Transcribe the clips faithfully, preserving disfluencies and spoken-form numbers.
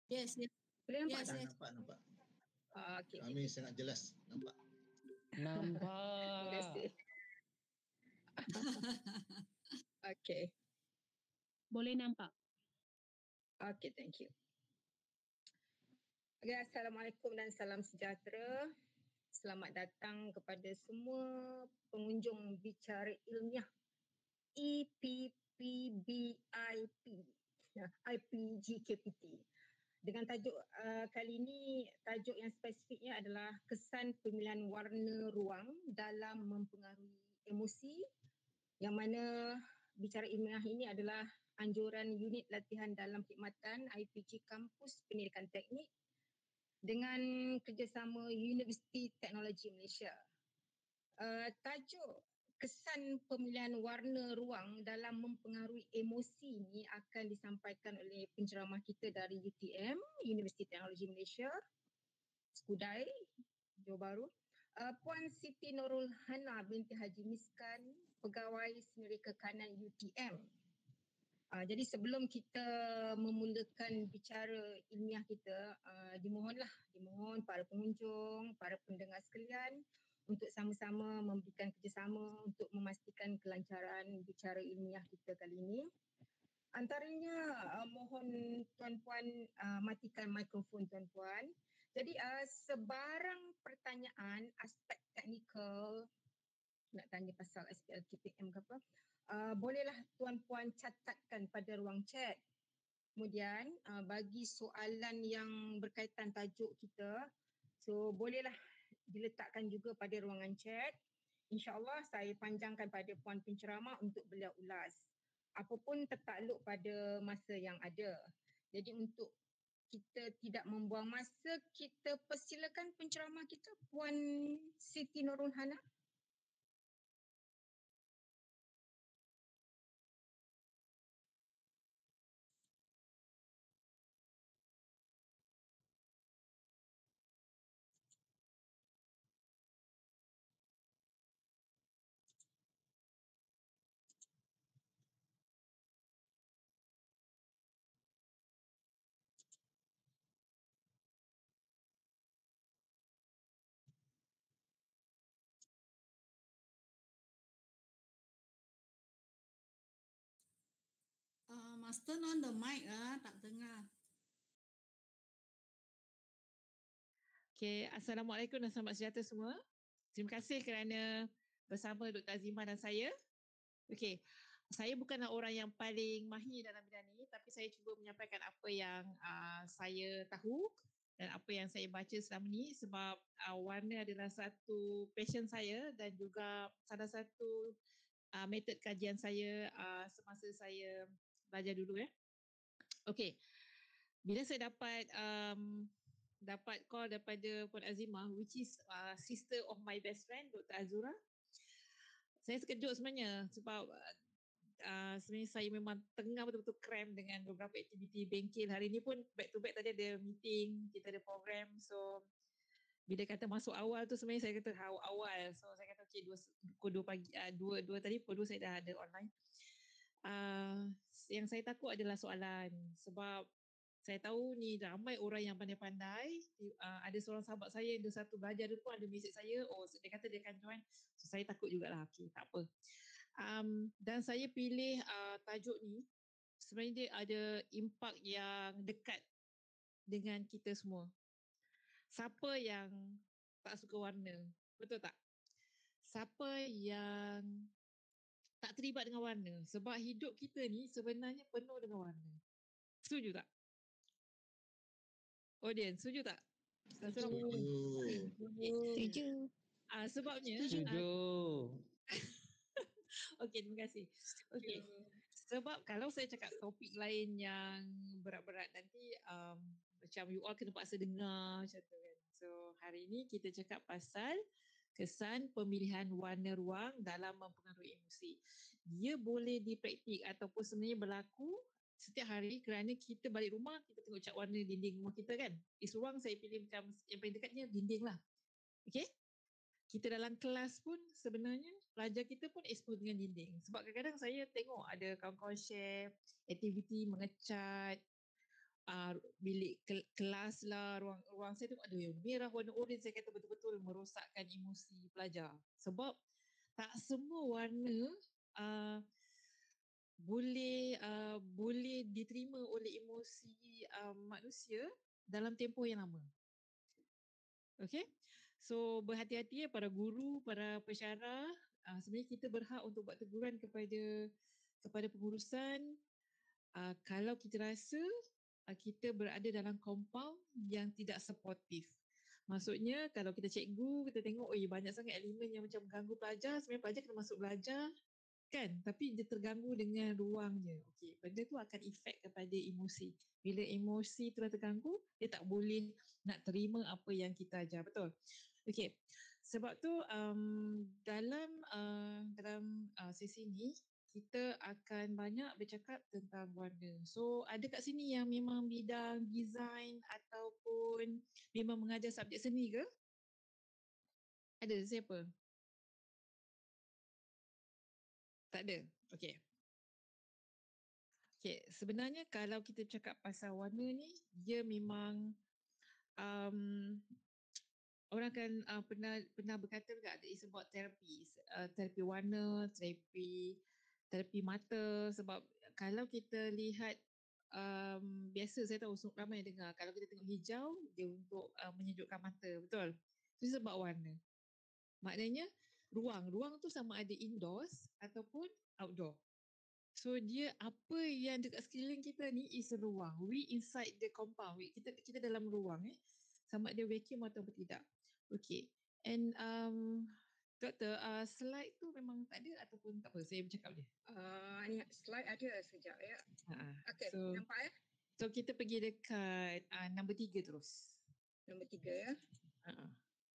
Yes, yes. Boleh nampak Yes, tak? yes. Nampak, nampak. Ah, okey. Kami sangat jelas nampak. Nampak. Terima kasih. Okey. Boleh nampak. Okey, thank you. Okay, Assalamualaikum dan salam sejahtera. Selamat datang kepada semua pengunjung bicara ilmiah E P P B I P, I P G K P T. Dengan tajuk uh, kali ini, tajuk yang spesifiknya adalah kesan pemilihan warna ruang dalam mempengaruhi emosi, yang mana bicara ilmiah ini adalah anjuran unit latihan dalam khidmatan I P G Kampus Pendidikan Teknik dengan kerjasama Universiti Teknologi Malaysia. Uh, tajuk kesan pemilihan warna ruang dalam mempengaruhi emosi ini akan disampaikan oleh penceramah kita dari U T M, Universiti Teknologi Malaysia, Skudai, Johor Bahru. Uh, Puan Siti Nurul Hana binti Haji Miskan, Pegawai Sendiri Kekanan U T M. Uh, jadi sebelum kita memulakan bicara ilmiah kita, uh, dimohonlah, dimohon para pengunjung, para pendengar sekalian untuk sama-sama memberikan kerjasama untuk memastikan kelancaran bicara ilmiah kita kali ini. Antaranya uh, mohon tuan-puan uh, matikan mikrofon tuan-puan. Jadi uh, sebarang pertanyaan aspek teknikal, nak tanya pasal S P L K P M ke apa, Uh, bolehlah tuan-puan catatkan pada ruang chat. Kemudian uh, bagi soalan yang berkaitan tajuk kita, so bolehlah diletakkan juga pada ruangan chat. InsyaAllah saya panjangkan pada puan penceramah untuk beliau ulas. Apapun tertakluk pada masa yang ada. Jadi untuk kita tidak membuang masa, kita persilakan penceramah kita, Puan Siti Nurul Hana. Uh, must turn on the mic ah, tak dengar. Okay, Assalamualaikum dan selamat sejahtera semua. Terima kasih kerana bersama Doktor Azimah dan saya. Okay, saya bukanlah orang yang paling mahir dalam bidang ini, tapi saya cuba menyampaikan apa yang uh, saya tahu dan apa yang saya baca selama ni, sebab uh, warna adalah satu passion saya dan juga salah satu uh, metod kajian saya uh, semasa saya belajar dulu ya. Okay, bila saya dapat um, dapat call daripada Puan Azimah, which is uh, sister of my best friend, Doktor Azura, saya terkejut sebenarnya sebab uh, sebenarnya saya memang tengah betul-betul cram dengan beberapa aktiviti bengkel. Hari ni pun back to back tadi ada meeting, kita ada program. So bila kata masuk awal tu sebenarnya saya kata awal. So saya kata okay, dua, pukul dua pagi, uh, dua, dua tadi pukul dua saya dah ada online. Uh, yang saya takut adalah soalan, sebab saya tahu ni ramai orang yang pandai-pandai. Uh, ada seorang sahabat saya yang satu belajar dia pun ada mesej saya, oh dia kata dia akan join. So saya takut jugalah, okay, tak apa. Um, dan saya pilih uh, tajuk ni sebenarnya dia ada impak yang dekat dengan kita semua. Siapa yang tak suka warna? Betul tak? Siapa yang tak terlibat dengan warna? Sebab hidup kita ni sebenarnya penuh dengan warna. Setuju tak? Audience, setuju tak? Setuju. Setuju. Ah, sebabnya Setuju. Okey, terima kasih. Okey. Sebab kalau saya cakap topik lain yang berat-berat nanti um, macam you all kena paksa dengar macam tu kan. So hari ini kita cakap pasal kesan pemilihan warna ruang dalam mempengaruhi emosi. Dia boleh dipraktik ataupun sebenarnya berlaku setiap hari kerana kita balik rumah, kita tengok cat warna dinding rumah kita kan. Di ruang saya pilih macam yang paling dekatnya dinding lah. Okay? Kita dalam kelas pun sebenarnya pelajar kita pun expose dengan dinding. Sebab kadang-kadang saya tengok ada kawan-kawan share aktiviti mengecat uh, bilik kel- kelas lah, ruang ruang saya tengok ada yang merah, warna oren, saya kata betul-betul merosakkan emosi pelajar. Sebab tak semua warna uh, boleh uh, boleh diterima oleh emosi uh, manusia dalam tempoh yang lama. Okay, so berhati-hati ya para guru, para pensyarah. Uh, sebenarnya kita berhak untuk buat teguran kepada kepada pengurusan uh, kalau kita rasa uh, kita berada dalam compound yang tidak supportive. Maksudnya kalau kita cikgu, kita tengok oh banyak sangat elemen yang macam mengganggu pelajar, sebenarnya pelajar kena masuk belajar kan, tapi dia terganggu dengan ruangnya. Okey, benda tu akan efek kepada emosi. Bila emosi tu dah terganggu, dia tak boleh nak terima apa yang kita ajar, betul? Okey. Sebab tu um, dalam uh, dalam uh, sesi ni kita akan banyak bercakap tentang warna. So ada kat sini yang memang bidang design ataupun memang mengajar subjek seni ke? Ada siapa? Tak ada. Okey. Okay, sebenarnya kalau kita cakap pasal warna ni, dia memang um, orang kan uh, pernah pernah berkata juga it's about therapy, uh, terapi warna, terapi terapi mata. Sebab kalau kita lihat um, biasa saya tahu ramai yang dengar kalau kita tengok hijau dia untuk uh, menyejukkan mata, betul? Itu sebab warna. Maknanya ruang, ruang tu sama ada indoors ataupun outdoor. So dia apa yang dekat sekeliling kita ni is ruang. We inside the compound. We, kita kita dalam ruang eh. Sama ada vacuum atau tidak. Okay. And um, Doktor, uh, slide tu memang tak ada ataupun tak apa? Saya bercakap je. Uh, ni slide ada sekejap ya. Uh, Okey, so, nampak ya? So kita pergi dekat uh, nombor tiga terus. Nombor tiga ya. Uh-uh.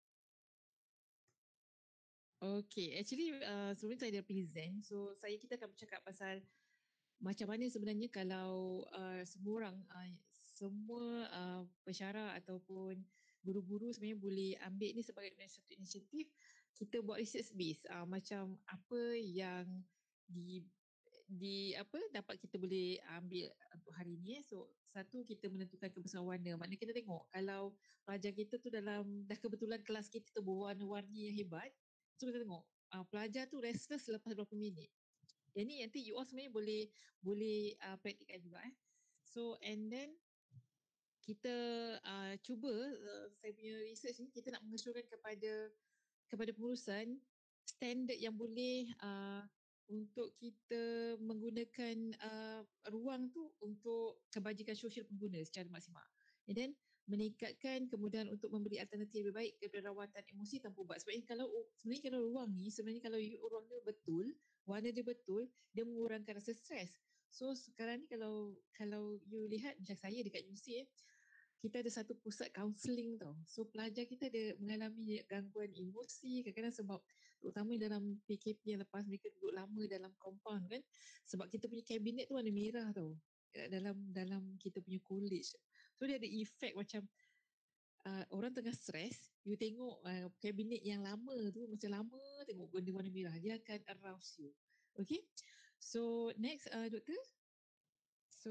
Okay, actually uh, sebelum saya dah present, so saya kita akan bercakap pasal macam mana sebenarnya kalau uh, semua orang, uh, semua uh, pensyarah ataupun guru-guru sebenarnya boleh ambil ni sebagai satu inisiatif, kita buat research base, uh, macam apa yang di di apa dapat kita boleh ambil untuk hari ni. So satu, kita menentukan kebesaran warna. Maknanya kita tengok kalau pelajar kita tu dalam dah kebetulan kelas kita tu berwarna-warni yang hebat, so kita tengok uh, pelajar tu restless selepas berapa minit. Yang ni nanti you all sebenarnya boleh boleh uh, praktikkan juga eh. So and then kita uh, cuba uh, saya punya research ni kita nak mengesyorkan kepada kepada pengurusan standard yang boleh uh, untuk kita menggunakan uh, ruang tu untuk kebajikan sosial pengguna secara maksimal. And then meningkatkan kemudahan untuk memberi alternatif lebih baik kepada rawatan emosi tanpa ubat. Sebab ini kalau sebenarnya kalau ruang ni sebenarnya kalau you, ruang dia betul, warna dia betul, dia mengurangkan rasa stres. So sekarang ni kalau kalau you lihat macam saya dekat U C eh, kita ada satu pusat kaunseling tau. So pelajar kita ada mengalami gangguan emosi kadang-kadang sebab terutama dalam P K P yang lepas mereka duduk lama dalam compound kan. Sebab kita punya kabinet tu warna merah tau. Dalam dalam kita punya college. So dia ada efek macam uh, orang tengah stres, you tengok uh, kabinet yang lama tu macam lama tengok benda warna merah, dia akan arouse you. Okay. So next uh, doktor. So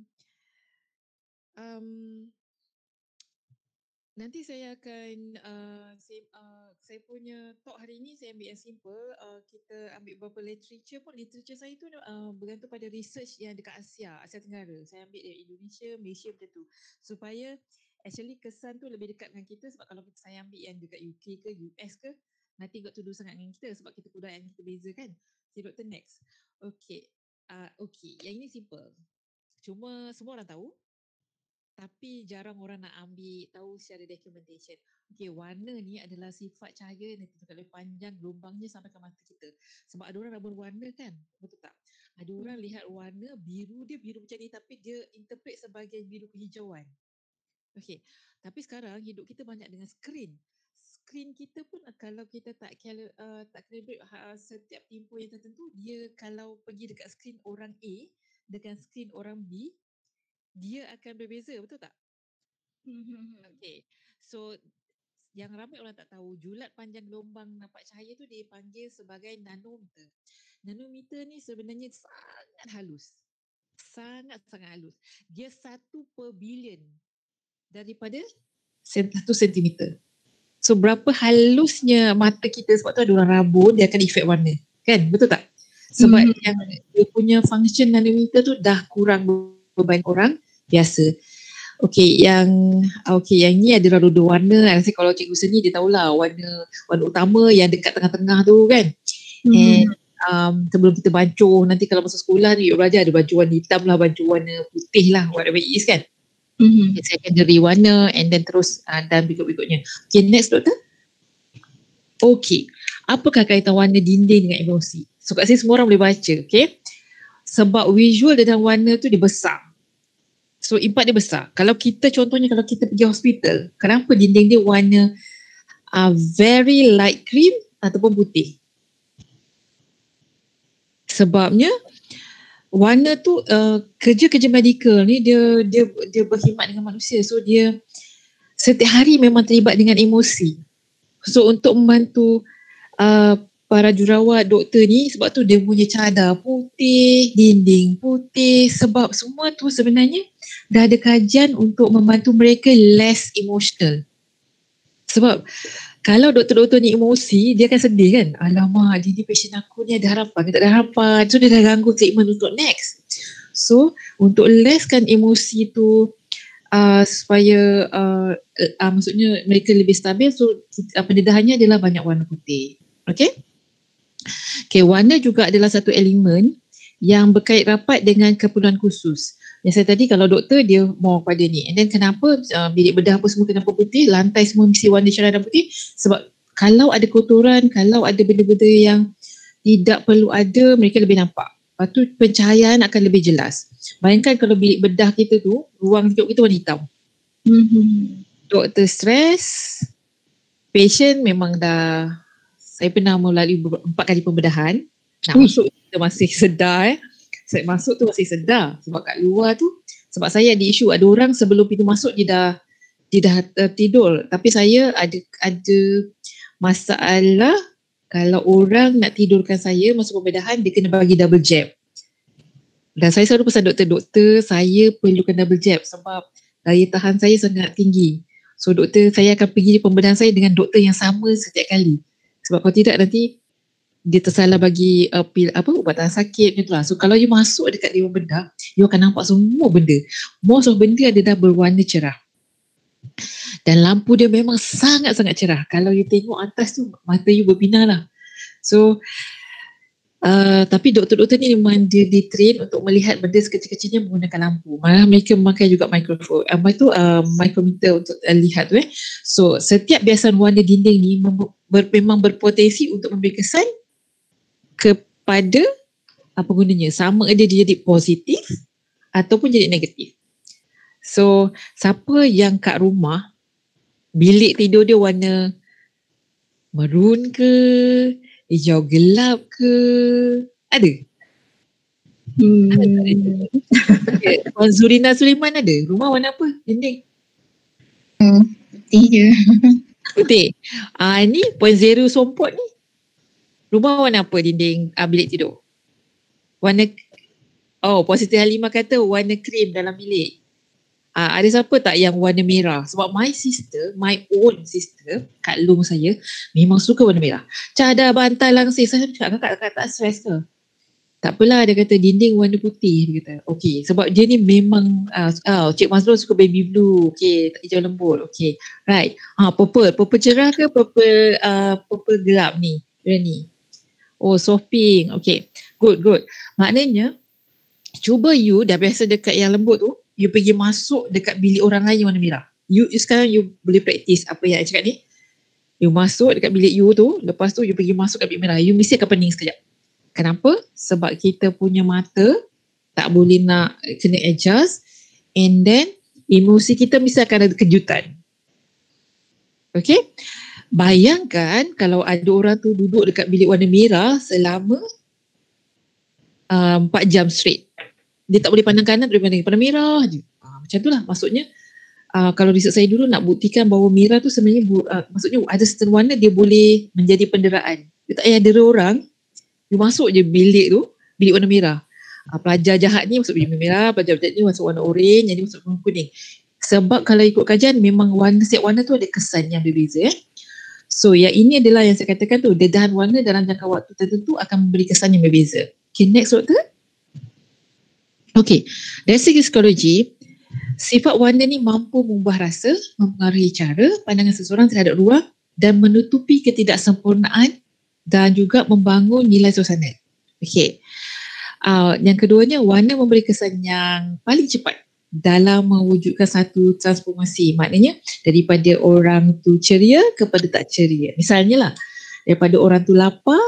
um, nanti saya akan uh, saya, uh, saya punya talk hari ini saya ambil yang simple. Uh, kita ambil beberapa literature pun. Literature saya tu uh, bergantung pada research yang dekat Asia, Asia Tenggara. Saya ambil dari Indonesia, Malaysia macam tu. Supaya actually kesan tu lebih dekat dengan kita. Sebab kalau kita saya ambil yang dekat U K ke U S ke, nanti tak tuduh sangat dengan kita sebab kita budaya yang kita beza kan. Si doktor next. Okay. Uh, okay. Yang ini simple. Cuma semua orang tahu. Tapi jarang orang nak ambil tahu secara documentation. Okey, warna ni adalah sifat cahaya yang ditentukan oleh panjang gelombangnya sampai ke mata kita. Sebab ada orang nak berwarna kan, betul tak? Ada orang lihat warna biru, dia biru macam ni tapi dia interpret sebagai biru kehijauan. Okey, tapi sekarang hidup kita banyak dengan skrin. Skrin kita pun kalau kita tak uh, tak calibrate uh, setiap tempoh yang tertentu, dia kalau pergi dekat skrin orang A dengan skrin orang B, dia akan berbeza, betul tak? Okay. So yang ramai orang tak tahu, julat panjang gelombang nampak cahaya tu dipanggil sebagai nanometer. Nanometer ni sebenarnya sangat halus. sangat-sangat halus. Dia satu per bilion daripada satu sentimeter. So berapa halusnya mata kita, sebab tu ada orang rabun dia akan efek warna. Kan? Betul tak? Sebab hmm. yang dia punya function nanometer tu dah kurang berbanding orang biasa. Okey, yang okey yang ni adalah roda warna. Rasa kalau cikgu seni dia tahulah warna warna utama yang dekat tengah-tengah tu kan. Hmm. And um, sebelum kita bancuh nanti kalau masuk sekolah ni belajar ada baju warna hitam lah, baju warna putih lah, whatever it is kan. Hmm. Secondary warna and then terus uh, dan berikut-berikutnya. Okay, next doktor. Okay, apakah kaitan warna dinding dengan emosi? So kat sini semua orang boleh baca, okay. Sebab visual dan warna tu dia besar. So impact dia besar. Kalau kita contohnya kalau kita pergi hospital, kenapa dinding dia warna uh, very light cream ataupun putih? Sebabnya warna tu uh, kerja-kerja medical ni dia dia dia berkhidmat dengan manusia. So dia setiap hari memang terlibat dengan emosi. So untuk membantu uh, para jurawat doktor ni, sebab tu dia punya cadar putih, dinding putih, sebab semua tu sebenarnya dah ada kajian untuk membantu mereka less emotional. Sebab kalau doktor-doktor ni emosi, dia akan sedih kan. Alamak, dia ni patient aku ni ada harapan, dia tak ada harapan. So dia dah ganggu treatment untuk next. So untuk lesskan emosi tu uh, supaya uh, uh, maksudnya mereka lebih stabil, so uh, pendedahannya adalah banyak warna putih. Okay? Okay, warna juga adalah satu elemen yang berkait rapat dengan keperluan khusus. Yang saya tadi kalau doktor dia mau pada ni. And then kenapa uh, bilik bedah apa semua kenapa putih, lantai semua mesti warna cerah dan putih? Sebab kalau ada kotoran, kalau ada benda-benda yang tidak perlu ada, mereka lebih nampak. Lepas tu pencahayaan akan lebih jelas. Bayangkan kalau bilik bedah kita tu, ruang hidup kita warna hitam. Mm-hmm. Doktor stres, patient memang dah, saya pernah melalui empat kali pembedahan. Nak Ui. masuk kita masih sedar eh. Saya masuk tu masih sedar sebab kat luar tu, sebab saya ada isu ada orang sebelum pintu masuk dia dah dia dah uh, tidur, tapi saya ada ada masalah kalau orang nak tidurkan saya masuk pembedahan dia kena bagi double jab. Dan saya selalu pesan doktor-doktor saya perlukan double jab sebab daya tahan saya sangat tinggi. So doktor saya akan pergi pembedahan saya dengan doktor yang sama setiap kali. Sebab kalau tidak nanti dia tersalah bagi uh, pil apa ubatan sakit macam tu lah. So kalau you masuk dekat dewan bedah, you akan nampak semua benda. Most of benda adalah berwarna cerah. Dan lampu dia memang sangat-sangat cerah. Kalau you tengok atas tu, mata you berbinar lah. So uh, tapi doktor-doktor ni memang dia di-train untuk melihat benda sekecil-kecilnya menggunakan lampu. Malah mereka memakai juga mikrofon. Apa tu uh, micrometer untuk uh, lihat tu eh. So setiap biasan warna dinding ni mem- ber- memang berpotensi untuk memberi kesan kepada apa gunanya, sama ada dia jadi positif ataupun jadi negatif. So siapa yang kat rumah bilik tidur dia warna maroon ke, hijau gelap ke, ada? Hmm. Okay. Puan Zurina Sulaiman ada? Rumah warna apa dinding? Hmm, putih je. Putih. Ah, ni Puan Zero Sompot ni rumah warna apa dinding uh, bilik tidur? Warna, oh Puan Siti Halimah kata warna krim dalam bilik. Uh, ada siapa tak yang warna merah? Sebab my sister, my own sister, Kak Long saya, memang suka warna merah. Cadar, bantal, langsir. Saya cakap kakak, kakak tak stress ke? Tak apalah, dia kata dinding warna putih. Dia kata, okay. Sebab dia ni memang, uh, uh, Cik Mazlul suka baby blue. Okay, hijau lembut. Okay, right. Ha, purple. Purple cerah ke purple, uh, purple gelap ni? Dia ni. Oh, soft pink. Okay. Good, good. Maknanya, cuba you dah biasa dekat yang lembut tu, you pergi masuk dekat bilik orang lain yang warna merah. You, you sekarang you boleh praktis apa yang saya cakap ni. You masuk dekat bilik you tu, lepas tu you pergi masuk kat bilik merah. You mesti akan pening sekejap. Kenapa? Sebab kita punya mata tak boleh nak kena adjust, and then emosi kita mesti akan ada kejutan. Okay? Bayangkan kalau ada orang tu duduk dekat bilik warna merah selama uh, empat jam straight. Dia tak boleh pandang kanan, tak boleh pandang warna merah je. Uh, macam tu lah. Maksudnya uh, kalau riset saya dulu nak buktikan bahawa merah tu sebenarnya uh, maksudnya ada certain warna dia boleh menjadi penderaan. Dia tak payah dera orang, you masuk je bilik tu, bilik warna merah. uh, pelajar jahat ni masuk bilik merah, pelajar jahat ni masuk warna oren, yang ni masuk warna kuning. Sebab kalau ikut kajian memang warna, setiap warna tu ada kesan yang berbeza. Eh. So yang ini adalah yang saya katakan tu, dedahan warna dalam jangka waktu tertentu akan memberi kesan yang berbeza. Okay, next doktor. Okay, dari segi psikologi, sifat warna ni mampu mengubah rasa, mempengaruhi cara pandangan seseorang terhadap ruang dan menutupi ketidaksempurnaan dan juga membangun nilai suasana. Okay. Uh, yang keduanya, warna memberi kesan yang paling cepat dalam mewujudkan satu transformasi. Maknanya daripada orang tu ceria kepada tak ceria. Misalnya lah, daripada orang tu lapar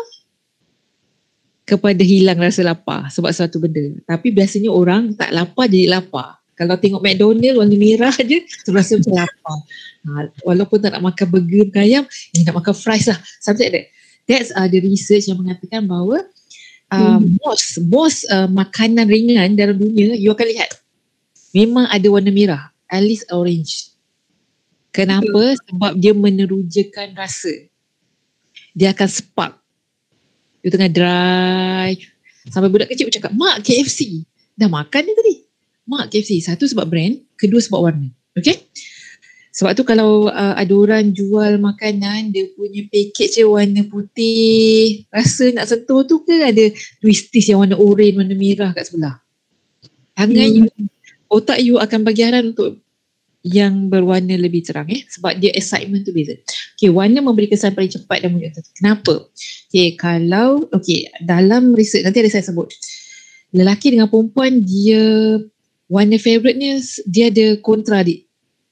kepada hilang rasa lapar sebab satu benda. Tapi biasanya orang tak lapar jadi lapar. Kalau tengok McDonald warna merah je, terasa macam lapar. Ha, walaupun tak nak makan burger bukan ayam, eh, nak makan fries lah. Something like that. That's uh, the research yang mengatakan bahawa uh, hmm. most, most uh, makanan ringan dalam dunia, you akan lihat memang ada warna merah, at least orange. Kenapa? Hmm. Sebab dia menerujakan rasa. Dia akan spark. Dia tengah drive. Sampai budak kecil cakap, mak K F C. Dah makan dia tadi. Mak K F C. Satu sebab brand, kedua sebab warna. Okay? Sebab tu kalau uh, ada orang jual makanan, dia punya package je warna putih. Rasa nak sentuh tu ke ada twisties yang warna oren, warna merah kat sebelah. Tangan hmm. you, otak you akan bagi arahan untuk yang berwarna lebih terang eh. Sebab dia excitement tu beza. Okay, warna memberi kesan paling cepat dan mudah. Kenapa? Okay, kalau, okay, dalam research, nanti ada saya sebut. Lelaki dengan perempuan, dia, warna favourite-nya, dia ada kontradik.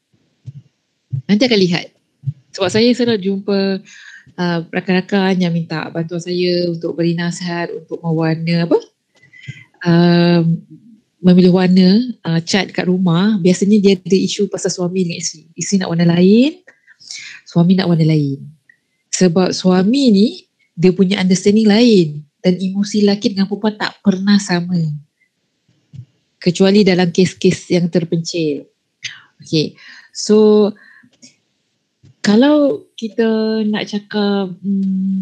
Nanti akan lihat. Sebab saya selalu jumpa uh, rakan-rakan yang minta bantuan saya untuk beri nasihat, untuk mewarna apa? Um, memilih warna uh, cat kat rumah. Biasanya dia ada isu pasal suami dengan isteri. Isteri nak warna lain, suami nak warna lain. Sebab suami ni dia punya understanding lain dan emosi lelaki dengan perempuan tak pernah sama. Kecuali dalam kes-kes yang terpencil. Okay. So kalau kita nak cakap hmm,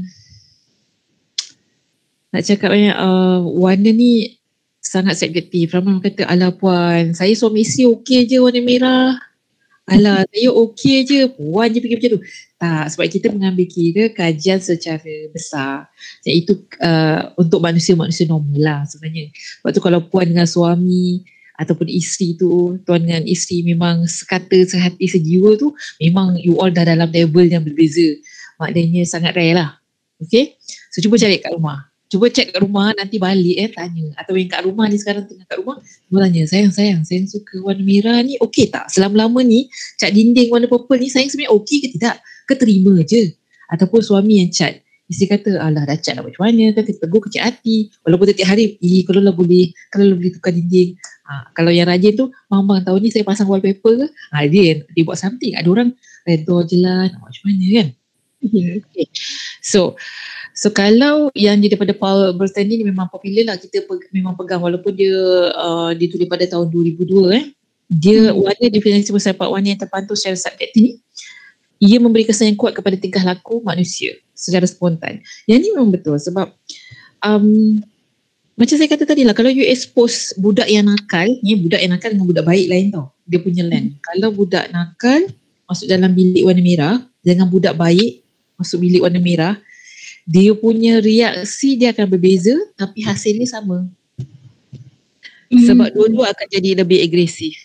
nak cakap banyak uh, warna ni sangat subjektif. Ramai orang kata, alah puan, saya suami isteri okey je warna merah. Alah, saya okey je, puan je fikir macam tu. Tak, sebab kita mengambil kira kajian secara besar. Jadi itu uh, untuk manusia-manusia normal lah sebenarnya. Sebab tu kalau puan dengan suami ataupun isteri tu, tuan dengan isteri memang sekata, sehati, sejiwa tu, memang you all dah dalam level yang berbeza. Maknanya sangat rare lah. Okay? So cuba cari kat rumah. Cuba cek kat rumah, nanti balik eh tanya. Atau yang kat rumah ni sekarang tengah kat rumah, cuba tanya, sayang, sayang, saya suka warna merah ni, okey tak? Selama-lama ni, cat dinding warna purple ni, sayang sebenarnya okey ke tidak? Keterima je. Ataupun suami yang cat. Isteri kata, alah dah cat lah macam mana, kan kita tegur kecil hati. Walaupun setiap hari, eh kalau lah boleh, kalau lah boleh tukar dinding. Ha, kalau yang rajin tu, bang-bang tahun ni saya pasang wallpaper ke? Ha, dia, dia buat something. Ada orang redor je lah, nak macam mana kan? Okay. So, so kalau yang dia daripada Paul Burton ni memang popular lah, kita pe- memang pegang walaupun dia uh, ditulis pada tahun dua ribu dua eh. Dia hmm. warna definisi bersifat warna yang terpantau secara subjektif ni, ia memberi kesan yang kuat kepada tingkah laku manusia secara spontan. Yang ni memang betul sebab um, macam saya kata tadi lah, kalau you expose budak yang nakal, ni budak yang nakal dengan budak baik lain tau. Dia punya land. Hmm. Kalau budak nakal masuk dalam bilik warna merah, dengan budak baik masuk bilik warna merah, dia punya reaksi dia akan berbeza tapi hasilnya sama. Hmm. Sebab dua-dua akan jadi lebih agresif.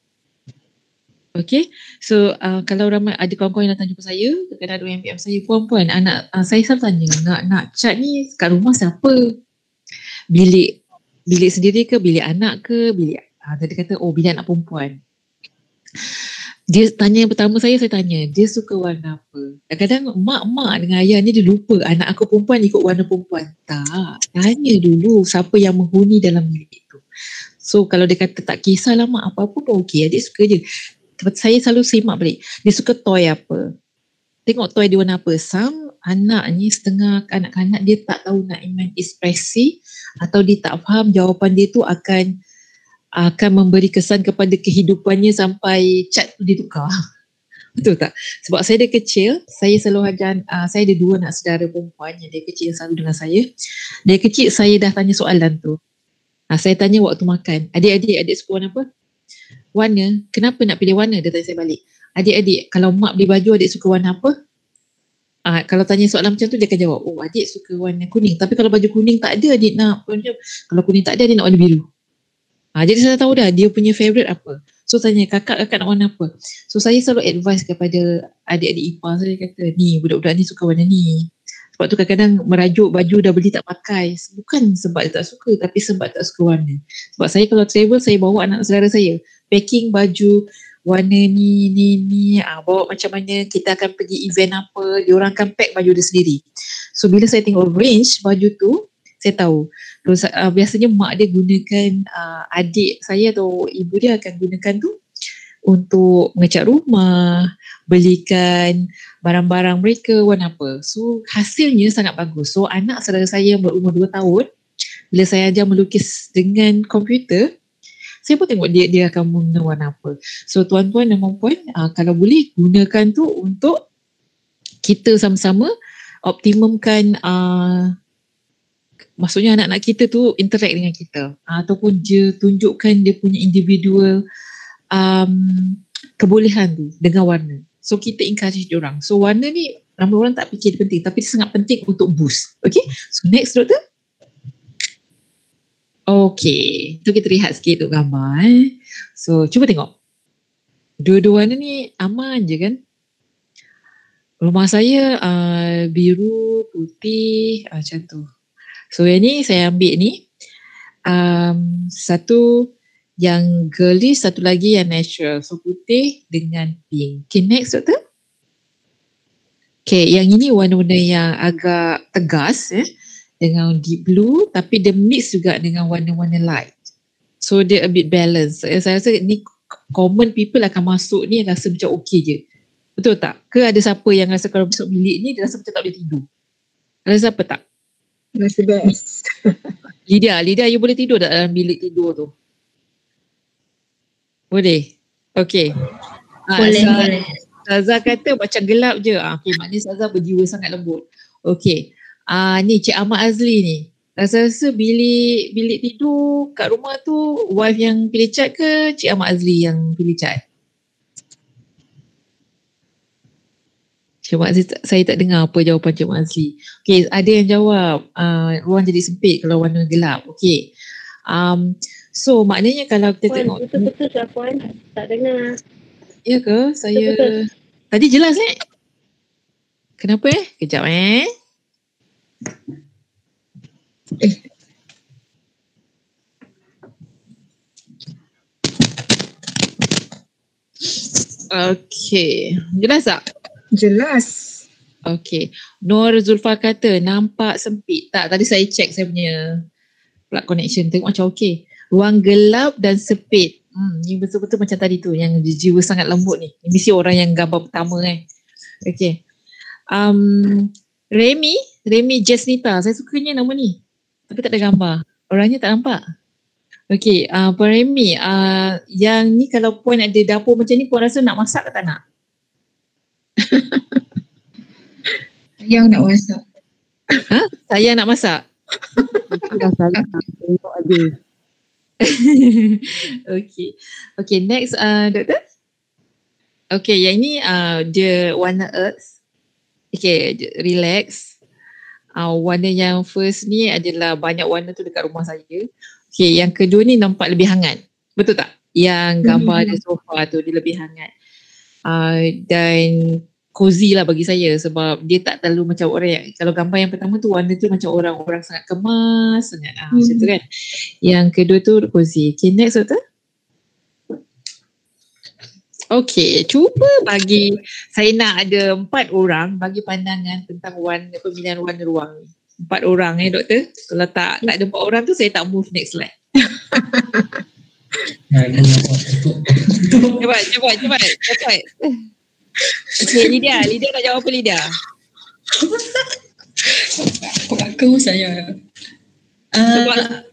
Okay, so uh, kalau ramai ada kawan-kawan yang datang jumpa saya, kadang-kadang ada M P M saya, puan-puan, anak uh, saya selalu tanya, nak nak cat ni kat rumah siapa? Bilik bilik sendiri ke, bilik anak ke, bilik uh, dia kata, oh bilik anak perempuan. Dia tanya yang pertama saya, saya tanya, dia suka warna apa? Kadang-kadang mak-mak dengan ayah ni dia lupa, anak aku perempuan ikut warna perempuan. Tak, tanya dulu siapa yang menghuni dalam bilik tu. So kalau dia kata tak kisahlah mak, apa-apa pun okey, adik suka je. Saya selalu semak balik, dia suka toy apa, tengok toy dia warna apa. Some anak ni, setengah anak-anak dia tak tahu nak main ekspresi atau dia tak faham jawapan dia tu akan akan memberi kesan kepada kehidupannya sampai cat tu ditukar. Betul tak? Sebab saya dari kecil, saya selalu ajar, uh, saya ada dua anak saudara perempuan yang dari kecil yang selalu dengan saya. Dari kecil saya dah tanya soalan tu. Ha, saya tanya waktu makan, adik-adik, adik suka warna apa? Warna, kenapa nak pilih warna? Dia tanya saya balik. Adik-adik, kalau mak beli baju adik suka warna apa? Ha, kalau tanya soalan macam tu dia akan jawab, oh adik suka warna kuning. Tapi kalau baju kuning tak ada adik nak, kalau kuning tak ada adik nak warna biru. Ha, jadi saya tahu dah dia punya favourite apa. So tanya kakak-kakak nak warna apa. So saya selalu advise kepada adik-adik ipar saya, kata ni budak-budak ni suka warna ni. Sebab tu kadang-kadang merajuk baju dah beli tak pakai. Bukan sebab dia tak suka, tapi sebab tak suka warna. Sebab saya kalau travel, saya bawa anak saudara saya. Packing baju warna ni, ni, ni. Ah, bawa macam mana, kita akan pergi event apa. Diorang akan pack baju dia sendiri. So bila saya tengok range baju tu, saya tahu. Terus uh, biasanya mak dia gunakan, uh, adik saya atau ibu dia akan gunakan tu untuk mengecat rumah, belikan barang-barang mereka warna apa. So hasilnya sangat bagus. So anak saudara saya yang berumur dua tahun, bila saya ajar melukis dengan komputer, saya pun tengok dia dia akan guna warna apa. So tuan-tuan dan puan-puan, uh, kalau boleh gunakan tu untuk kita sama-sama optimumkan, uh, maksudnya anak-anak kita tu interact dengan kita, uh, ataupun dia tunjukkan dia punya individual um, kebolehan tu dengan warna. So kita encourage dia orang. So warna ni ramai orang tak fikir dia penting, tapi dia sangat penting untuk boost. Okay, so next doktor. Okay, tu kita lihat sikit tu gambar eh. So cuba tengok. Dua-dua warna ni aman je kan. Rumah saya uh, biru, putih, uh, macam tu. So yang ni saya ambil ni. Um, satu yang girlish, satu lagi yang natural. So putih dengan pink. Okay, next doktor. Okay, yang ini warna-warna yang agak tegas eh, dengan deep blue, tapi dia mix juga dengan warna-warna light. So dia a bit balance. So, saya rasa ni common people akan masuk ni rasa macam okey je. Betul tak? Ke ada siapa yang rasa kalau masuk bilik ni dia rasa macam tak boleh tidur? Ada siapa tak? Rasa best. Lydia, Lydia you boleh tidur tak dalam bilik tidur tu? Boleh? Okay. Boleh, Sa- boleh. Saza kata macam gelap je. Ah, okay, maknanya Saza berjiwa sangat lembut. Okay. Ah, ni Cik Ahmad Azli ni. Rasa-rasa bilik bilik tidur kat rumah tu wife yang pilih cat ke Cik Ahmad Azli yang pilih cat? Cik Ahmad Azli, saya tak dengar apa jawapan Cik Ahmad Azli. Okay, ada yang jawab uh, ruang jadi sempit kalau warna gelap. Okay. Um, so maknanya kalau kita Puan, tengok. betul-betul lah Puan. Tak dengar. Ya ke? Saya Betul-betul. tadi jelas eh? Kenapa eh? Kejap eh. Eh, Okay. Jelas tak? Jelas. Okay. Nur Zulfa kata nampak sempit. Tak, tadi saya check saya punya plug connection. Tengok macam okay. Ruang gelap dan sempit. Hmm, ni betul-betul macam tadi tu yang jiwa sangat lembut ni. Ini mesti orang yang gambar pertama eh. Okay. Um, Remy, Remy Jasnita. Saya sukanya nama ni. Tapi tak ada gambar. Orangnya tak nampak. Okay, uh, Puan Remy, uh, yang ni kalau Puan ada dapur macam ni, Puan rasa nak masak ke tak nak? yang nak masak. Ha? Saya nak masak? Dah salah. Tengok ada. Okay. Okay, next uh, doktor. Okay, yang ni uh, dia warna earth. Okay, relax. Uh, warna yang first ni adalah banyak warna tu dekat rumah saya. Okay, yang kedua ni nampak lebih hangat. Betul tak? Yang gambar ada sofa tu dia lebih hangat. Uh, dan cozy lah bagi saya sebab dia tak terlalu macam orang yang, kalau gambar yang pertama tu warna tu macam orang-orang sangat kemas sangat ah, macam tu kan. Yang kedua tu cozy. Okay, next doktor. Okay, cuba bagi, saya nak ada empat orang bagi pandangan tentang warna, pemilihan warna ruang ni. Empat orang eh doktor. Kalau tak, tak ada empat orang tu saya tak move next slide. Cepat, cepat, cepat, cepat. Okay, Lydia, Lydia nak jawab apa Lydia? Aku saya. Uh,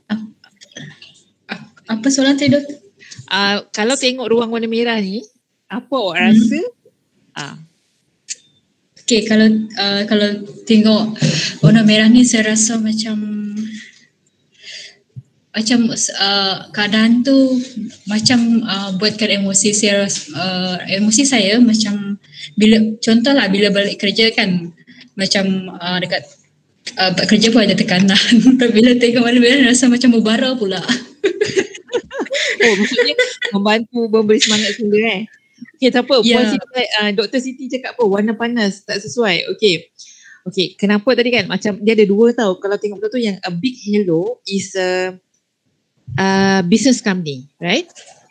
apa soalan tadi doktor? Uh, kalau tengok ruang warna merah ni, apa awak hmm. rasa? Ah. Okay, kalau uh, kalau tengok warna merah ni saya rasa macam macam uh, keadaan tu macam uh, buatkan emosi saya uh, emosi saya macam bila contohlah bila balik kerja kan macam uh, dekat uh, buat kerja pun ada tekanan tapi bila tengok mana-mana rasa macam membara pula. Oh, maksudnya membantu memberi semangat semula eh. Okey, tak apa. Ya. Puan Siti, uh, Doktor Siti cakap apa? Warna panas tak sesuai. Okey. Okey, kenapa tadi kan macam dia ada dua tau. Kalau tengok betul tu yang a big hello is a Uh, business company, right?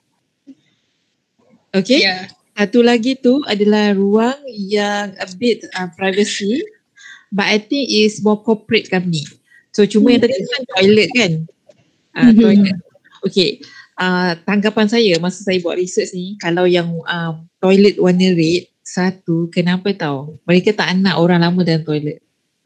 Okay. Yeah. Satu lagi tu adalah ruang yang a bit uh, privacy, but I think is more corporate company. So cuma yang tadi tu kan toilet kan? Uh, toilet. Okay. Uh, tanggapan saya masa saya buat research ni, kalau yang uh, toilet warna red, satu, kenapa tahu? Mereka tak nak orang lama dalam toilet.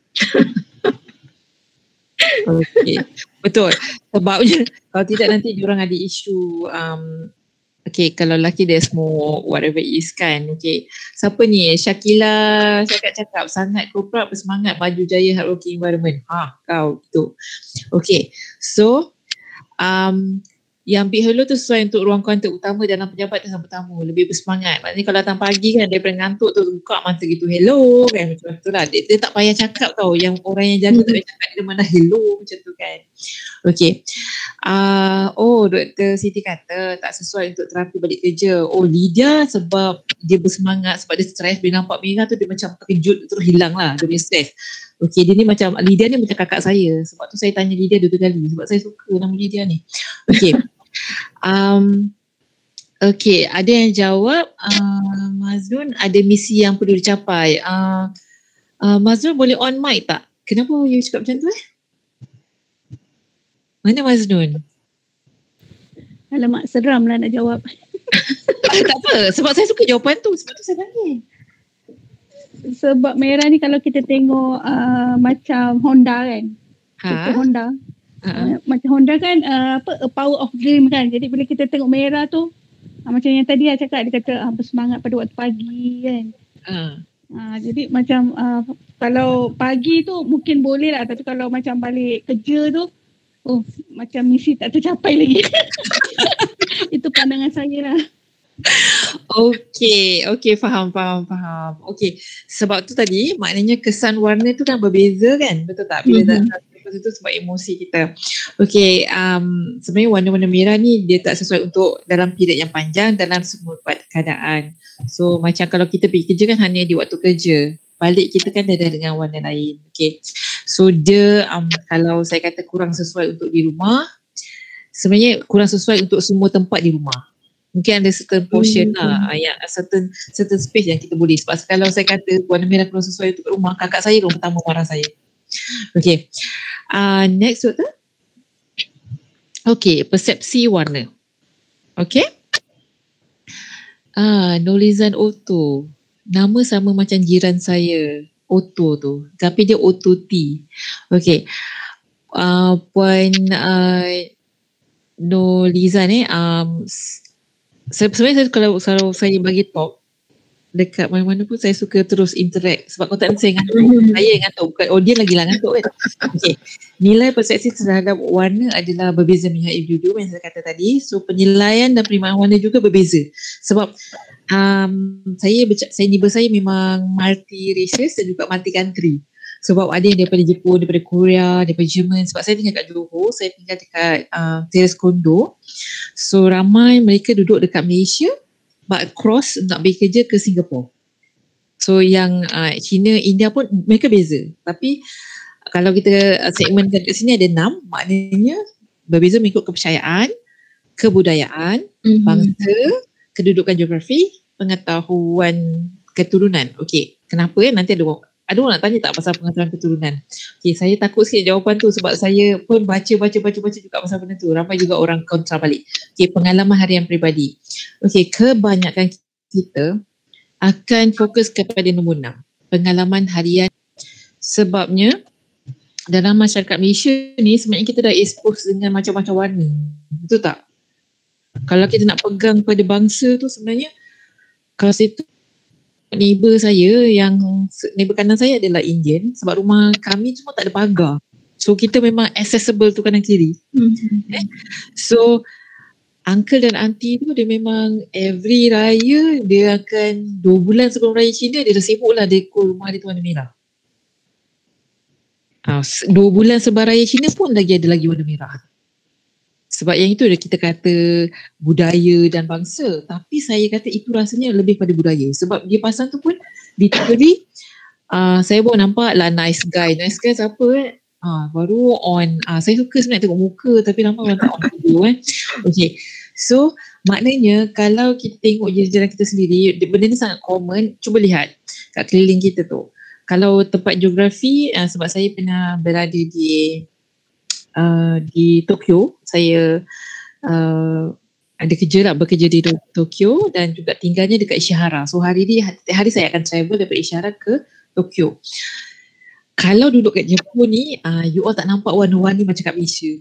Okay, betul. Sebabnya kalau tidak nanti diorang ada isu um, okay, kalau lelaki dia smoke whatever it is kan. Okay, siapa ni? Syakila cakap-cakap sangat corporate bersemangat maju jaya hard working environment. Ha, kau tu. Okay, so um, yang big hello tu sesuai untuk ruang kaunter utama dalam pejabat dan bertamu, lebih bersemangat. Maknanya kalau datang pagi kan daripada ngantuk tu buka mata gitu hello kan, macam tu lah. Dia, dia tak payah cakap tau, yang orang yang jaga tak payah cakap dia mana hello macam tu kan. Okay. Uh, oh Doktor Siti kata tak sesuai untuk terapi balik kerja. Oh Lydia sebab dia bersemangat, sebab dia stres bila nampak merah tu dia macam terkejut terus hilang lah dia punya stres. Okay, dia ni macam, Lydia ni macam kakak saya. Sebab tu saya tanya Lydia dua kali. Sebab saya suka nama Lydia ni. Okay. um, okay, ada yang jawab, uh, Mazrun ada misi yang perlu dicapai. Uh, uh, Mazrun boleh on mic tak? Kenapa you cakap macam tu eh? Mana Mazrun? Alamak, seram lah nak jawab. Ah, tak apa, sebab saya suka jawapan tu. Sebab tu saya tanya. Sebab merah ni kalau kita tengok uh, macam Honda kan. Ha? Honda. Uh-huh. Uh, macam Honda kan uh, apa a power of dream kan. Jadi bila kita tengok merah tu uh, macam yang tadi saya cakap, dia kata uh, bersemangat pada waktu pagi kan. Uh. Uh, jadi macam uh, kalau pagi tu mungkin boleh lah, tapi kalau macam balik kerja tu oh macam misi tak tercapai lagi. Itu pandangan saya lah. Okay, okay, faham, faham, faham. Okay, sebab tu tadi maknanya kesan warna tu kan berbeza kan, betul tak? Bila mm-hmm. tak lepas itu sebab emosi kita. Okay, um, sebenarnya warna-warna merah ni dia tak sesuai untuk dalam period yang panjang, dalam semua keadaan. So macam kalau kita pergi kerja kan hanya di waktu kerja, balik kita kan dah dengan warna lain. Okay, so dia um, kalau saya kata kurang sesuai untuk di rumah, sebenarnya kurang sesuai untuk semua tempat di rumah. Mungkin ada certain portion hmm. lah, yang certain certain space yang kita boleh. Sebab kalau saya kata warna merah kurang sesuai untuk rumah, kakak saya orang pertama marah saya. Okay, uh, next doktor. Okay, persepsi warna. Okay. Ah, Nolizan Otto. Nama sama macam jiran saya, Otto tu. Tapi dia Otto T. Okay. Uh, Puan uh, Nolizan ni, um, sebenarnya saya, kalau, kalau saya bagi talk dekat mana-mana pun saya suka terus interact sebab kontak saya ngantuk, saya ngantuk bukan, oh dia lagi lah ngantuk kan. Okay, nilai persepsi terhadap warna adalah berbeza melihat individu yang saya kata tadi. So penilaian dan penerimaan warna juga berbeza sebab um, saya saya neighbor saya memang multi racial dan juga multi country. Sebab ada yang daripada Jepun, daripada Korea, daripada Jerman. Sebab saya tinggal kat Johor, saya tinggal dekat uh, Terrace Condo. So ramai mereka duduk dekat Malaysia but cross nak pergi kerja ke Singapore. So yang uh, China, India pun mereka beza. Tapi kalau kita uh, segmen kat sini ada enam, maknanya berbeza mengikut kepercayaan, kebudayaan, mm-hmm. bangsa, kedudukan geografi, pengetahuan keturunan. Okey, kenapa ya? Nanti ada ada orang nak tanya tak pasal pengetahuan keturunan. Okay, saya takut sikit jawapan tu sebab saya pun baca-baca-baca-baca juga pasal benda tu. Ramai juga orang kontra balik. Okay, pengalaman harian peribadi. Okay, kebanyakan kita akan fokus kepada nombor enam. Pengalaman harian. Sebabnya dalam masyarakat Malaysia ni sebenarnya kita dah expose dengan macam-macam warna. Betul tak? Kalau kita nak pegang pada bangsa tu sebenarnya, kalau situ neighbor saya yang neighbor kanan saya adalah Indian sebab rumah kami cuma tak ada pagar. So kita memang accessible tu kanan kiri. Hmm. Eh? So uncle dan auntie tu dia memang every raya dia akan dua bulan sebelum raya Cina dia dah sibuk lah dekor rumah dia tu warna merah. Ha, dua bulan sebelum raya Cina pun lagi ada lagi warna merah. Sebab yang itu kita kata budaya dan bangsa. Tapi saya kata itu rasanya lebih pada budaya. Sebab dia pasang tu pun literally uh, saya pun nampak lah nice guy. Nice guy siapa eh? Uh, baru on. Uh, saya suka sebenarnya tengok muka tapi nampak orang tak on video eh. Okay. So maknanya kalau kita tengok jalan kita sendiri, benda ni sangat common. Cuba lihat kat keliling kita tu. Kalau tempat geografi, uh, sebab saya pernah berada di uh, di Tokyo, saya uh, ada kerja lah, bekerja di Tokyo dan juga tinggalnya dekat Ishihara. So hari ni, hari saya akan travel daripada Ishihara ke Tokyo. Kalau duduk kat Jepun ni, uh, you all tak nampak warna-warni macam kat Malaysia.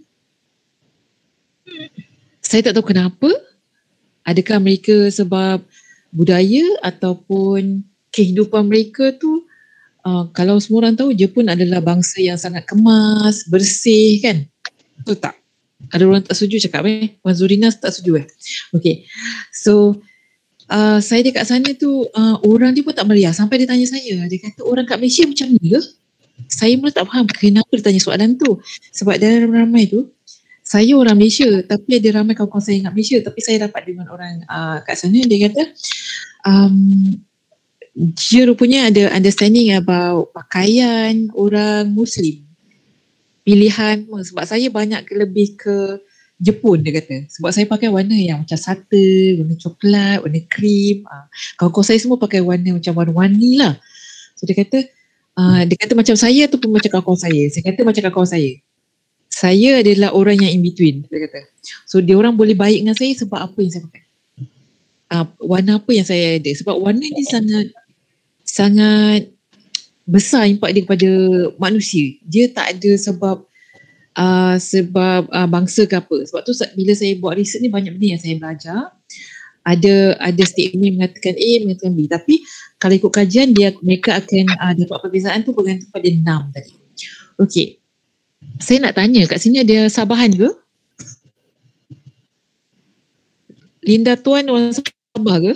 Saya tak tahu kenapa. Adakah mereka sebab budaya ataupun kehidupan mereka tu, Uh, kalau semua orang tahu Jepun adalah bangsa yang sangat kemas, bersih kan? Betul tak? Ada orang tak setuju cakap eh? Wan Zurina tak setuju eh? Okay. So uh, saya dekat sana tu uh, orang dia pun tak meriah sampai dia tanya saya. Dia kata orang kat Malaysia macam ni ke? Saya mula tak faham kenapa dia tanya soalan tu. Sebab dalam ramai tu saya orang Malaysia tapi ada ramai kawan-kawan saya kat Malaysia. Tapi saya dapat dengan orang uh, kat sana dia kata um, dia rupanya ada understanding about pakaian orang Muslim. Pilihan, sebab saya banyak lebih ke Jepun dia kata. Sebab saya pakai warna yang macam sata, warna coklat, warna krim. Ha. Kawan-kawan saya semua pakai warna macam warna-warni lah. So dia kata, uh, dia kata macam saya ataupun macam kawan-kawan saya. Saya kata macam kawan-kawan saya. Saya adalah orang yang in between, dia kata. So dia orang boleh baik dengan saya sebab apa yang saya pakai. Uh, warna apa yang saya ada. Sebab warna ni sangat sangat besar impak dia kepada manusia. Dia tak ada sebab uh, sebab uh, bangsa ke apa. Sebab tu bila saya buat research ni banyak benda yang saya belajar. Ada ada statement mengatakan A, mengatakan B. Tapi kalau ikut kajian dia mereka akan uh, dapat perbezaan tu bergantung pada enam tadi. Okey. Saya nak tanya kat sini ada Sabahan ke? Linda Tuan orang Sabah ke?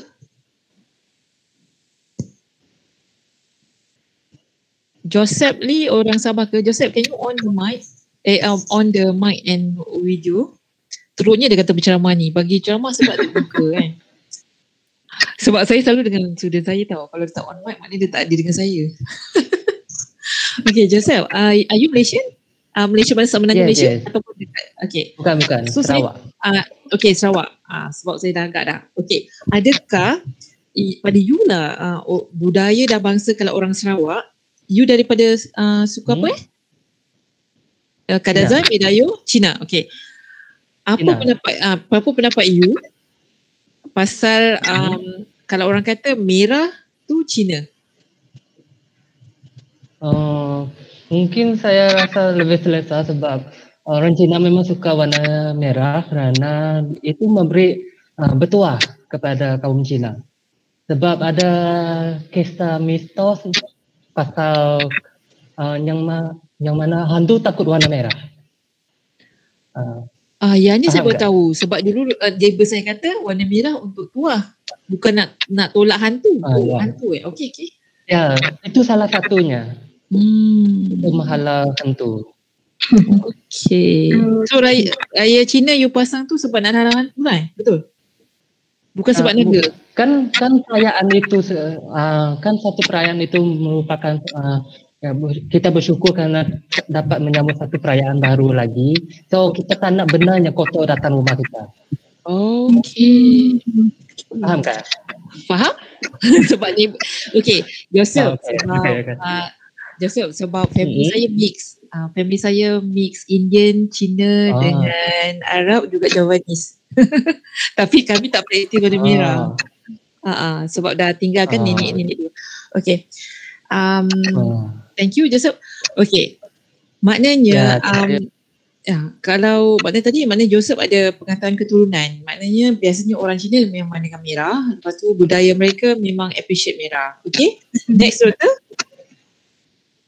Joseph Lee orang Sabah ke? Joseph, can you on the mic? Eh, um, on the mic and video. Teruknya dia kata berceramah ni. Bagi ceramah sebab dia buka kan. Sebab saya selalu dengan student saya tahu. Kalau dia tak on mic, maknanya dia tak ada dengan saya. Okay, Joseph, uh, are you Malaysian? Uh, Malaysia bahasa menanjung yes, Malaysia? Yes. Ataupun dekat? Okay. Bukan, bukan. So, Sarawak. Saya, uh, okay, Sarawak. Uh, sebab saya dah agak dah. Okay. Adakah i, pada you lah uh, oh, budaya dan bangsa kalau orang Sarawak, you daripada uh, suku hmm. apa eh? Uh, Kadazan, Medayo, Cina. Okay. Apa Cina. pendapat uh, apa pendapat you pasal um, hmm. kalau orang kata merah tu Cina? Uh, mungkin saya rasa lebih selesa sebab orang Cina memang suka warna merah kerana itu memberi uh, bertuah kepada kaum Cina. Sebab ada kisah mistos pasal uh, yang ma- yang mana hantu takut warna merah. Uh, ah, yang ni saya baru tahu sebab dulu uh, neighbor saya kata warna merah untuk tuah, bukan nak nak tolak hantu. Uh, oh, ya. hantu eh. Okey okey. Ya, itu salah satunya. Hmm. Untuk menghalau hantu. Okey. So raya, raya Cina you pasang tu sebab nak halang hantu lah eh? Betul? Bukan sebab uh, naga. Kan kan perayaan itu uh, kan satu perayaan itu merupakan uh, ya, kita bersyukur kerana dapat menyambut satu perayaan baru lagi. So kita tak nak benarnya kotor datang rumah kita. Okey. Faham kan? Faham? Sebab ni okey, Joseph okay, sebab okay, okay. Uh, Joseph sebab family mm-hmm. saya mix. Uh, family saya mix Indian, Cina ah. dengan Arab juga Javanese. Tapi kami tak praktis warna merah. Ah. Uh-uh, sebab dah tinggalkan ah. nenek-nenek tu. Okay. Um, ah. Thank you Joseph. Okay. Maknanya, ya, um, ya, kalau maknanya tadi maknanya Joseph ada pengetahuan keturunan. Maknanya biasanya orang Cina memang warna merah. Lepas tu budaya mereka memang appreciate merah. Okay. Next Doktor.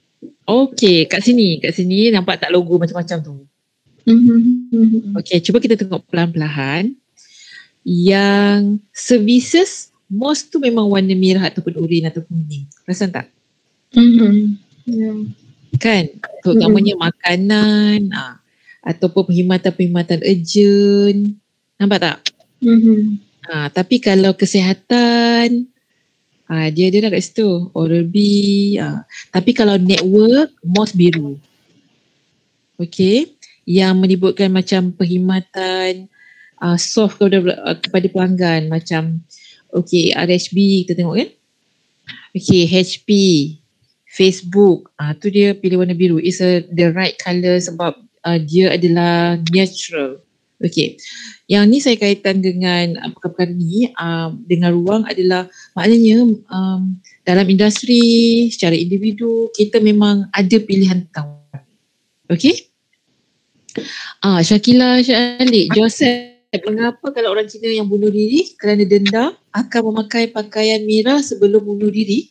Okey, kat sini, kat sini nampak tak logo macam-macam tu. Mm-hmm. Okey, cuba kita tengok perlahan-lahan. Yang services most tu memang warna merah ataupun oranye ataupun kuning. Perasan tak? Mm-hmm. Yeah. Kan? Terutamanya mm-hmm. makanan ah, ataupun perkhidmatan-perkhidmatan urgent. Nampak tak? Mm-hmm. Ah, tapi kalau kesihatan, ah, dia dia dah kat situ. Oral-B. Ah. Tapi kalau network, most biru. Okey. Yang menyebutkan macam perkhidmatan uh, soft kepada, uh, kepada pelanggan. Macam, okey, R H B kita tengok kan? Okey, H P, Facebook. Ah, tu dia pilih warna biru. It's a, the right colour sebab uh, dia adalah natural. Okey. Yang ni saya kaitan dengan uh, perkara ni uh, dengan ruang adalah maknanya um, dalam industri secara individu kita memang ada pilihan tentang. Okey? Ah, Syakila Syalik, Joseph, mengapa kalau orang Cina yang bunuh diri kerana dendam akan memakai pakaian merah sebelum bunuh diri?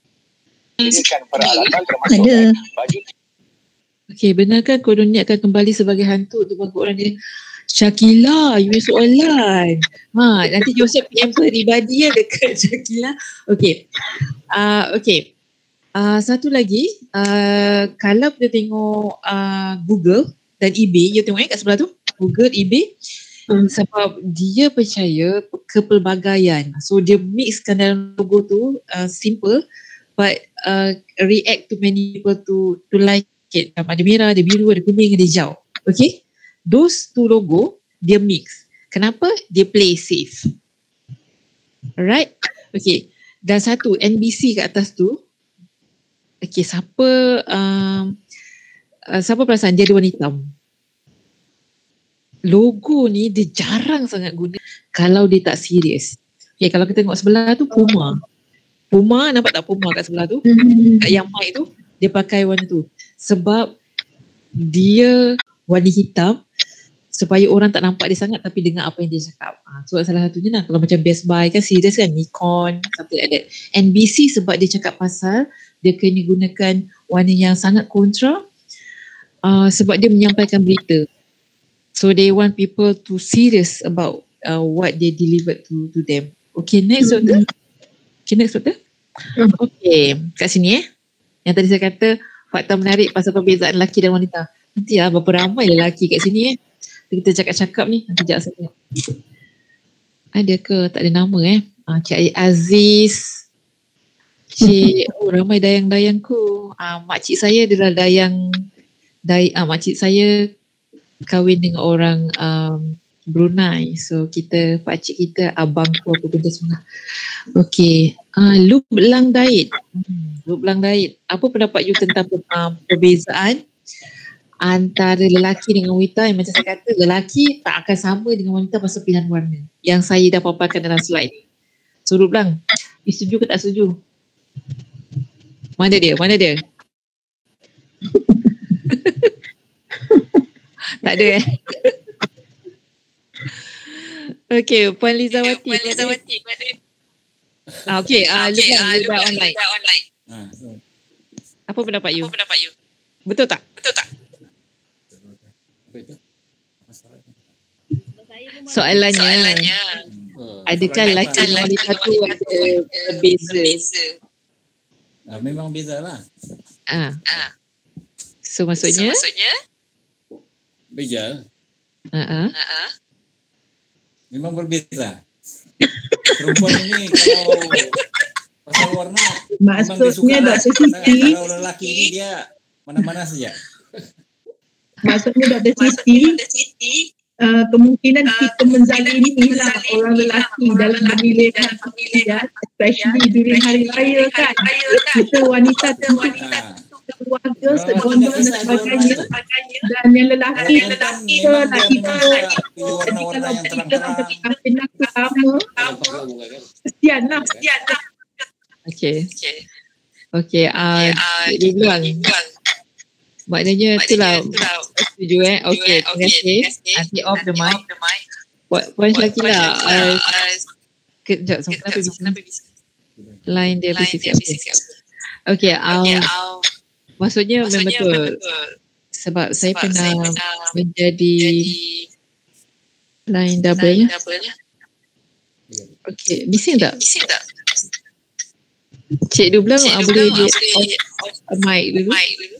Ada. Okey, benarkah kononnya akan kembali sebagai hantu untuk bangkit orang dia? Syakila, you punya soalan. Ha, nanti Joseph P M peribadi ya dekat Syakila. Okey. Uh, Okey. Uh, satu lagi, uh, kalau kita tengok uh, Google dan eBay, you tengok eh kat sebelah tu, Google, eBay, hmm. sebab dia percaya kepelbagaian. So dia mixkan dalam logo tu uh, simple but uh, react to many people to to like it. Ada merah, ada biru, ada kuning, ada hijau. Okay? Those two logo, dia mix. Kenapa? Dia play safe. Alright? Okay. Dan satu, N B C kat atas tu, okay, siapa um, uh, siapa perasan dia ada warna hitam? Logo ni dia jarang sangat guna kalau dia tak serius. Okay, kalau kita tengok sebelah tu Puma. Puma, nampak tak Puma kat sebelah tu? Kat yang mic tu, dia pakai warna tu. Sebab dia warna hitam supaya orang tak nampak dia sangat tapi dengar apa yang dia cakap. Ha, so salah satunya lah, kalau macam Best Buy kan serius kan, Nikon, something like that. N B C sebab dia cakap pasal dia kena gunakan warna yang sangat kontra uh, sebab dia menyampaikan berita. So they want people to serious about uh, what they delivered to to them. Okay, next doktor. Okay, next doktor. Okay, kat sini eh. Yang tadi saya kata fakta menarik pasal perbezaan lelaki dan wanita. Nanti lah berapa ramai lelaki kat sini eh. Kita cakap-cakap ni, nanti sekejap saya tengok. Ada ke? Tak ada nama eh. Ah, Cik Aziz. Cik, oh ramai dayang-dayangku. Ah, makcik saya adalah dayang, day, ah, makcik saya kahwin dengan orang um, Brunei. So kita, pakcik kita, abangku apa benda semua. Okay. Ah, Lup Lang Daid. Hmm, Lup Lang Daid. Apa pendapat you tentang um, perbezaan antara lelaki dengan wanita? Yang macam saya kata, lelaki tak akan sama dengan wanita pasal pilihan warna yang saya dah paparkan dalam slide ni. So Lup Lang, you setuju ke tak setuju? Mana dia? Mana dia? Tak ada eh? Okay, Puan Lizawati. Puan Lizawati. Ah, okay, uh, okay, uh, Lupa online. online. Apa pendapat you? Apa pendapat you? Betul tak? Betul tak? Soalannya, Soalannya adakah lelaki dan wanita tu ada berbeza? Ah, memang beza lah. Ah. ah. So maksudnya? So, maksudnya? Beza. Uh-uh. Uh-uh. Memang berbeza. Perempuan ini kalau pasal warna, maksudnya Doktor Siti, kalau lelaki ini dia mana-mana saja. Maksudnya Doktor Siti, uh, kemungkinan kita menzalimi lah orang lelaki dalam pemilihan pemilihan, especially during hari raya kan. Kita wanita tentu keluarga, segondol dan sebagainya, dan yang lelaki kita nak kita jadi kalau kita menjadi kafilah utama, kesian lah. Okay. Okay, uh, dia bilang maknanya itulah setuju eh. Okay, terima kasih. Nanti off the mic. Puan Syakila, kejap, kenapa bising? Line dia bising siap. Okay, um, Maksudnya, Maksudnya memang betul. betul. Sebab, Sebab saya pernah, saya pernah menjadi line double. Line double. Okey, bising tak? Bising tak? Cik Dublang, Cik boleh dia off, off mic dulu.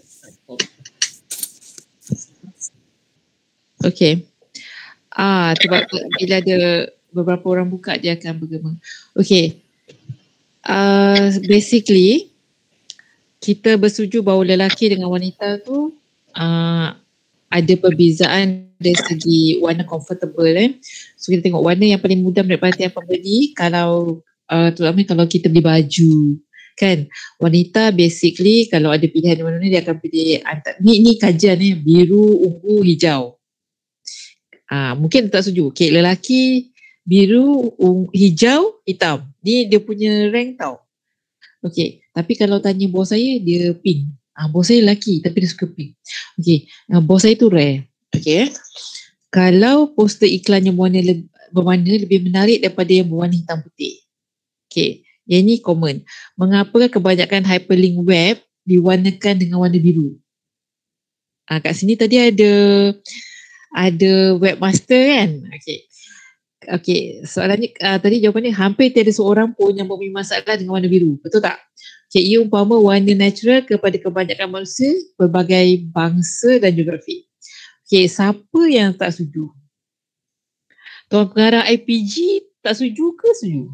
Okey. Ah, sebab bila ada beberapa orang buka dia akan bergema. Okey. Uh, basically kita bersetuju bahawa lelaki dengan wanita tu uh, ada perbezaan dari segi warna comfortable eh. So kita tengok warna yang paling mudah menarik perhatian pembeli kalau uh, terutama kalau kita beli baju kan. Wanita basically kalau ada pilihan warna ni dia akan pilih antara, ni ni kajian eh, biru, ungu, hijau. Ah, mungkin tak setuju. Okay, lelaki biru, um, hijau, hitam. Ni dia punya rank tau. Okay, tapi kalau tanya bos saya, dia pink. Ah, bos saya lelaki tapi dia suka pink. Okay, ah, bos saya tu rare. Okay, kalau poster iklan yang berwarna, le- berwarna lebih menarik daripada yang berwarna hitam putih. Okay, yang ni common. Mengapa kebanyakan hyperlink web diwarnakan dengan warna biru? Ah, kat sini tadi ada ada webmaster kan. Okay. Okay, soalannya uh, tadi jawapannya hampir tiada seorang pun yang mempunyai masalah dengan warna biru. Betul tak? Okay, ia umpama warna natural kepada kebanyakan manusia berbagai bangsa dan geografi. Okay, siapa yang tak setuju? Tuan pengarah I P G tak setuju ke setuju?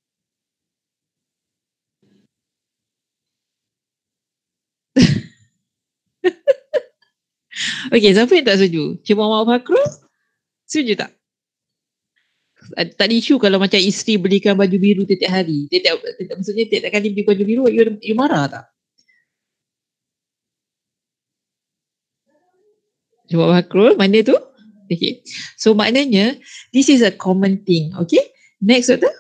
Okay, siapa yang tak setuju? Cik Muhammad Fakrul? Setuju tak? Tak ada isu kalau macam isteri belikan baju biru tiap hari. Tiap, tiap, maksudnya tiap kali beli baju biru, you, you marah tak? Cik Muhammad Fakrul, mana tu? Okay. So maknanya, this is a common thing. Okay. Next, Doktor.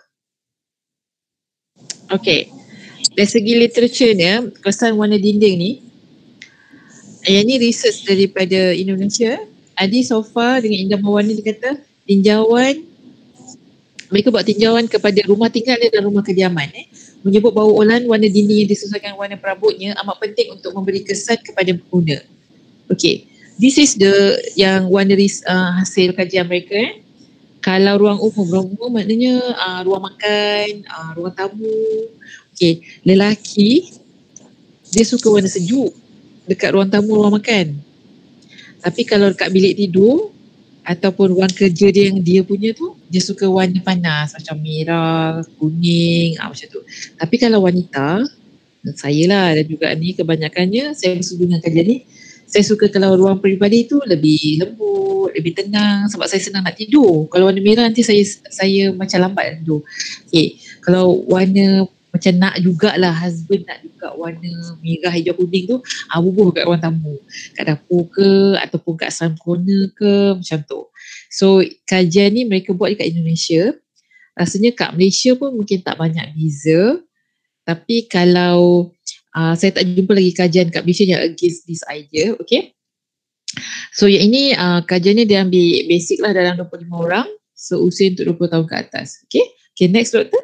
Okay. Dari segi literaturnya, kesan warna dinding ni, yang ni research daripada Indonesia. Adi Sofa dengan Indah Mawarni dia kata tinjauan, mereka buat tinjauan kepada rumah tinggal dan rumah kediaman eh, menyebut bahawa olan warna dinding yang disesuaikan warna perabotnya amat penting untuk memberi kesan kepada pengguna. Okay, this is the yang warna uh, hasil kajian mereka eh. Kalau ruang umum, ruang umum maknanya uh, ruang makan, uh, ruang tamu. Okay, lelaki dia suka warna sejuk dekat ruang tamu, ruang makan. Tapi kalau dekat bilik tidur ataupun ruang kerja dia yang dia punya tu, dia suka warna panas macam merah, kuning, ah, macam tu. Tapi kalau wanita, saya lah dan juga ni kebanyakannya saya bersetuju dengan kajian ni, saya suka kalau ruang peribadi tu lebih lembut, lebih tenang sebab saya senang nak tidur. Kalau warna merah nanti saya saya macam lambat nak tidur. Okay, kalau warna macam nak jugalah husband nak juga warna merah, hijau, kuning tu ah, bubuh kat ruang tamu, kat dapur ke ataupun kat sun corner ke, macam tu. So kajian ni mereka buat dekat Indonesia. Rasanya kat Malaysia pun mungkin tak banyak beza, tapi kalau uh, saya tak jumpa lagi kajian kat Malaysia yang against this idea. Okay, so yang ini uh, kajian ni dia ambil basic lah dalam dua puluh lima orang seusia untuk dua puluh tahun ke atas. Okay, okay, next Doktor.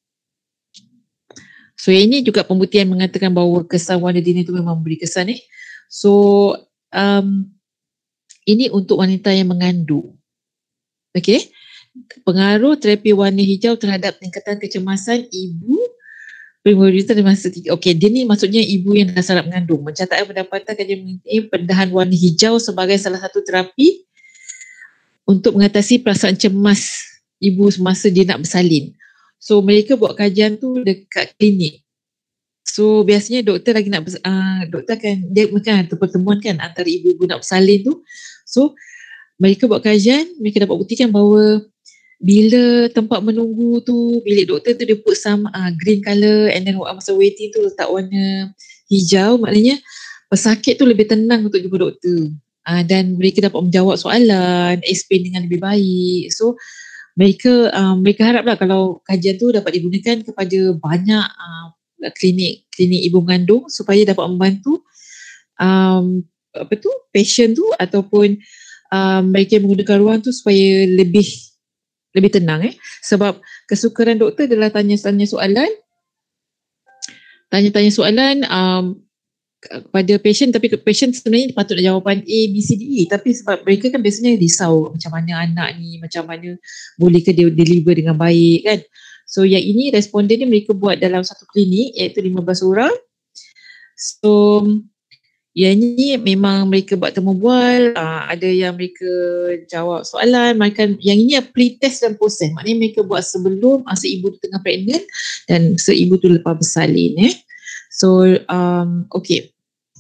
So ini juga pembuktian mengatakan bahawa kesan warna dinding itu memang memberi kesan eh. So um, ini untuk wanita yang mengandung. Okey. Pengaruh terapi warna hijau terhadap peningkatan kecemasan ibu primordial di masa tiga. Okey, dia ni maksudnya ibu yang dah sarap mengandung. Mencatatkan pendapatan kajian mengenai pendahan warna hijau sebagai salah satu terapi untuk mengatasi perasaan cemas ibu semasa dia nak bersalin. So mereka buat kajian tu dekat klinik. So biasanya doktor lagi nak uh, doktor akan dia mungkin ada pertemuan kan antara ibu-ibu nak bersalin tu. So mereka buat kajian, mereka dapat buktikan bahawa bila tempat menunggu tu, bilik doktor tu dia put some uh, green colour and then masa waiting tu letak warna hijau, maknanya pesakit tu lebih tenang untuk jumpa doktor. Uh, dan mereka dapat menjawab soalan, explain dengan lebih baik. So mereka uh, mereka haraplah kalau kajian tu dapat digunakan kepada banyak uh, klinik klinik ibu mengandung supaya dapat membantu um, apa tu patient tu ataupun um, mereka yang menggunakan ruang tu supaya lebih lebih tenang eh, sebab kesukaran doktor adalah tanya-tanya soalan tanya-tanya soalan um, kepada patient, tapi patient sebenarnya patut ada jawapan A, B, C, D, E, tapi sebab mereka kan biasanya risau macam mana anak ni, macam mana boleh ke dia deliver dengan baik kan. So yang ini responden ni mereka buat dalam satu klinik iaitu lima belas orang. So yang ini memang mereka buat temu bual, uh, ada yang mereka jawab soalan, mereka, yang ini pre-test dan post-test, maknanya mereka buat sebelum uh, seibu tu tengah pregnant dan seibu tu lepas bersalin eh. So um, okay.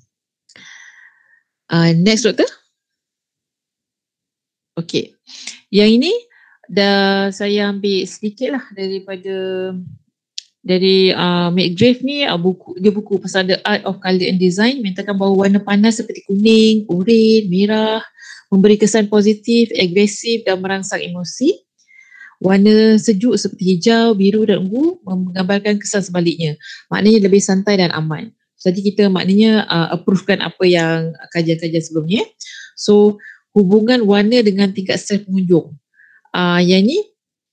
Uh, next doktor. Okay. Yang ini dah saya ambil sedikit lah daripada dari uh, McGrath ni, uh, buku, dia buku pasal The Art of Colour and Design, menyatakan bahawa warna panas seperti kuning, oranye, merah memberi kesan positif, agresif dan merangsang emosi. Warna sejuk seperti hijau, biru dan ungu menggambarkan kesan sebaliknya, maknanya lebih santai dan aman. Jadi kita maknanya uh, approvekan apa yang kajian-kajian sebelumnya. So hubungan warna dengan tingkat stres pengunjung. Uh, yang ni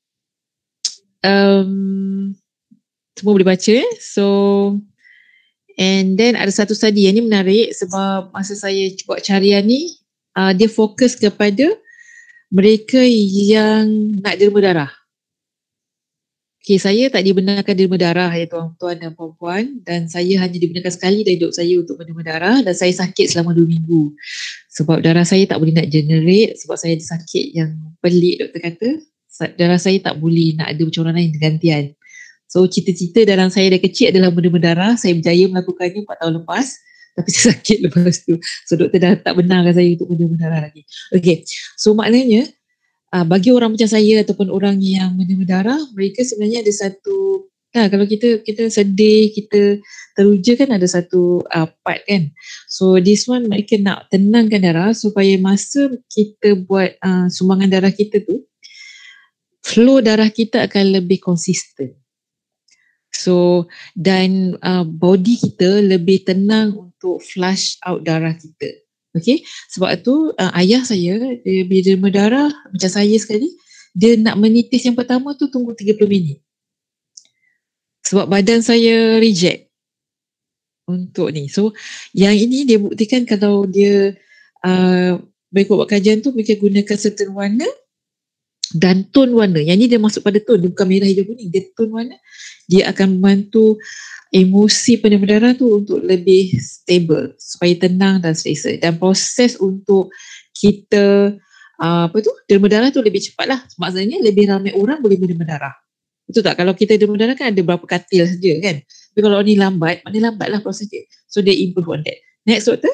um, semua boleh baca. So and then ada satu study yang ni menarik sebab masa saya buat carian ni uh, dia fokus kepada mereka yang nak derma darah. Okay, saya tak dibenarkan derma darah ya tuan-tuan dan puan-puan, dan saya hanya dibenarkan sekali dalam hidup saya untuk derma darah, dan saya sakit selama dua minggu sebab darah saya tak boleh nak generate sebab saya ada sakit yang pelik doktor kata. Darah saya tak boleh nak ada macam orang lain gantian. So cita-cita dalam saya dari kecil adalah derma darah. Saya berjaya melakukannya empat tahun lepas, tapi saya sakit lepas tu. So doktor dah tak benarkan saya untuk derma darah lagi. Okay, so maknanya Uh, bagi orang macam saya ataupun orang yang menderma darah, mereka sebenarnya ada satu, nah, kalau kita kita sedih, kita teruja kan ada satu uh, part kan. So this one mereka nak tenangkan darah supaya masa kita buat uh, sumbangan darah kita tu, flow darah kita akan lebih konsisten. So dan uh, body kita lebih tenang untuk flush out darah kita. Okay, sebab tu uh, ayah saya dia bila derma darah macam saya sekali, dia nak menitis yang pertama tu tunggu tiga puluh minit sebab badan saya reject untuk ni. So yang ini dia buktikan kalau dia uh, mereka buat kajian tu mereka gunakan certain warna dan tone warna. Yang ni dia masuk pada tone, dia bukan merah hijau kuning, dia tone warna, dia akan membantu emosi penderma darah tu untuk lebih stable supaya tenang dan selesa, dan proses untuk kita uh, apa tu derma darah tu lebih cepat lah. Maksudnya lebih ramai orang boleh berderma darah, betul tak? Kalau kita derma darah kan ada berapa katil saja kan, tapi kalau ni lambat, maknanya lambat lah proses dia. So dia improve on that. Next doktor.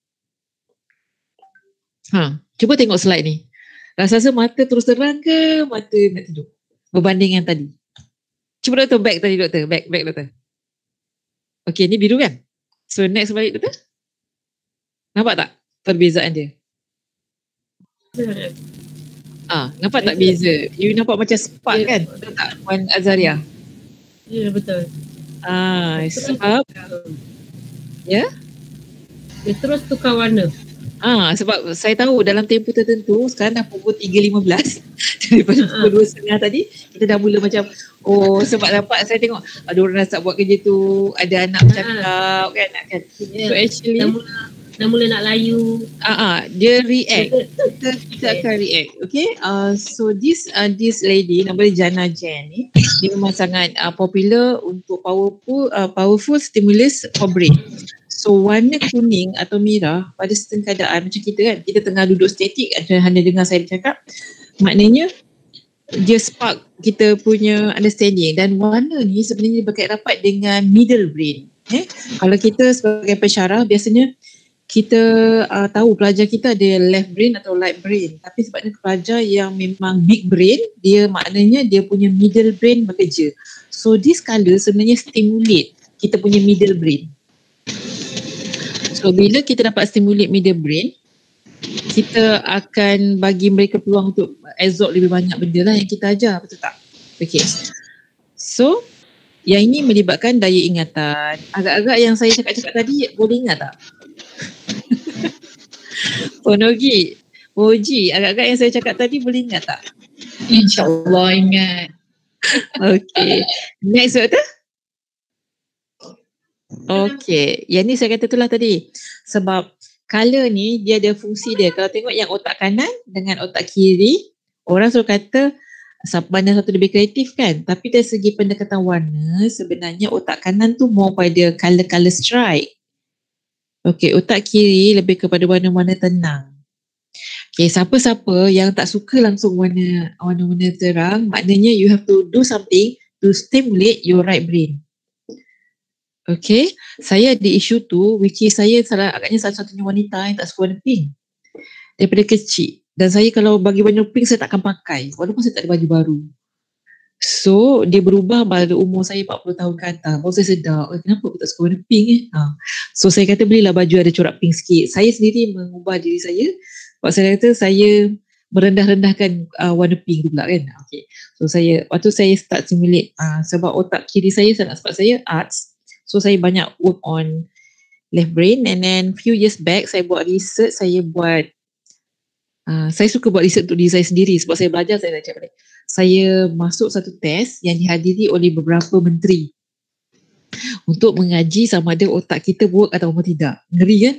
Ha, cuba tengok slide ni. Rasa-rasa mata terus terang ke mata nak tidur berbanding yang tadi? Cuba doktor back tadi doktor, back back doktor. Okay, ni biru kan? So next balik doktor. Nampak tak perbezaan dia? Ah, nampak tak beza? You nampak macam spark yeah, kan? Betul tak Puan Azaria? Ya, yeah, betul. Ah, sebab ya? Yeah? Dia terus tukar warna. Ah, sebab saya tahu dalam tempoh tertentu sekarang dah pukul tiga lima belas daripada pukul dua tiga puluh tadi kita dah mula macam oh sebab dapat saya tengok ada orang dah start buat kerja tu, ada anak bercakap kan nak kan. Yeah. So actually dah mula, dah mula nak layu. Ah, ah dia react. kita kita akan react. Okay. Uh, so this uh, this lady nama dia Jana Jen ni, dia memang sangat uh, popular untuk powerful uh, powerful stimulus for brain. So warna kuning atau merah pada certain keadaan macam kita kan, kita tengah duduk statik hanya dengar saya bercakap, maknanya dia spark kita punya understanding, dan warna ni sebenarnya berkait rapat dengan middle brain. Eh? Kalau kita sebagai pensyarah biasanya kita uh, tahu pelajar kita ada left brain atau right brain, tapi sebabnya pelajar yang memang big brain, dia maknanya dia punya middle brain bekerja. So this colour sebenarnya stimulate kita punya middle brain. So bila kita dapat stimulate middle brain, kita akan bagi mereka peluang untuk absorb lebih banyak benda lah yang kita ajar, betul tak? Okay. So yang ini melibatkan daya ingatan. Agak-agak yang saya cakap-cakap tadi boleh ingat tak? Ponogi, Moji, agak-agak yang saya cakap tadi boleh ingat tak? InsyaAllah ingat. Okay. Next doktor. Okey, yang ni saya kata itulah tadi. Sebab color ni dia ada fungsi dia. Kalau tengok yang otak kanan dengan otak kiri, orang selalu kata sa- mana satu lebih kreatif kan. Tapi dari segi pendekatan warna, sebenarnya otak kanan tu more pada color-color strike. Okey, otak kiri lebih kepada warna-warna tenang. Okey, siapa-siapa yang tak suka langsung warna warna-warna terang, maknanya you have to do something to stimulate your right brain. Okay, saya ada isu tu which is saya salah, agaknya salah satunya wanita yang tak suka warna pink daripada kecil. Dan saya kalau bagi warna pink saya takkan pakai walaupun saya tak ada baju baru. So dia berubah pada umur saya empat puluh tahun ke atas. Baru saya sedar, oh, kenapa aku tak suka warna pink eh? Ha. So saya kata belilah baju ada corak pink sikit. Saya sendiri mengubah diri saya. Sebab saya kata saya merendah-rendahkan uh, warna pink tu pula kan. Okay. So saya, waktu saya start simulate uh, sebab otak kiri saya sangat, sebab saya arts. So saya banyak work on left brain, and then few years back saya buat research, saya buat uh, saya suka buat research untuk diri saya sendiri sebab saya belajar, saya belajar balik. Saya masuk satu test yang dihadiri oleh beberapa menteri untuk mengaji sama ada otak kita work atau tidak. Ngeri kan?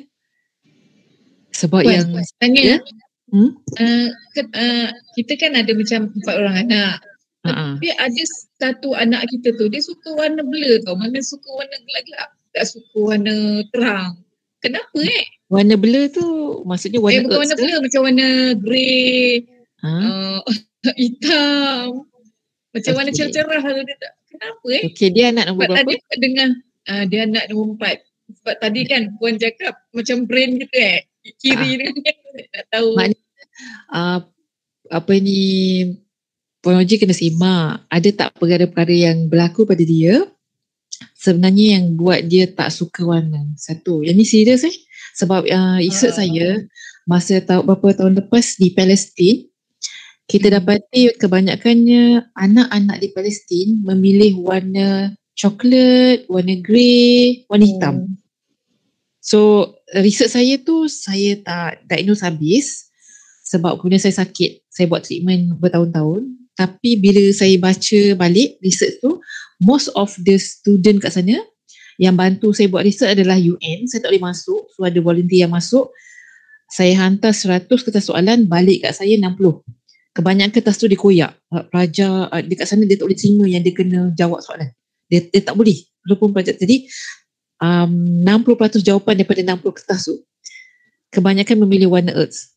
Sebab Puan, yang tanya, ya? hmm? uh, ke, uh, kita kan ada macam empat orang anak. Uh-uh. Tapi ada satu anak kita tu, dia suka warna blur tau. Mana suka warna gelap-gelap, tak suka warna terang. Kenapa eh? Warna blur tu maksudnya warna Eh bukan warna earth ke? blur, macam warna grey, Ha? uh, hitam. Macam warna Okay. cerah-cerah tu dia tak. Kenapa eh? Okay, dia anak nombor Sebab berapa? tadi Puan dengar, uh, dia anak nombor empat. Sebab tadi kan Puan cakap macam brain kita eh. Kiri dengan kanan, tak tahu. Maknanya uh, apa ni, Puan Oji kena simak. Ada tak perkara-perkara yang berlaku pada dia sebenarnya yang buat dia tak suka warna. Satu, yang ni serius eh. Sebab uh, research Ah. saya masa tahu beberapa tahun lepas di Palestin, kita dapati kebanyakannya anak-anak di Palestin memilih warna coklat, warna grey, warna hitam. Hmm. So research saya tu saya tak diagnose habis sebab kemudian saya sakit. Saya buat treatment bertahun-tahun. Tapi bila saya baca balik research tu, most of the student kat sana yang bantu saya buat research adalah U N. Saya tak boleh masuk. So ada volunteer yang masuk. Saya hantar seratus kertas soalan, balik kat saya enam puluh. Kebanyakan kertas tu dia koyak. Pelajar dekat sana dia tak boleh terima yang dia kena jawab soalan. Dia, dia tak boleh. Walaupun pelajar. Jadi um, enam puluh peratus jawapan daripada enam puluh kertas tu kebanyakan memilih warna earth.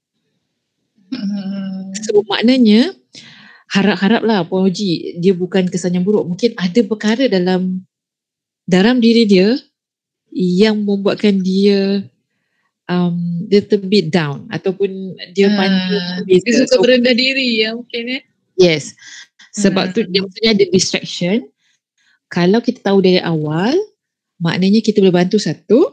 Hmm. So maknanya harap-haraplah Puan Oji dia bukan kesan yang buruk. Mungkin ada perkara dalam dalam diri dia yang membuatkan dia um, dia terbit down ataupun dia Ah, pandai dia beza. suka So, berendah diri ya mungkin eh. yes. Sebab Hmm. tu dia maksudnya ada distraction. Kalau kita tahu dari awal, maknanya kita boleh bantu satu.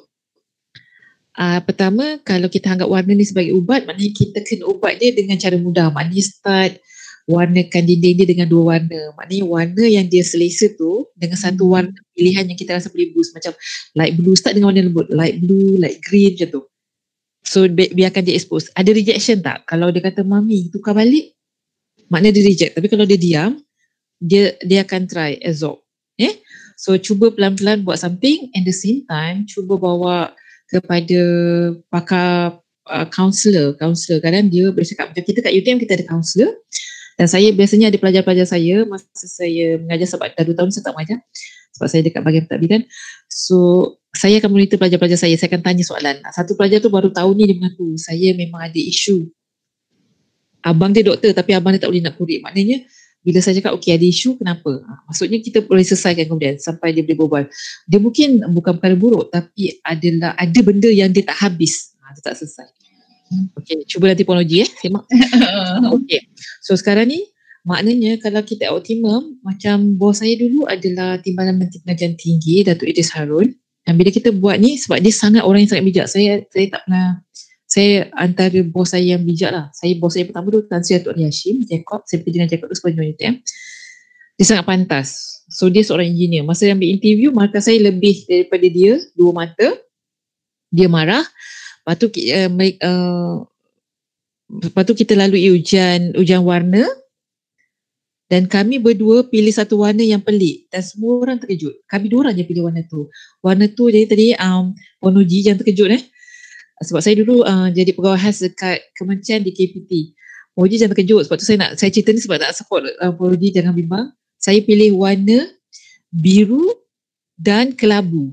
Uh, pertama, kalau kita anggap warna ni sebagai ubat, maknanya kita kena ubat dia dengan cara mudah. Maknanya start warnakan dinding dia dengan dua warna. Maknanya warna yang dia selesa tu dengan satu warna pilihan yang kita rasa boleh boost. Macam light blue, start dengan warna lembut. Light blue, light green macam tu. So bi- biarkan dia expose. Ada rejection tak? Kalau dia kata mami tukar balik, maknanya dia reject. Tapi kalau dia diam, dia dia akan try absorb. Eh? So cuba pelan-pelan buat something, and the same time cuba bawa kepada pakar uh, counselor. Counselor kadang dia boleh cakap, macam kita kat U T M kita ada counselor, dan saya biasanya ada pelajar-pelajar saya masa saya mengajar, sebab dah dua tahun saya tak mengajar sebab saya dekat bahagian pentadbiran. So saya akan monitor pelajar-pelajar saya, saya akan tanya soalan. Satu pelajar tu baru tahun ni dia mengaku, saya memang ada isu. Abang dia doktor tapi abang dia tak boleh nak korek. Maknanya bila saya cakap okey ada isu, kenapa? Ha, maksudnya kita boleh selesaikan kemudian sampai dia boleh berbual. Dia mungkin bukan perkara buruk tapi adalah ada benda yang dia tak habis. Ha, dia tak selesai. Okey, cuba nanti Puan Oji eh, simak. Okey. So sekarang ni maknanya kalau kita optimum, macam bos saya dulu adalah Timbalan Menteri Pengajian Tinggi Datuk Idris Harun. Dan bila kita buat ni, sebab dia sangat orang yang sangat bijak. Saya saya tak pernah, saya antara bos saya yang bijak lah. Saya bos saya pertama tu Tan Sri Datuk Ali Hashim, Jacob. Saya pergi dengan Jacob tu sepanjang U T M. Dia sangat pantas. So dia seorang engineer. Masa dia ambil interview, markah saya lebih daripada dia, dua mata. Dia marah. Lepas tu, uh, uh, lepas tu kita lalui ujian, ujian warna. Dan kami berdua pilih satu warna yang pelik dan semua orang terkejut. Kami dua orang je pilih warna tu. Warna tu jadi tadi um, Puan Uji jangan terkejut eh. Sebab saya dulu uh, jadi pegawai khas dekat Kementerian di K P T. Puan Uji jangan terkejut. Sebab tu saya nak saya cerita ni sebab nak support uh, Puan Uji, jangan bimbang. Saya pilih warna biru dan kelabu.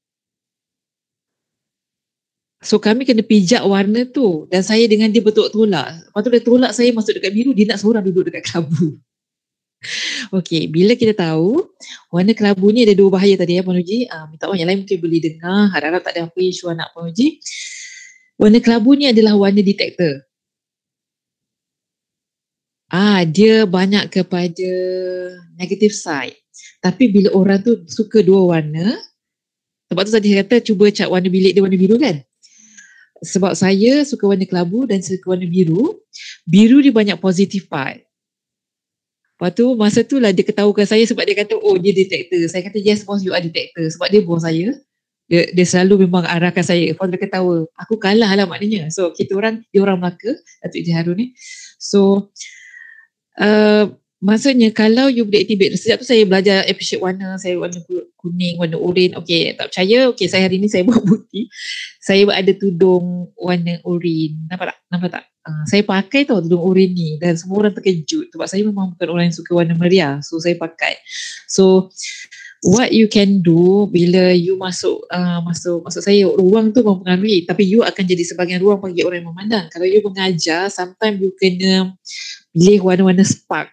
So kami kena pijak warna tu dan saya dengan dia bertolak-tolak. Lepas tu dia tolak saya masuk dekat biru, dia nak seorang duduk dekat kelabu. Okey, bila kita tahu warna kelabu ni ada dua bahaya tadi ya Puan Uji. Uh, minta maaf yang lain mungkin boleh dengar. Harap-harap tak ada apa isu anak Puan Uji. Warna kelabu ni adalah warna detektor. Ah, dia banyak kepada negative side. Tapi bila orang tu suka dua warna, sebab tu tadi saya kata cuba cat warna bilik dia warna biru kan. Sebab saya suka warna kelabu dan suka warna biru. Biru dia banyak positive part. Lepas tu masa tu lah dia ketahukan saya sebab dia kata oh dia detektor. Saya kata yes boss you are detektor. Sebab dia bos saya. Dia, dia selalu memang arahkan saya. Lepas dia ketawa. Aku kalah lah maknanya. So kita orang, dia orang Melaka. Datuk J. Harun ni. So uh, maksudnya kalau you boleh activate. Sejak tu saya belajar appreciate warna. Saya warna kuning, warna oranye. Okay, tak percaya. Okay, saya hari ni saya buat bukti. Saya ada tudung warna oranye. Nampak tak? Nampak tak? Uh, saya pakai tau tudung oranye ni. Dan semua orang terkejut. Sebab saya memang bukan orang yang suka warna meriah. So saya pakai. So what you can do bila you masuk uh, masuk masuk saya ruang tu mempengaruhi. Tapi you akan jadi sebahagian ruang bagi orang yang memandang. Kalau you mengajar, sometimes you kena pilih warna-warna spark.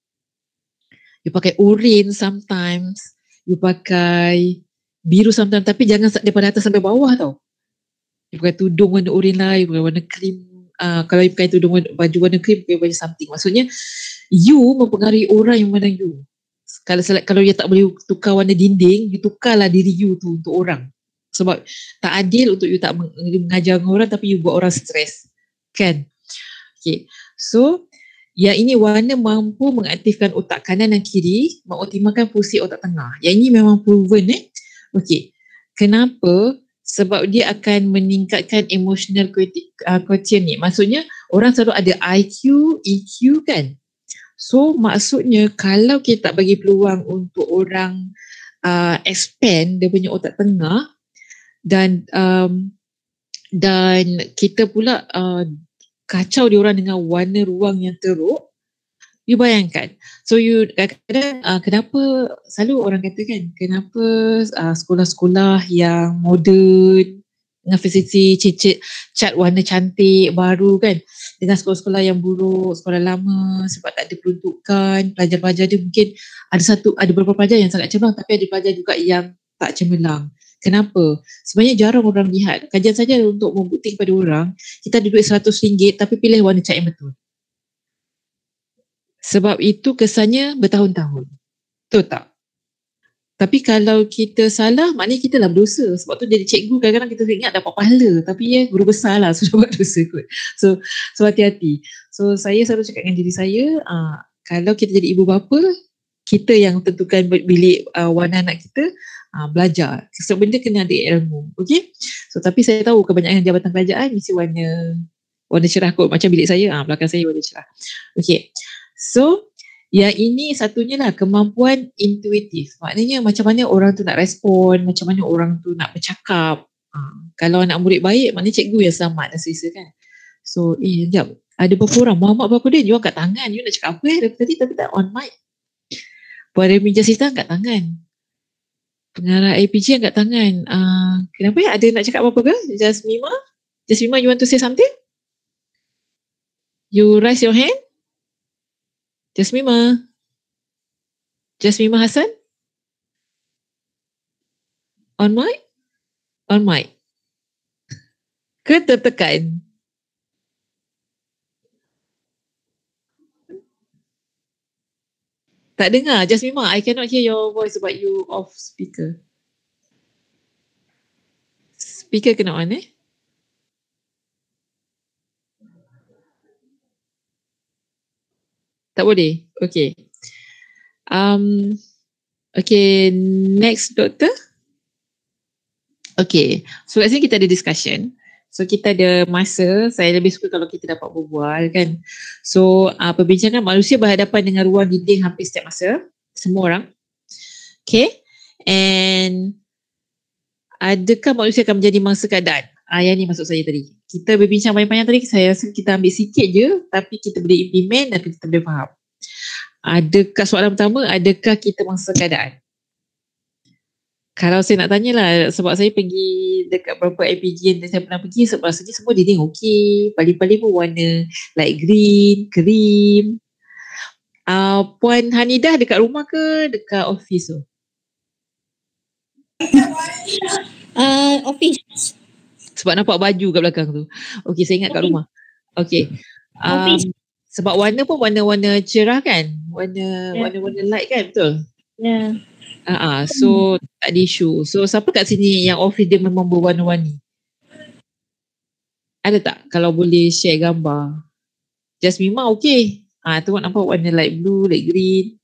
You pakai oranye sometimes, you pakai biru sometimes, tapi jangan daripada atas sampai bawah tau. You pakai tudung warna oranye lah, you pakai warna krim. Uh, kalau you pakai tudung warna, baju warna krim, you pakai baju something. Maksudnya, you mempengaruhi orang yang memandang you. Kalau kalau you tak boleh tukar warna dinding, you tukarlah diri you tu untuk orang. Sebab tak adil untuk you tak mengajar orang tapi you buat orang stres. Kan? Okay. So, yang ini warna mampu mengaktifkan otak kanan dan kiri, mengoptimalkan fungsi otak tengah. Yang ini memang proven eh. Okey. Kenapa? Sebab dia akan meningkatkan emotional quotient ni. Maksudnya orang selalu ada I Q, E Q kan. So maksudnya kalau kita tak bagi peluang untuk orang uh, expand dia punya otak tengah dan um, dan kita pula uh, kacau dia orang dengan warna ruang yang teruk, you bayangkan. So you kadang-kadang uh, kenapa selalu orang kata kan, kenapa uh, sekolah-sekolah yang moden dengan fasiliti cicit cat warna cantik baru kan, dengan sekolah-sekolah yang buruk, sekolah lama sebab tak ada peruntukan, pelajar-pelajar dia mungkin ada satu ada beberapa pelajar yang sangat cemerlang tapi ada pelajar juga yang tak cemerlang. Kenapa? Sebenarnya jarang orang lihat. Kajian saja untuk membuktikan kepada orang, kita ada duit seratus ringgit tapi pilih warna cat yang betul. Sebab itu kesannya bertahun-tahun. Betul tak? Tapi kalau kita salah, maknanya kita lah berdosa. Sebab tu jadi cikgu kadang-kadang kita ingat dapat pahala. Tapi ya guru besar lah sudah buat dosa kot. So, so hati-hati. So saya selalu cakap dengan diri saya, uh, kalau kita jadi ibu bapa, kita yang tentukan bilik uh, warna anak kita, uh, belajar. Sebab benda kena ada ilmu. Okay? So tapi saya tahu kebanyakan jabatan kerajaan mesti warna warna cerah kot. Macam bilik saya, uh, belakang saya warna cerah. Okay. So, yang ini satunya lah kemampuan intuitif. Maknanya macam mana orang tu nak respon, macam mana orang tu nak bercakap. Ha, kalau anak murid baik, maknanya cikgu yang selamat dan selesa kan. So, eh sekejap. Ada beberapa orang, Muhammad Bakudin, you angkat tangan. You nak cakap apa eh dari tadi tapi tak on mic. Puan Remy Jasita angkat tangan. Pengarah A P J angkat tangan. Uh, kenapa ya? Ada nak cakap apa-apa ke? Jasmima? Jasmima, you want to say something? You raise your hand? Jasmima. Jasmima Hassan? On mic? On mic. Ke tertekan? Tak dengar. Jasmima, I cannot hear your voice sebab you off speaker. Speaker kena on eh? Tak boleh? Okay. Um, okay, next doktor. Okay, so kat sini kita ada discussion. So kita ada masa, saya lebih suka kalau kita dapat berbual kan. So uh, perbincangan manusia berhadapan dengan ruang dinding hampir setiap masa, semua orang. Okay. And adakah manusia akan menjadi mangsa keadaan? Ah, yang ni maksud saya tadi. Kita berbincang banyak-banyak tadi, saya rasa kita ambil sikit je tapi kita boleh implement dan kita boleh faham. Adakah, soalan pertama, adakah kita mangsa keadaan? Kalau saya nak tanyalah, sebab saya pergi dekat beberapa I P G yang saya pernah pergi, sebab rasanya semua dinding okey. Paling-paling pun warna light green, cream. Uh, Puan Hanidah dekat rumah ke dekat office tu? Uh, office. Sebab nampak baju kat belakang tu. Okey, saya ingat kat rumah. Okey. Um, sebab warna pun warna-warna cerah kan? Warna, yeah. Warna-warna light kan, betul? Ya. Yeah. Uh, uh, so tak ada isu. So siapa kat sini yang office dia memang berwarna-warni? Ada tak? Kalau boleh share gambar. Jasmine okey. Ah, tu nampak warna light blue, light green.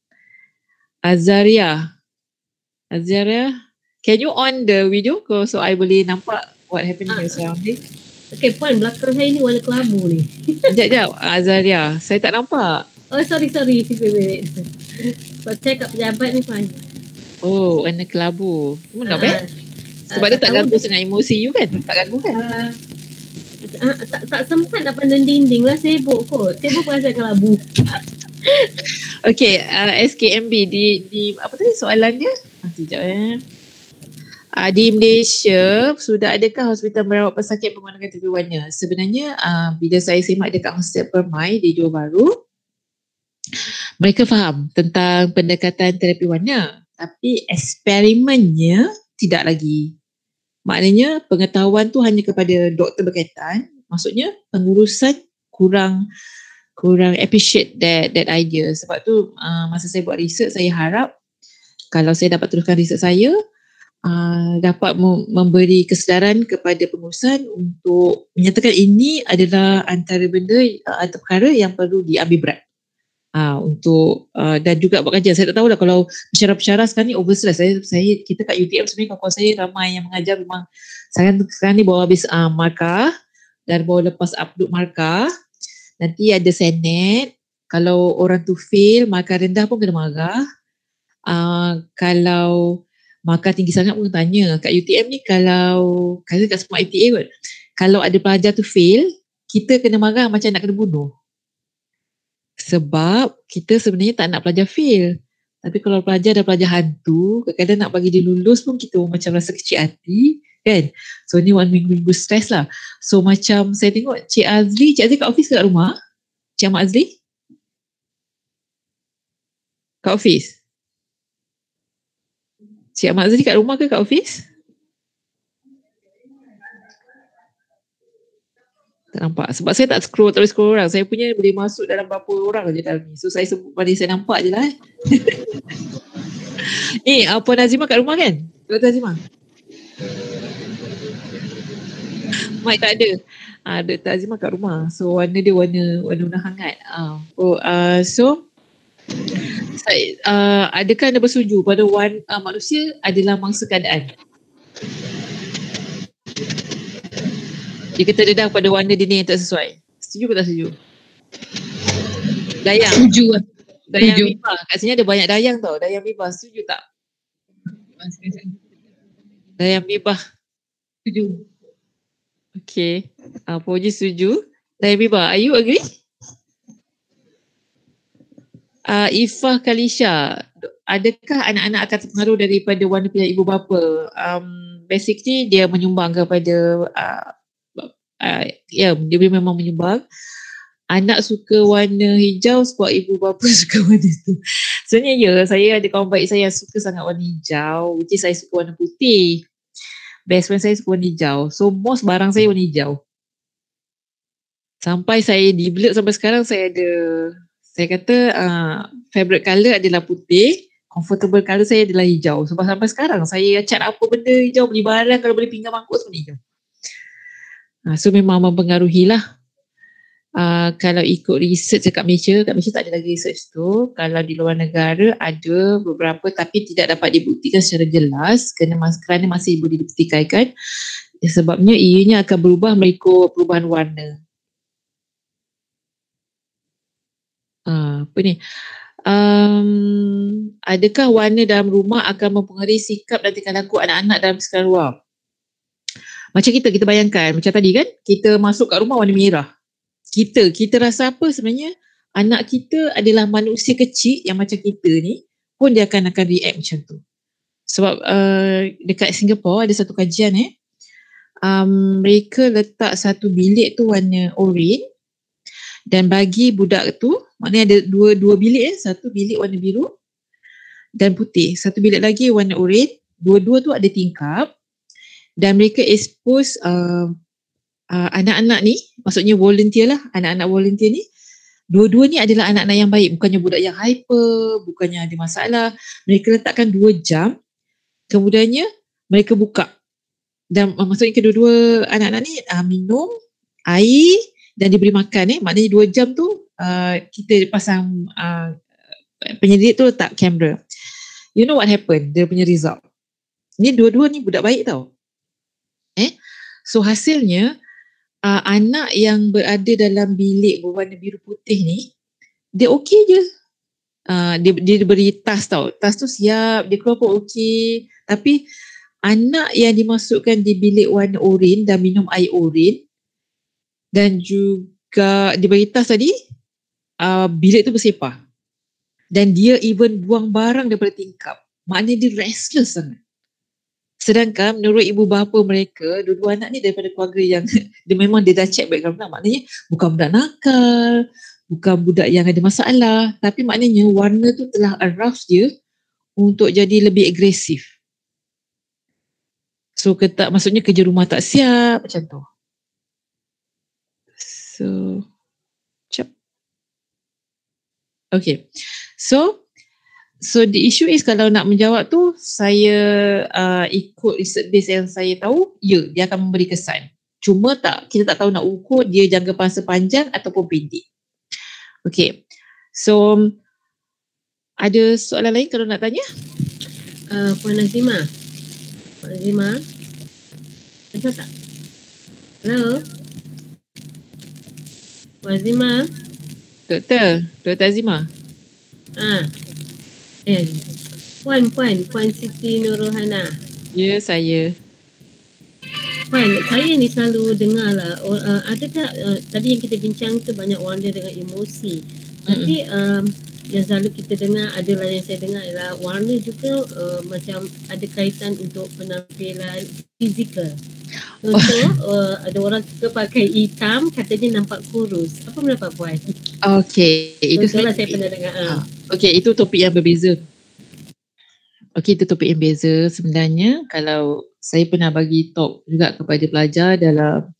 Azaria. Azaria, can you on the video so I boleh nampak what happening ah. surrounding? Okay, Puan, belakang saya ni warna kelabu ni. Sekejap, sekejap. Azaria, saya tak nampak. Oh, sorry, sorry. Wait, wait. Sebab saya kat pejabat ni, Puan. Oh, warna kelabu. Mana uh, eh? Sebab uh, dia tak ganggu sangat emosi you kan? Tak ganggu kan? Uh, uh, tak, tak sempat nak pandang dinding lah, sibuk kot. Sibuk pasal kelabu. Okay, uh, S K M B di, di apa tadi soalan dia? Ah, sekejap eh. Uh, di Malaysia, sudah adakah hospital merawat pesakit menggunakan terapi warna? Sebenarnya, uh, bila saya semak dekat Hospital Permai di Johor Bahru, mereka faham tentang pendekatan terapi warna. Tapi eksperimennya tidak lagi. Maknanya pengetahuan tu hanya kepada doktor berkaitan. Maksudnya pengurusan kurang kurang appreciate that that idea. Sebab tu uh, masa saya buat research, saya harap kalau saya dapat teruskan research saya, Uh, dapat mem- memberi kesedaran kepada pengurusan untuk menyatakan ini adalah antara benda uh, atau perkara yang perlu diambil berat uh, untuk uh, dan juga buat kajian. Saya tak tahulah kalau pensyarah-pensyarah sekarang ni overstress. Saya, saya kita kat U T M sebenarnya kawan-kawan saya ramai yang mengajar memang sekarang, sekarang ni bawa habis uh, markah dan bawa lepas upload markah. Nanti ada senet. Kalau orang tu fail, markah rendah pun kena marah. Uh, kalau markah tinggi sangat pun tanya. Kat U T M ni kalau, kalau kat semua I T A kot, kalau ada pelajar tu fail, kita kena marah macam nak kena bunuh. Sebab kita sebenarnya tak nak pelajar fail. Tapi kalau pelajar dah pelajar hantu, kadang-kadang nak bagi dia lulus pun kita macam rasa kecil hati kan. So ni one minggu-minggu stress lah. So macam saya tengok Cik Azli, Cik Azli kat office ke kat rumah? Cik Ahmad Azli? Kat office? Cik Ahmad Azli kat rumah ke kat office? Tak nampak. Sebab saya tak scroll terus scroll orang. Saya punya boleh masuk dalam berapa orang je dalam ni. So saya sebut pada saya nampak je lah eh. Eh, uh, Puan Azimah kat rumah kan? Doktor Azimah? Mic tak ada. Uh, Doktor Azimah kat rumah. So warna dia warna warna hangat. Uh, oh, uh, so Saya, uh, adakah anda bersetuju pada warna uh, manusia adalah mangsa keadaan? Jika terdedah pada warna dinding yang tak sesuai. Setuju ke tak setuju? Dayang. Setuju. Dayang Bibah. Kat sini ada banyak Dayang tau. Dayang Bibah. Setuju tak? Dayang Bibah. Setuju. Okay. Uh, Puji setuju. Dayang Bibah, are you agree? Uh, Ifah Kalisha, adakah anak-anak akan terpengaruh daripada warna pilihan ibu bapa? Um, basically dia menyumbang kepada uh, uh, ya yeah, dia memang menyumbang. Anak suka warna hijau sebab ibu bapa suka warna tu. Sebenarnya ya, saya ada kawan baik saya yang suka sangat warna hijau, which is saya suka warna putih. Best friend saya suka warna hijau. So most barang saya warna hijau. Sampai saya develop sampai sekarang saya ada, saya kata uh, favorite colour adalah putih, comfortable colour saya adalah hijau. Sebab sampai sekarang saya cat apa benda hijau, beli barang kalau boleh pinggan mangkuk semua hijau. Uh, so memang mempengaruhi lah. Uh, kalau ikut research dekat Malaysia, kat Malaysia tak ada lagi research tu. Kalau di luar negara ada beberapa tapi tidak dapat dibuktikan secara jelas kerana, mas, kerana masih boleh dipertikaikan. sebabnya ianya akan berubah mengikut perubahan warna. Uh, apa ni? Um, adakah warna dalam rumah akan mempengaruhi sikap dan tingkah laku anak-anak dalam sekolah luar? Macam kita, kita bayangkan, macam tadi kan, kita masuk kat rumah warna merah. Kita, kita rasa apa sebenarnya? Anak kita adalah manusia kecil yang macam kita ni, pun dia akan akan react macam tu. Sebab uh, dekat Singapura ada satu kajian eh, um, mereka letak satu bilik tu warna oren, dan bagi budak tu, maknanya ada dua dua bilik eh, satu bilik warna biru dan putih, satu bilik lagi warna oren, dua-dua tu ada tingkap, dan mereka expose uh, uh, anak-anak ni, maksudnya volunteer lah, anak-anak volunteer ni, dua-dua ni adalah anak-anak yang baik, bukannya budak yang hyper, bukannya ada masalah. Mereka letakkan dua jam, kemudiannya mereka buka. Dan uh, maksudnya kedua-dua anak-anak ni uh, minum air dan diberi makan. Eh. Maknanya dua jam tu uh, kita pasang uh, penyelidik tu letak kamera. You know what happened? Dia punya result. Ni dua-dua ni budak baik tau. Eh? So hasilnya, Uh, anak yang berada dalam bilik berwarna biru putih ni, dia okey je. Uh, dia, dia diberi tas tau. Tas tu siap, dia keluar pun okey. Tapi anak yang dimasukkan di bilik warna oren dan minum air oren, dan juga diberi tas tadi, uh, bilik tu bersepah. Dan dia even buang barang daripada tingkap. Maknanya dia restless sangat. Sedangkan menurut ibu bapa mereka, dua-dua anak ni daripada keluarga yang dia memang dia dah check background lah. Maknanya bukan budak nakal, bukan budak yang ada masalah, tapi maknanya warna tu telah arouse dia untuk jadi lebih agresif. So ketak, maksudnya kerja rumah tak siap macam tu. So, cep. Okay. So, So the issue is kalau nak menjawab tu, saya uh, ikut research base yang saya tahu, ya, dia akan memberi kesan. Cuma tak, kita tak tahu nak ukur dia jangka masa panjang ataupun pendek. Okay. So, ada soalan lain kalau nak tanya? Uh, Puan Nazima. Puan Nazima. Ada tak? Hello? Puan Nazima. Doktor, Doktor Azima. Ah. Eh, Puan, Puan, Puan Siti Nurrohana. Ya, saya. Puan, saya ni selalu dengar lah, uh, ada tak, uh, tadi yang kita bincang tu banyak warna dengan emosi. Tapi um, yang selalu kita dengar adalah, yang saya dengar adalah warna juga uh, macam ada kaitan untuk penampilan fizikal. Contoh, uh, ada orang suka pakai hitam, katanya nampak kurus. Apa pendapat Puan? Okay, itu Betul lah, saya pernah dengar. Uh. Okay, itu topik yang berbeza. Okay, itu topik yang berbeza. Sebenarnya, kalau saya pernah bagi talk juga kepada pelajar dalam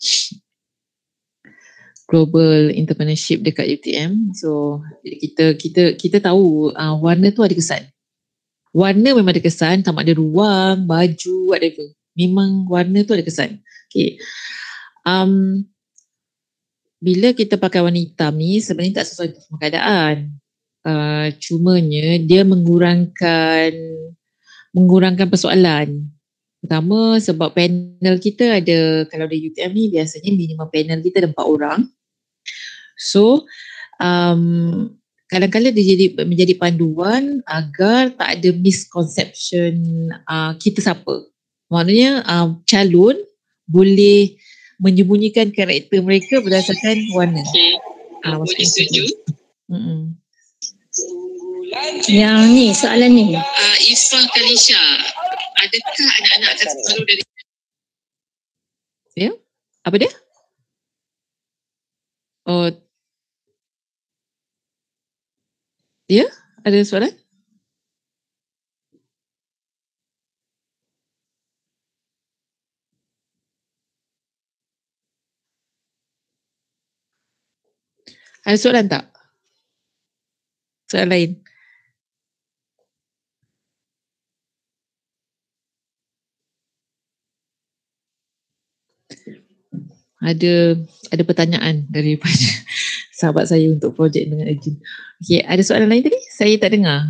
Global Entrepreneurship dekat U T M. So, kita kita kita tahu uh, warna tu ada kesan. Warna memang ada kesan, sama ada ruang, baju, whatever. Memang warna tu ada kesan. Okay. Um, bila kita pakai warna hitam ni, sebenarnya tak sesuai dengan keadaan. Uh, cumanya dia mengurangkan mengurangkan persoalan. Pertama, sebab panel kita ada, kalau di U T M ni biasanya minimum panel kita ada empat orang. So um, kadang-kadang dia jadi menjadi panduan agar tak ada misconception uh, kita siapa. Maknanya uh, calon boleh menyembunyikan karakter mereka berdasarkan warna. Okay. Uh, boleh setuju. Mm-mm. Yang ni, soalan ni. Uh, Ifah Kalisha, adakah anak-anak akan terpengaruh dari... Ya? Apa dia? Oh. Ya? Ada soalan? Ada soalan tak? Soalan lain? Ada ada pertanyaan daripada sahabat saya untuk projek dengan urgent. Okey, ada soalan lain tadi? Saya tak dengar.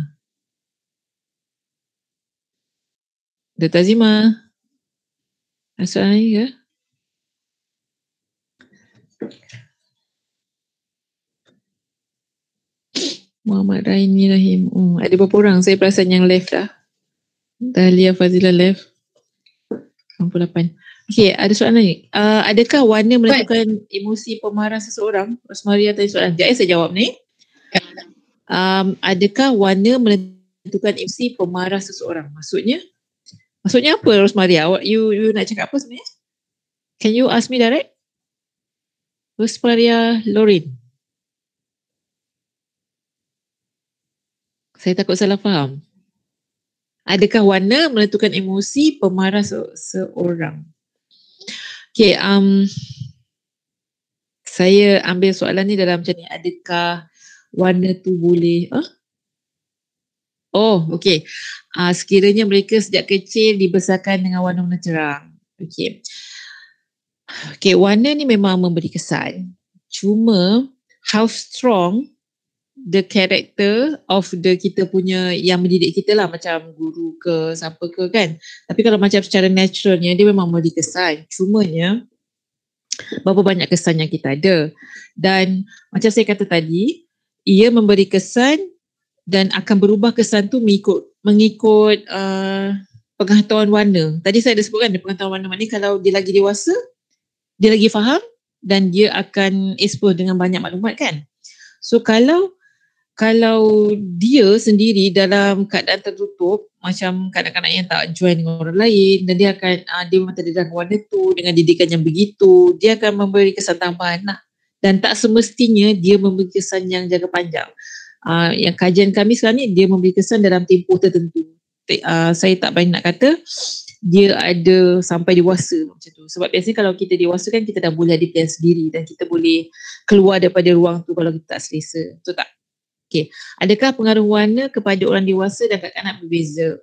Doktor Azima. Ada soalan lain ke? Muhammad Raini Rahim. Hmm, ada berapa orang? Saya perasan yang left dah. Dahlia Fazila left. enam puluh lapan. Okey, ada soalan ni. Uh, adakah warna menentukan emosi pemarah seseorang? Rosmaria tanya soalan. Sekejap, saya jawab ni. Um, adakah warna menentukan emosi pemarah seseorang? Maksudnya? Maksudnya apa, Rosmaria? You, you nak cakap apa sebenarnya? Can you ask me direct? Rosmaria Lorin. Saya takut salah faham. Adakah warna menentukan emosi pemarah se- seorang? Okay, um, saya ambil soalan ni dalam macam ni. Adakah warna tu boleh... Huh? Oh, okay. Uh, sekiranya mereka sejak kecil dibesarkan dengan warna-warna cerang. Okay. Okay, warna ni memang memberi kesan. Cuma, how strong the character of the kita punya yang mendidik kita lah, macam guru ke siapa ke kan. Tapi kalau macam secara naturalnya dia memang memberi kesan. Cumanya berapa banyak kesan yang kita ada. Dan macam saya kata tadi, ia memberi kesan dan akan berubah kesan tu mengikut mengikut uh, pengetahuan warna. Tadi saya ada sebutkan dia pengetahuan warna ni kalau dia lagi dewasa, dia lagi faham dan dia akan expose dengan banyak maklumat kan. So kalau Kalau dia sendiri dalam keadaan tertutup, macam kanak-kanak yang tak join dengan orang lain, dan dia akan, uh, dia memang terdedah warna tu dengan didikan yang begitu, dia akan memberi kesan tambahan lah. Dan tak semestinya dia memberi kesan yang jangka panjang. Uh, yang kajian kami sekarang ni, dia memberi kesan dalam tempoh tertentu. Uh, saya tak berani nak kata dia ada sampai dewasa macam tu. Sebab biasanya kalau kita dewasa kan, kita dah boleh ada pilihan sendiri dan kita boleh keluar daripada ruang tu kalau kita tak selesa. Betul tak? Okay. Adakah pengaruh warna kepada orang dewasa dan kanak-kanak berbeza?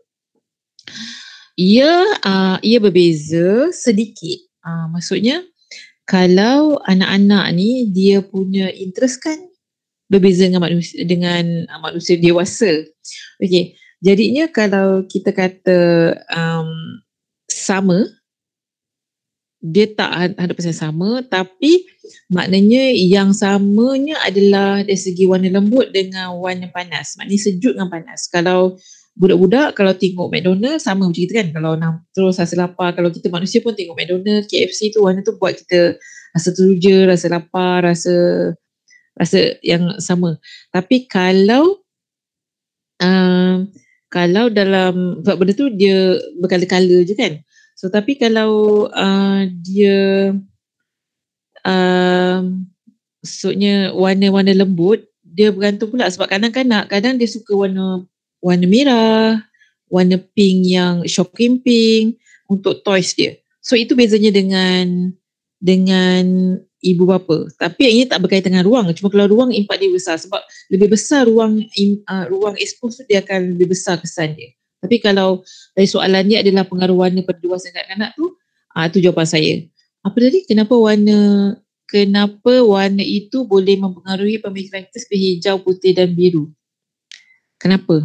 Ia uh, ia berbeza sedikit. Uh, maksudnya kalau anak-anak ni dia punya interest kan berbeza dengan manusia dengan uh, manusia dewasa. Okey. Jadinya kalau kita kata um, sama, dia tak one hundred percent sama, tapi maknanya yang samanya adalah dari segi warna lembut dengan warna panas. Maknanya sejuk dengan panas. Kalau budak-budak kalau tengok McDonald sama macam kita kan. Kalau nak terus rasa lapar, kalau kita manusia pun tengok McDonald, K F C tu warna tu buat kita rasa teruja, rasa lapar, rasa rasa yang sama. Tapi kalau uh, kalau dalam sebab benda tu dia berkala-kala je kan. So tapi kalau uh, dia uh, maksudnya warna-warna lembut, dia bergantung pula sebab kanak-kanak kadang dia suka warna warna merah, warna pink yang shocking pink untuk toys dia. So itu bezanya dengan dengan ibu bapa. Tapi yang ini tak berkaitan dengan ruang. Cuma kalau ruang impak dia besar sebab lebih besar ruang uh, ruang expose tu dia akan lebih besar kesan dia. Tapi kalau dari soalan ni adalah pengaruh warna pada dewasa kanak-kanak tu, ah tu jawapan saya. Apa tadi? Kenapa warna kenapa warna itu boleh mempengaruhi pemikiran kita seperti hijau, putih dan biru? Kenapa?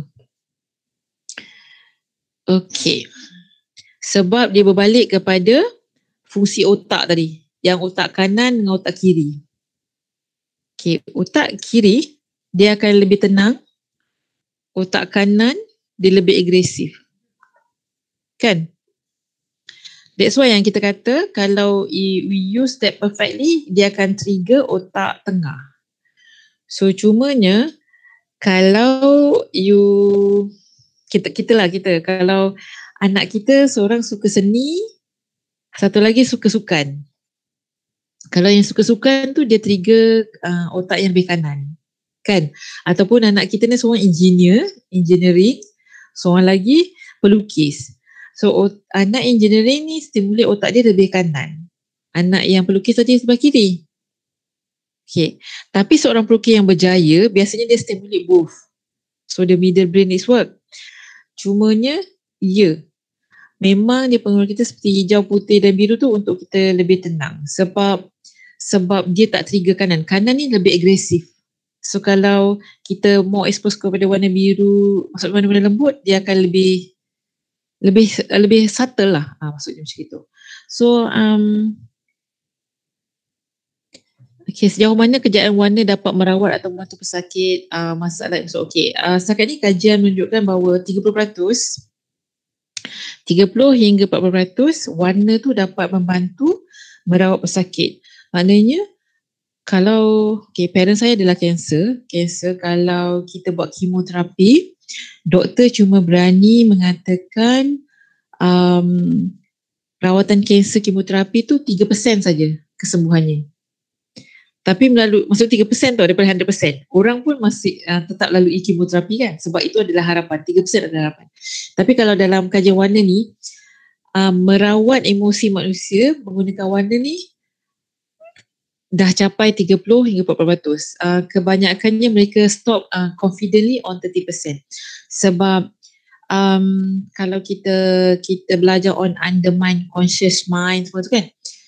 Okey. Sebab dia berbalik kepada fungsi otak tadi. Yang otak kanan dengan otak kiri. Okey, otak kiri dia akan lebih tenang. Otak kanan dia lebih agresif. Kan? That's why yang kita kata kalau we use that perfectly, dia akan trigger otak tengah. So cumanya kalau you kita kita lah kita kalau anak kita seorang suka seni, satu lagi suka sukan. Kalau yang suka sukan tu dia trigger uh, otak yang lebih kanan. Kan? Ataupun anak kita ni seorang engineer, engineering, seorang lagi pelukis. So ot- anak engineering ni stimulate otak dia lebih kanan. Anak yang pelukis tadi sebelah kiri. Okay. Tapi seorang pelukis yang berjaya biasanya dia stimulate both. So the middle brain is work. Cumanya ya. Memang dia pengaruh kita seperti hijau, putih dan biru tu untuk kita lebih tenang. Sebab sebab dia tak trigger kanan. Kanan ni lebih agresif. So kalau kita more expose kepada warna biru, maksud warna-warna lembut, dia akan lebih lebih lebih subtle lah. Ha, maksudnya macam itu. So um, Okey, sejauh mana kejayaan warna dapat merawat atau membantu pesakit uh, masalah so, okey, uh, setakat ni kajian menunjukkan bahawa tiga puluh peratus tiga puluh hingga empat puluh peratus warna tu dapat membantu merawat pesakit. Maknanya kalau okay, parent saya adalah kanser, kanser kalau kita buat kemoterapi, doktor cuma berani mengatakan um, rawatan kanser kemoterapi tu tiga peratus saja kesembuhannya. Tapi melalui, maksud tiga peratus tau daripada seratus peratus. Orang pun masih uh, tetap lalui kemoterapi kan. Sebab itu adalah harapan. tiga peratus adalah harapan. Tapi kalau dalam kajian warna ni, uh, merawat emosi manusia menggunakan warna ni dah capai tiga puluh hingga empat puluh peratus. Uh, kebanyakannya mereka stop uh, confidently on tiga puluh peratus. Sebab um, kalau kita kita belajar on undermine conscious mind semua tu kan,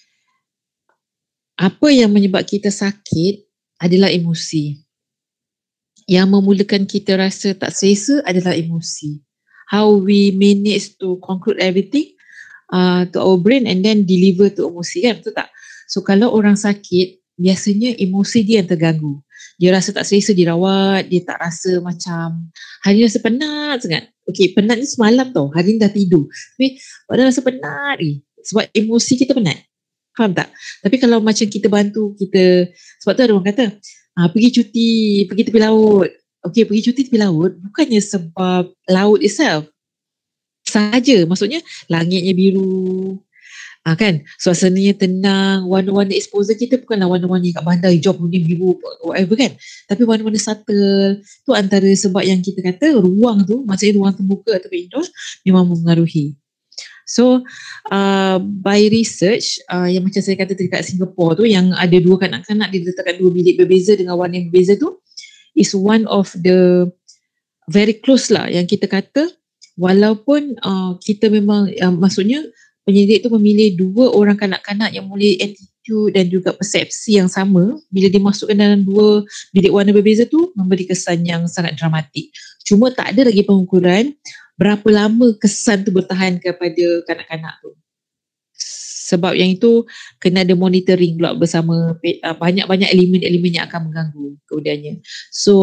apa yang menyebab kita sakit adalah emosi. Yang memulakan kita rasa tak selesa adalah emosi. How we manage to conclude everything uh, to our brain and then deliver to emosi kan, betul tak? So kalau orang sakit, biasanya emosi dia yang terganggu. Dia rasa tak selesa dirawat, dia tak rasa macam, hari ni rasa penat sangat. Okay, penat ni semalam tau, hari ni dah tidur. Tapi padahal rasa penat ni, sebab emosi kita penat. Faham tak? Tapi kalau macam kita bantu, kita, sebab tu ada orang kata, ah, pergi cuti, pergi tepi laut. Okay, pergi cuti tepi laut, bukannya sebab laut itself. Sahaja, maksudnya langitnya biru, ah, kan? Suasananya tenang, warna-warna exposure kita bukanlah warna-warna kat bandar, hijau, kuning, biru, whatever kan. Tapi warna-warna subtle, tu antara sebab yang kita kata ruang tu, maksudnya ruang terbuka atau indoor, memang mempengaruhi. So uh, by research uh, yang macam saya kata dekat Singapore tu, yang ada dua kanak-kanak diletakkan dua bilik berbeza dengan warna yang berbeza tu, is one of the very close lah yang kita kata, walaupun uh, kita memang uh, maksudnya penyidik tu memilih dua orang kanak-kanak yang memiliki attitude dan juga persepsi yang sama, bila dimasukkan dalam dua bilik warna berbeza tu memberi kesan yang sangat dramatik. Cuma tak ada lagi pengukuran berapa lama kesan tu bertahan kepada kanak-kanak tu. Sebab yang itu kena ada monitoring pula bersama uh, banyak-banyak elemen-elemen yang akan mengganggu kemudiannya. So,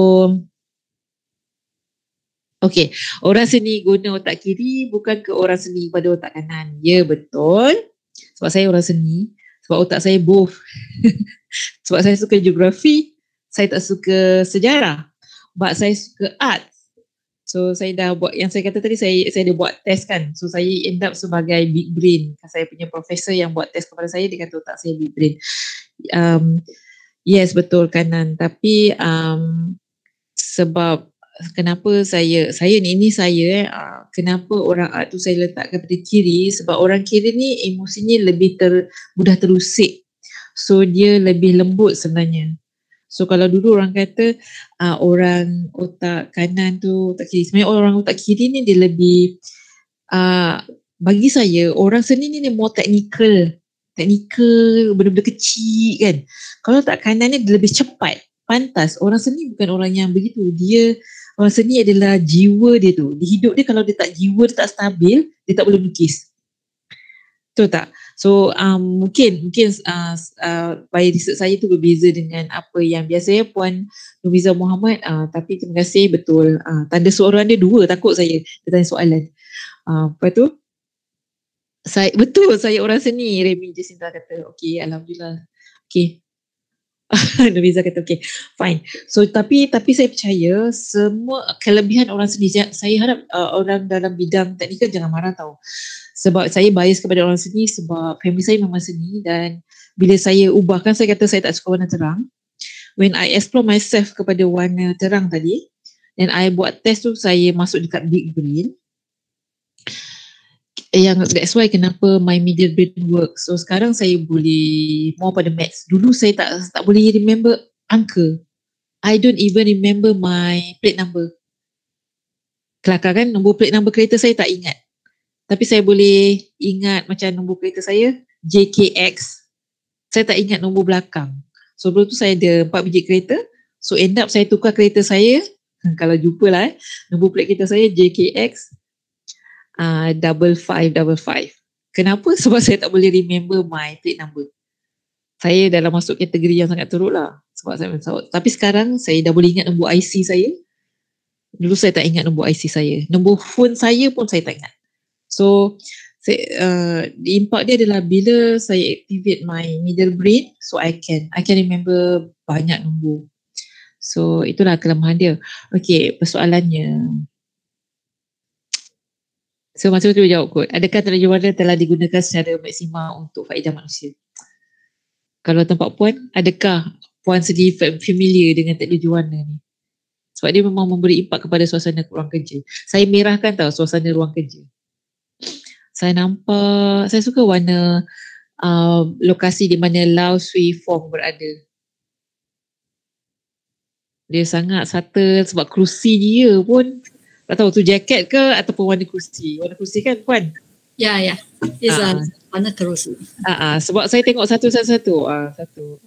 okay, orang seni guna otak kiri bukan ke orang seni pada otak kanan. Ya, betul. Sebab saya orang seni. Sebab otak saya both. Sebab saya suka geografi, saya tak suka sejarah. But saya suka art. So saya dah buat, yang saya kata tadi, saya saya dah buat test kan. So saya end up sebagai big brain. Saya punya profesor yang buat test kepada saya, dia kata otak saya big brain. Um, yes, betul kanan. Tapi um, sebab kenapa saya, saya ni, ini saya, uh, kenapa orang art tu saya letak kepada kiri, sebab orang kiri ni emosinya lebih ter, mudah terusik. So dia lebih lembut sebenarnya. So kalau dulu orang kata uh, orang otak kanan tu otak kiri, sebenarnya orang otak kiri ni dia lebih uh, bagi saya orang seni ni dia more technical, technical benda-benda kecil kan. Kalau otak kanan ni dia lebih cepat, pantas. Orang seni bukan orang yang begitu. Dia, orang seni adalah jiwa dia tu. Di hidup dia kalau dia tak jiwa, dia tak stabil, dia tak boleh lukis. Betul tak? So um, mungkin mungkin uh, uh, by research saya tu berbeza dengan apa yang biasanya Puan Nurbiza Muhammad, uh, tapi terima kasih, betul. Uh, tanda soalan dia dua, takut saya dia tanya soalan. Uh, lepas tu, saya, betul saya orang seni, Remy Jacinta kata, okay, Alhamdulillah. Okay. Nurbiza kata, okay, fine. So tapi tapi saya percaya semua kelebihan orang seni, saya harap uh, orang dalam bidang teknikal jangan marah tau. Sebab saya bias kepada orang seni sebab family saya memang seni, dan bila saya ubahkan, saya kata saya tak suka warna terang. When I explore myself kepada warna terang tadi, dan I buat test tu, saya masuk dekat big brain. Yang that's why kenapa my middle brain work. So sekarang saya boleh more pada maths. Dulu saya tak tak boleh remember angka. I don't even remember my plate number. Kelakar kan, nombor plate number kereta saya tak ingat. Tapi saya boleh ingat macam nombor kereta saya J K X. Saya tak ingat nombor belakang. So sebelum tu saya ada empat biji kereta. So end up saya tukar kereta saya, kalau jumpa lah eh, nombor plate kereta saya J K X uh, double five double five. Kenapa? Sebab saya tak boleh remember my plate number. saya dalam masuk kategori yang sangat teruk lah. Sebab saya mesawat. Tapi sekarang saya dah boleh ingat nombor I C saya. Dulu saya tak ingat nombor I C saya. Nombor phone saya pun saya tak ingat. So, saya, uh, the impact dia adalah bila saya activate my middle brain, so I can I can remember banyak nombor. So, itulah kelemahan dia. Okay, persoalannya. So, macam tu jawab kot. Adakah teknologi warna telah digunakan secara maksimal untuk faedah manusia? Kalau tempat puan, adakah puan sendiri familiar dengan teknologi warna ni? Sebab dia memang memberi impak kepada suasana ruang kerja. Saya merahkan tau suasana ruang kerja. Saya nampak, saya suka warna uh, lokasi di mana Lau Sui Fong berada. Dia sangat subtle sebab kerusi dia pun, tak tahu tu jaket ke ataupun warna kerusi. Warna kerusi kan puan? Ya, ya. It's Ah. uh, warna kerusi. Ah, ah, sebab saya tengok satu-satu. Ah, satu.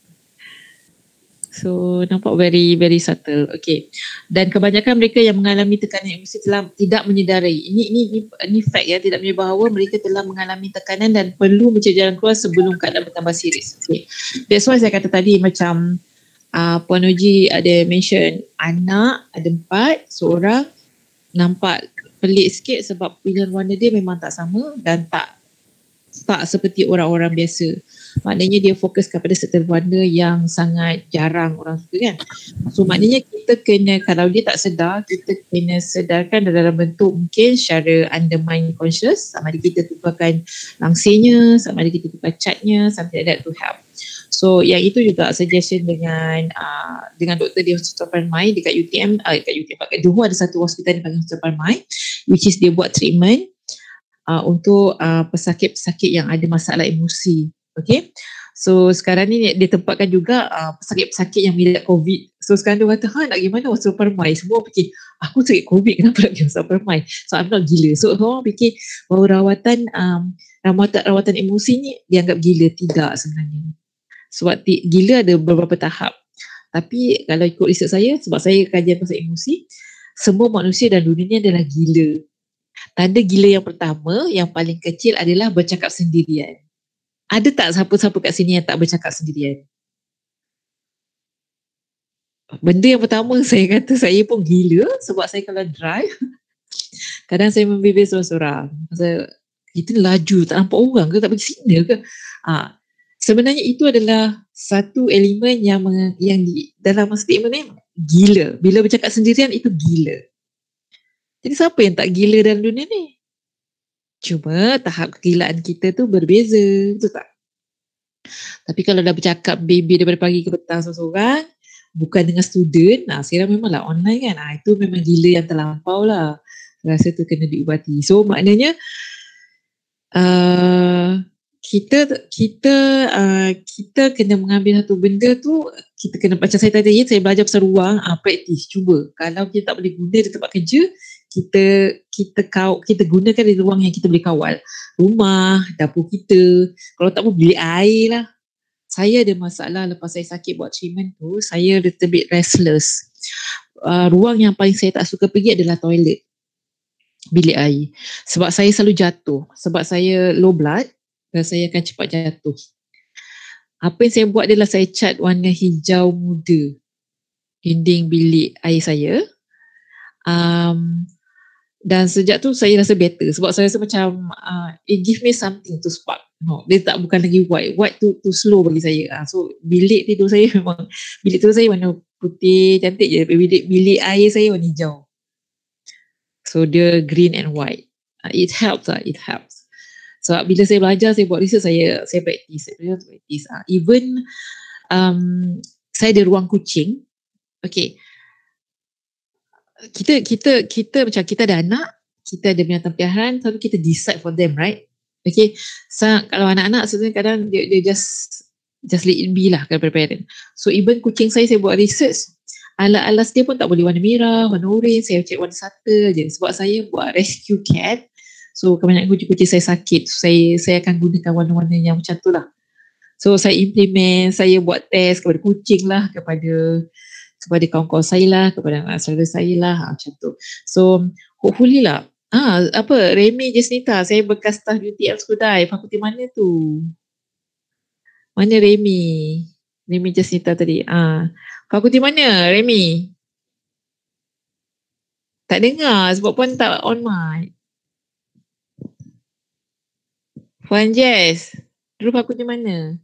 So nampak very very subtle. Okay. Dan kebanyakan mereka yang mengalami tekanan emosi telah tidak menyedari. Ini ini ini, ini fact ya, tidak menyedari bahawa mereka telah mengalami tekanan dan perlu mencari jalan keluar sebelum keadaan bertambah serius. Okay. That's why saya kata tadi macam uh, Puan Uji ada mention anak ada empat, seorang nampak pelik sikit sebab pilihan warna dia memang tak sama dan tak tak seperti orang-orang biasa. Maknanya dia fokus kepada certain warna yang sangat jarang orang suka kan. So maknanya kita kena, kalau dia tak sedar, kita kena sedarkan dalam bentuk mungkin secara undermine conscious, sama ada kita tukarkan langsirnya, sama ada kita tukar catnya, something like that to help. So yang itu juga suggestion dengan uh, dengan doktor di Hospital Permai dekat U T M, uh, dekat U T M, dekat Johor ada satu hospital dipanggil Hospital Permai, which is dia buat treatment uh, untuk uh, pesakit-pesakit yang ada masalah emosi. Okay, so sekarang ni dia tempatkan juga uh, pesakit-pesakit yang mengidap COVID. So sekarang dia kata, ha nak gimana Hospital Permai? Semua fikir, aku sakit COVID, kenapa nak pergi Hospital Permai? So I'm not gila. So orang fikir bahawa rawatan um, rawatan, rawatan emosi ni dianggap gila. Tidak sebenarnya. Sebab t- gila ada beberapa tahap. Tapi kalau ikut riset saya, sebab saya kajian pasal emosi, semua manusia dalam dunia ni adalah gila. Tanda gila yang pertama, yang paling kecil adalah bercakap sendirian. Ada tak siapa-siapa kat sini yang tak bercakap sendirian? Benda yang pertama saya kata saya pun gila sebab saya kalau drive kadang saya membebel seorang-seorang. Saya, kita laju tak nampak orang ke, tak pergi signal ke? Ha, sebenarnya itu adalah satu elemen yang meng, yang di, dalam statement ni gila. Bila bercakap sendirian itu gila. Jadi siapa yang tak gila dalam dunia ni? Cuma tahap kegilaan kita tu berbeza, betul tak? Tapi kalau dah bercakap baby daripada pagi ke petang seorang-seorang, bukan dengan student, nah sekarang memanglah online kan, nah, itu memang gila yang terlampau lah. Rasa tu kena diubati. So maknanya uh, kita kita uh, kita kena mengambil satu benda tu, kita kena, macam saya tadi saya belajar pasal ruang, uh, praktis, cuba. Kalau kita tak boleh guna di tempat kerja, kita kita kau kita gunakan di ruang yang kita boleh kawal. Rumah, dapur kita, kalau tak pun bilik air lah. Saya ada masalah lepas saya sakit buat treatment tu, saya little bit restless. Uh, ruang yang paling saya tak suka pergi adalah toilet, bilik air. Sebab saya selalu jatuh, sebab saya low blood dan saya akan cepat jatuh. Apa yang saya buat adalah saya cat warna hijau muda dinding bilik air saya. Um, Dan sejak tu saya rasa better sebab saya rasa macam uh, it give me something to spark. No, dia tak bukan lagi white. White tu too slow bagi saya. Uh, so bilik tidur saya memang, bilik tidur saya warna putih cantik je. Bilik, bilik air saya warna hijau. So dia green and white. Uh, it helps lah, it helps. Sebab so, bila saya belajar, saya buat research, saya saya practice. Saya practice. Uh, even um, saya ada ruang kucing. Okay. kita kita kita macam kita ada anak, kita ada binatang peliharaan, selalu kita decide for them, right? Okay, so, kalau anak-anak sebenarnya kadang dia, dia just just let it be lah kepada parent. So even kucing saya, saya buat research, alas-alas dia pun tak boleh warna merah, warna orange, saya cek warna subtle je sebab saya buat rescue cat. So kebanyakan kucing-kucing saya sakit, so, saya saya akan gunakan warna-warna yang macam tu lah. So saya implement, saya buat test kepada kucing lah, kepada kepada kawan-kawan saya lah, kepada anak saudara saya lah, ha, macam tu. So hopefully lah. Ah, apa, Remy Jesnita, saya bekas staff U T M Skudai, fakulti mana tu? Mana Remy? Remy Jasnita tadi. Ah, fakulti mana Remy? Tak dengar sebab Puan tak on mic. Puan Jess, dulu fakulti mana?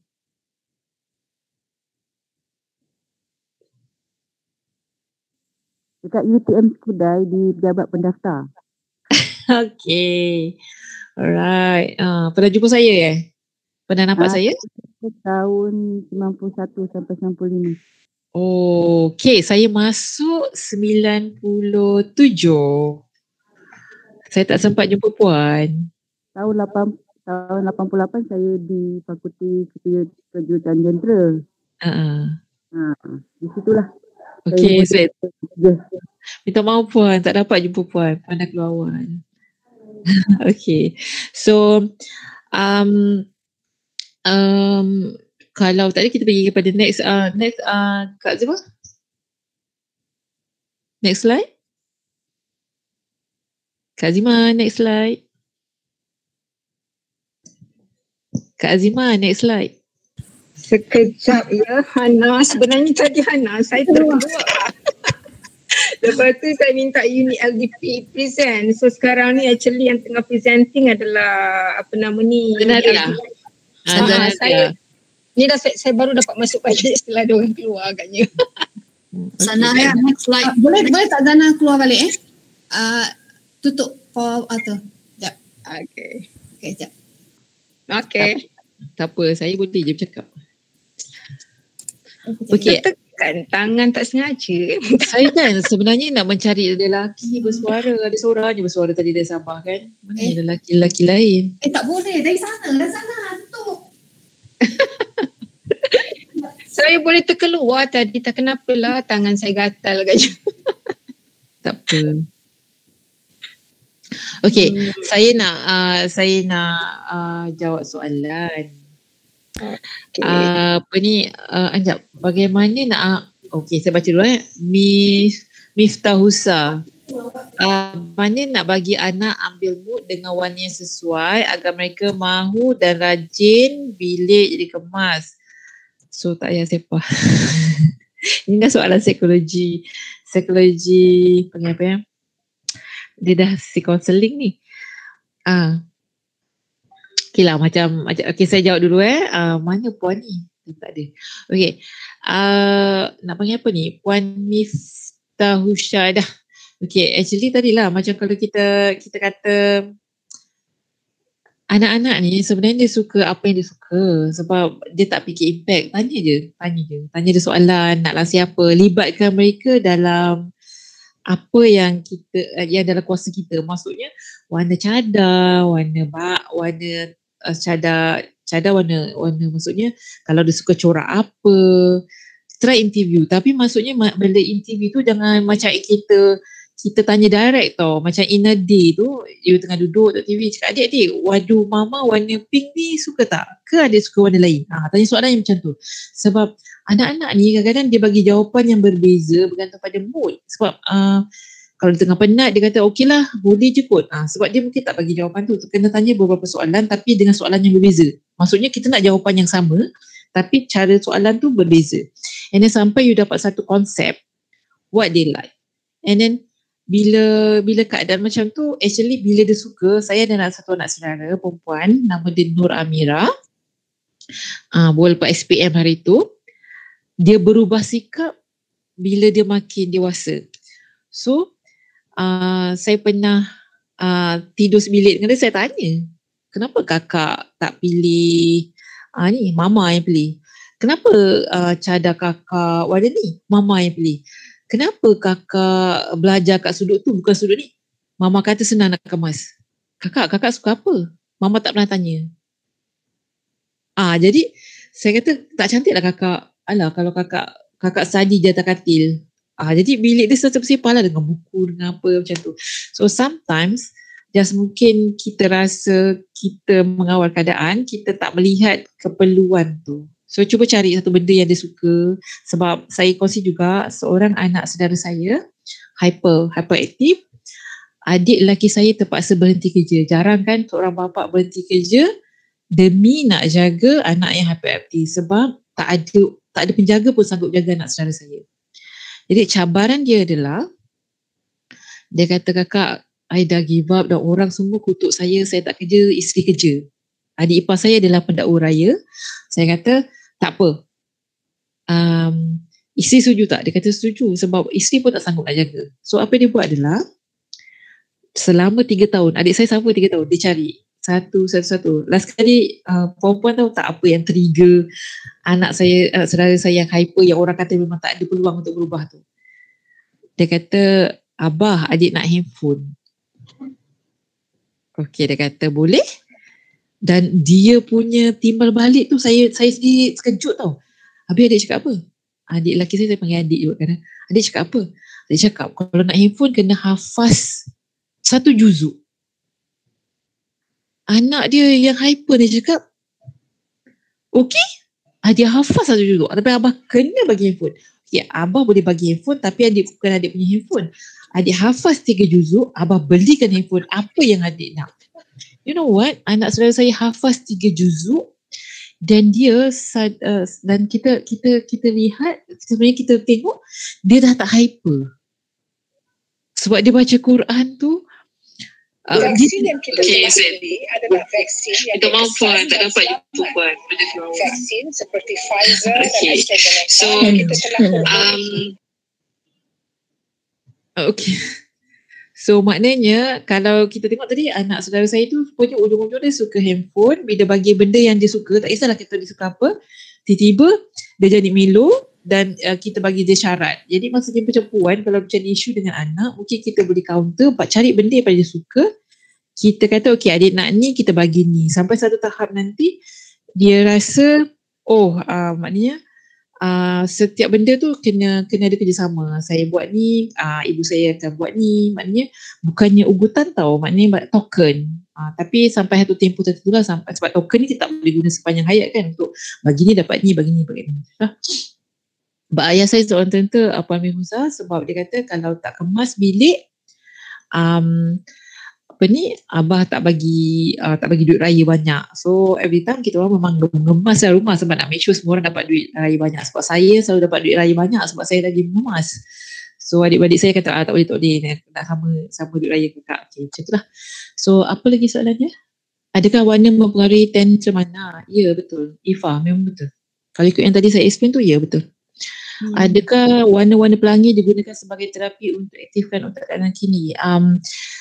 Dekat U T M Skudai di pejabat pendaftar. Okay. Alright. Uh, pernah jumpa saya eh? Pernah nampak Ah, saya? Tahun sembilan puluh satu sampai sembilan puluh lima. Oh, okay. Saya masuk sembilan puluh tujuh. Saya tak sempat jumpa Puan. Tahun lapan tahun lapan puluh lapan saya di Fakulti Kejuruteraan Jentera. Uh-uh. Ha, di situlah. Okay, saya Saya minta maaf Puan, tak dapat jumpa Puan. Puan dah keluar awal. Okay. So, um, um, kalau tadi kita pergi kepada next, uh, next, uh, Kak Zima? Next slide. Kak Zima, next slide. Kak Azima, next slide. Sekejap ya Hana. Sebenarnya tadi Hana saya terkeluar. Lepas tu saya minta unit L D P present. So sekarang ni actually yang tengah presenting adalah apa nama ni? Zanaria. Ah, Zanaria. saya ni dah saya, saya baru dapat masuk balik setelah dia orang keluar agaknya. Sana ya, next slide. Boleh boleh tak Zana keluar balik eh? Uh, tutup for atau. Sekejap. Okay. Okay, sekejap. Okay. Tak apa, saya boleh je bercakap. Okay. Tekan tangan tak sengaja. Saya kan sebenarnya nak mencari lelaki bersuara. Ada seorang je bersuara tadi dari Sabah kan. Mana Eh. lelaki-lelaki lain? Eh tak boleh, dari sana, dari sana tutup. Saya boleh terkeluar tadi, tak kenapalah tangan saya gatal agaknya. Tak apa. Okay, hmm. saya nak uh, saya nak uh, jawab soalan. Okay. Uh, apa ni, uh, Anjap, bagaimana nak, uh, okay saya baca dulu eh. Mif, Miftahusa. Uh, mana nak bagi anak ambil mood dengan warna yang sesuai agar mereka mahu dan rajin bilik jadi kemas. So tak payah sepah. Ini dah soalan psikologi. Psikologi, panggil apa ya? Dia dah si counselling ni. Ah. Okay lah macam, macam okay saya jawab dulu eh. Uh, mana Puan ni? Tak ada. Okay. Uh, nak panggil apa ni? Puan Miftahusya dah. Okay, actually tadilah macam kalau kita kita kata anak-anak ni sebenarnya dia suka apa yang dia suka sebab dia tak fikir impact. Tanya je, tanya je. Tanya dia soalan, naklah siapa. Libatkan mereka dalam apa yang kita, yang dalam kuasa kita. Maksudnya warna cadar, warna bak, warna uh, cadar, cadar warna, warna maksudnya kalau dia suka corak apa, try interview. Tapi maksudnya bila interview tu jangan macam kita kita tanya direct tau. Macam in a day tu, you tengah duduk kat T V cakap, adik-adik, waduh mama warna pink ni suka tak? Ke adik suka warna lain? Ha, tanya soalan yang macam tu. Sebab anak-anak ni kadang-kadang dia bagi jawapan yang berbeza bergantung pada mood. Sebab uh, kalau dia tengah penat dia kata okey lah boleh je kot. Ha, sebab dia mungkin tak bagi jawapan tu. Kena tanya beberapa soalan tapi dengan soalan yang berbeza. Maksudnya kita nak jawapan yang sama tapi cara soalan tu berbeza. And then sampai you dapat satu konsep what they like. And then bila bila keadaan macam tu, actually bila dia suka, saya ada nak satu anak saudara perempuan nama dia Nur Amira. Ah, uh, boleh lepas S P M hari tu. Dia berubah sikap bila dia makin dewasa. So, uh, saya pernah uh, tidur sebilik dengan dia, saya tanya, kenapa kakak tak pilih uh, ni, mama yang pilih? Kenapa uh, cadar kakak warna ni? Mama yang pilih. Kenapa kakak belajar kat sudut tu bukan sudut ni? Mama kata senang nak kemas. Kakak, kakak suka apa? Mama tak pernah tanya. Ah, jadi saya kata tak cantik lah kakak. Alah kalau kakak kakak study di atas katil. Ah, jadi bilik dia bersepah lah dengan buku, dengan apa macam tu. So sometimes just mungkin kita rasa kita mengawal keadaan, kita tak melihat keperluan tu. So cuba cari satu benda yang dia suka. Sebab saya kongsi juga seorang anak saudara saya hyper, hyperaktif. Adik lelaki saya terpaksa berhenti kerja. Jarang kan seorang bapa berhenti kerja demi nak jaga anak yang hyperactive, sebab tak ada tak ada penjaga pun sanggup jaga anak saudara saya. Jadi cabaran dia adalah, dia kata, kakak, I dah give up, dah orang semua kutuk saya, saya tak kerja, isteri kerja. Adik ipar saya adalah pendakwa raya. Saya kata, tak apa. Um, isteri setuju tak? Dia kata setuju, sebab isteri pun tak sanggup nak jaga. So apa dia buat adalah, selama tiga tahun, adik saya sama tiga tahun, dia cari satu, satu-satu. Last kali, uh, perempuan tahu tak apa yang trigger anak saya, uh, saudara saya yang hyper, yang orang kata memang tak ada peluang untuk berubah tu. Dia kata, abah, adik nak handphone. Okey, dia kata boleh. Dan dia punya timbal balik tu, saya saya sendiri sekejut tau. Habis adik cakap apa? Adik lelaki saya, saya panggil adik juga kan. Adik cakap apa? Adik cakap, kalau nak handphone kena hafaz satu juzuk. Anak dia yang hyper dia cakap, okey, dia hafaz satu juzuk. Tapi abah kena bagi handphone. Okey, abah boleh bagi handphone, tapi adik bukan adik punya handphone. Adik hafaz tiga juzuk, abah belikan handphone apa yang adik nak. You know what? Anak saudara saya hafaz tiga juzuk, dan dia uh, dan kita kita kita lihat, sebenarnya kita tengok dia dah tak hyper. Sebab dia baca Quran tu. Uh, vaksin yang kita okay, beli adalah vaksin yang kita mampu tak dapat jumpa. Vaksin seperti Pfizer okay. dan AstraZeneca. So, kita telah um, okay. So maknanya kalau kita tengok tadi, anak saudara saya tu punya ujung-ujung dia suka handphone. Bila bagi benda yang dia suka, tak kisahlah kita dia suka apa, tiba-tiba dia jadi melo dan uh, kita bagi dia syarat. Jadi masa jumpa macam puan, kalau macam isu dengan anak, mungkin kita boleh counter, cari benda yang dia suka. Kita kata okey, adik nak ni, kita bagi ni. Sampai satu tahap nanti dia rasa oh uh, maknanya uh, setiap benda tu kena kena ada kerjasama. Saya buat ni, uh, ibu saya akan buat ni. Maknanya bukannya ugutan tau, maknanya token. Uh, tapi sampai satu tempoh tertentu lah, sampai, sebab token ni kita tak boleh guna sepanjang hayat kan, untuk bagi ni dapat ni, bagi ni, bagi ni. Nah, ayah saya seorang tentera Puan Mihusa, sebab dia kata kalau tak kemas bilik, um, apa ni, abah tak bagi uh, tak bagi duit raya banyak. So every time kita orang memang mengemas rumah sebab nak make sure semua orang dapat duit raya banyak. Sebab saya selalu dapat duit raya banyak sebab saya lagi mengemas. So adik-adik saya kata ah, tak boleh, tak boleh, nak sama sama duit raya kakak. Okay, macam itulah. So apa lagi soalannya? Adakah warna mempengaruhi tantrum anak? Ya, betul. Ifa, memang betul. Kalau ikut yang tadi saya explain tu, ya betul. Hmm. Adakah warna-warna pelangi digunakan sebagai terapi untuk aktifkan otak anak kini? Um,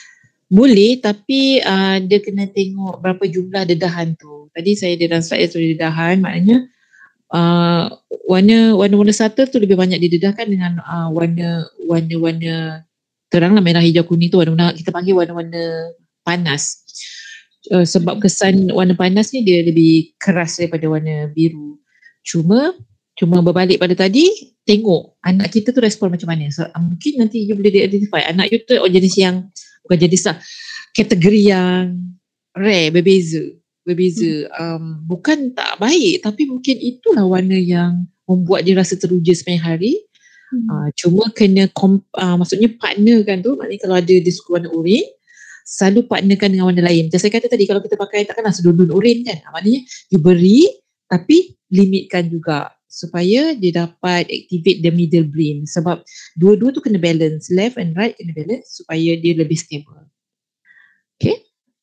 boleh, tapi uh, dia kena tengok berapa jumlah dedahan tu. Tadi saya dalam slide tu dedahan, maknanya uh, warna warna-warna starter tu lebih banyak didedahkan dengan uh, warna warna-warna terang lah, merah, hijau, kuning tu warna-warna kita panggil warna-warna panas. Uh, sebab kesan warna panas ni dia lebih keras daripada warna biru. Cuma Cuma berbalik pada tadi, tengok anak kita tu respon macam mana. So, mungkin nanti you boleh identify anak you tu oh, jenis yang, bukan jenis lah, kategori yang rare, berbeza. Berbeza. Um, bukan tak baik, tapi mungkin itulah warna yang membuat dia rasa teruja sepanjang hari. Hmm. Uh, cuma kena, komp- uh, maksudnya partnerkan tu, maknanya kalau ada dia suka warna oren, selalu partnerkan dengan warna lain. Macam saya kata tadi, kalau kita pakai takkanlah sedundun oren kan. Uh, maknanya you beri, tapi limitkan juga, supaya dia dapat activate the middle brain. Sebab dua-dua tu kena balance, left and right kena balance supaya dia lebih stable. Okay.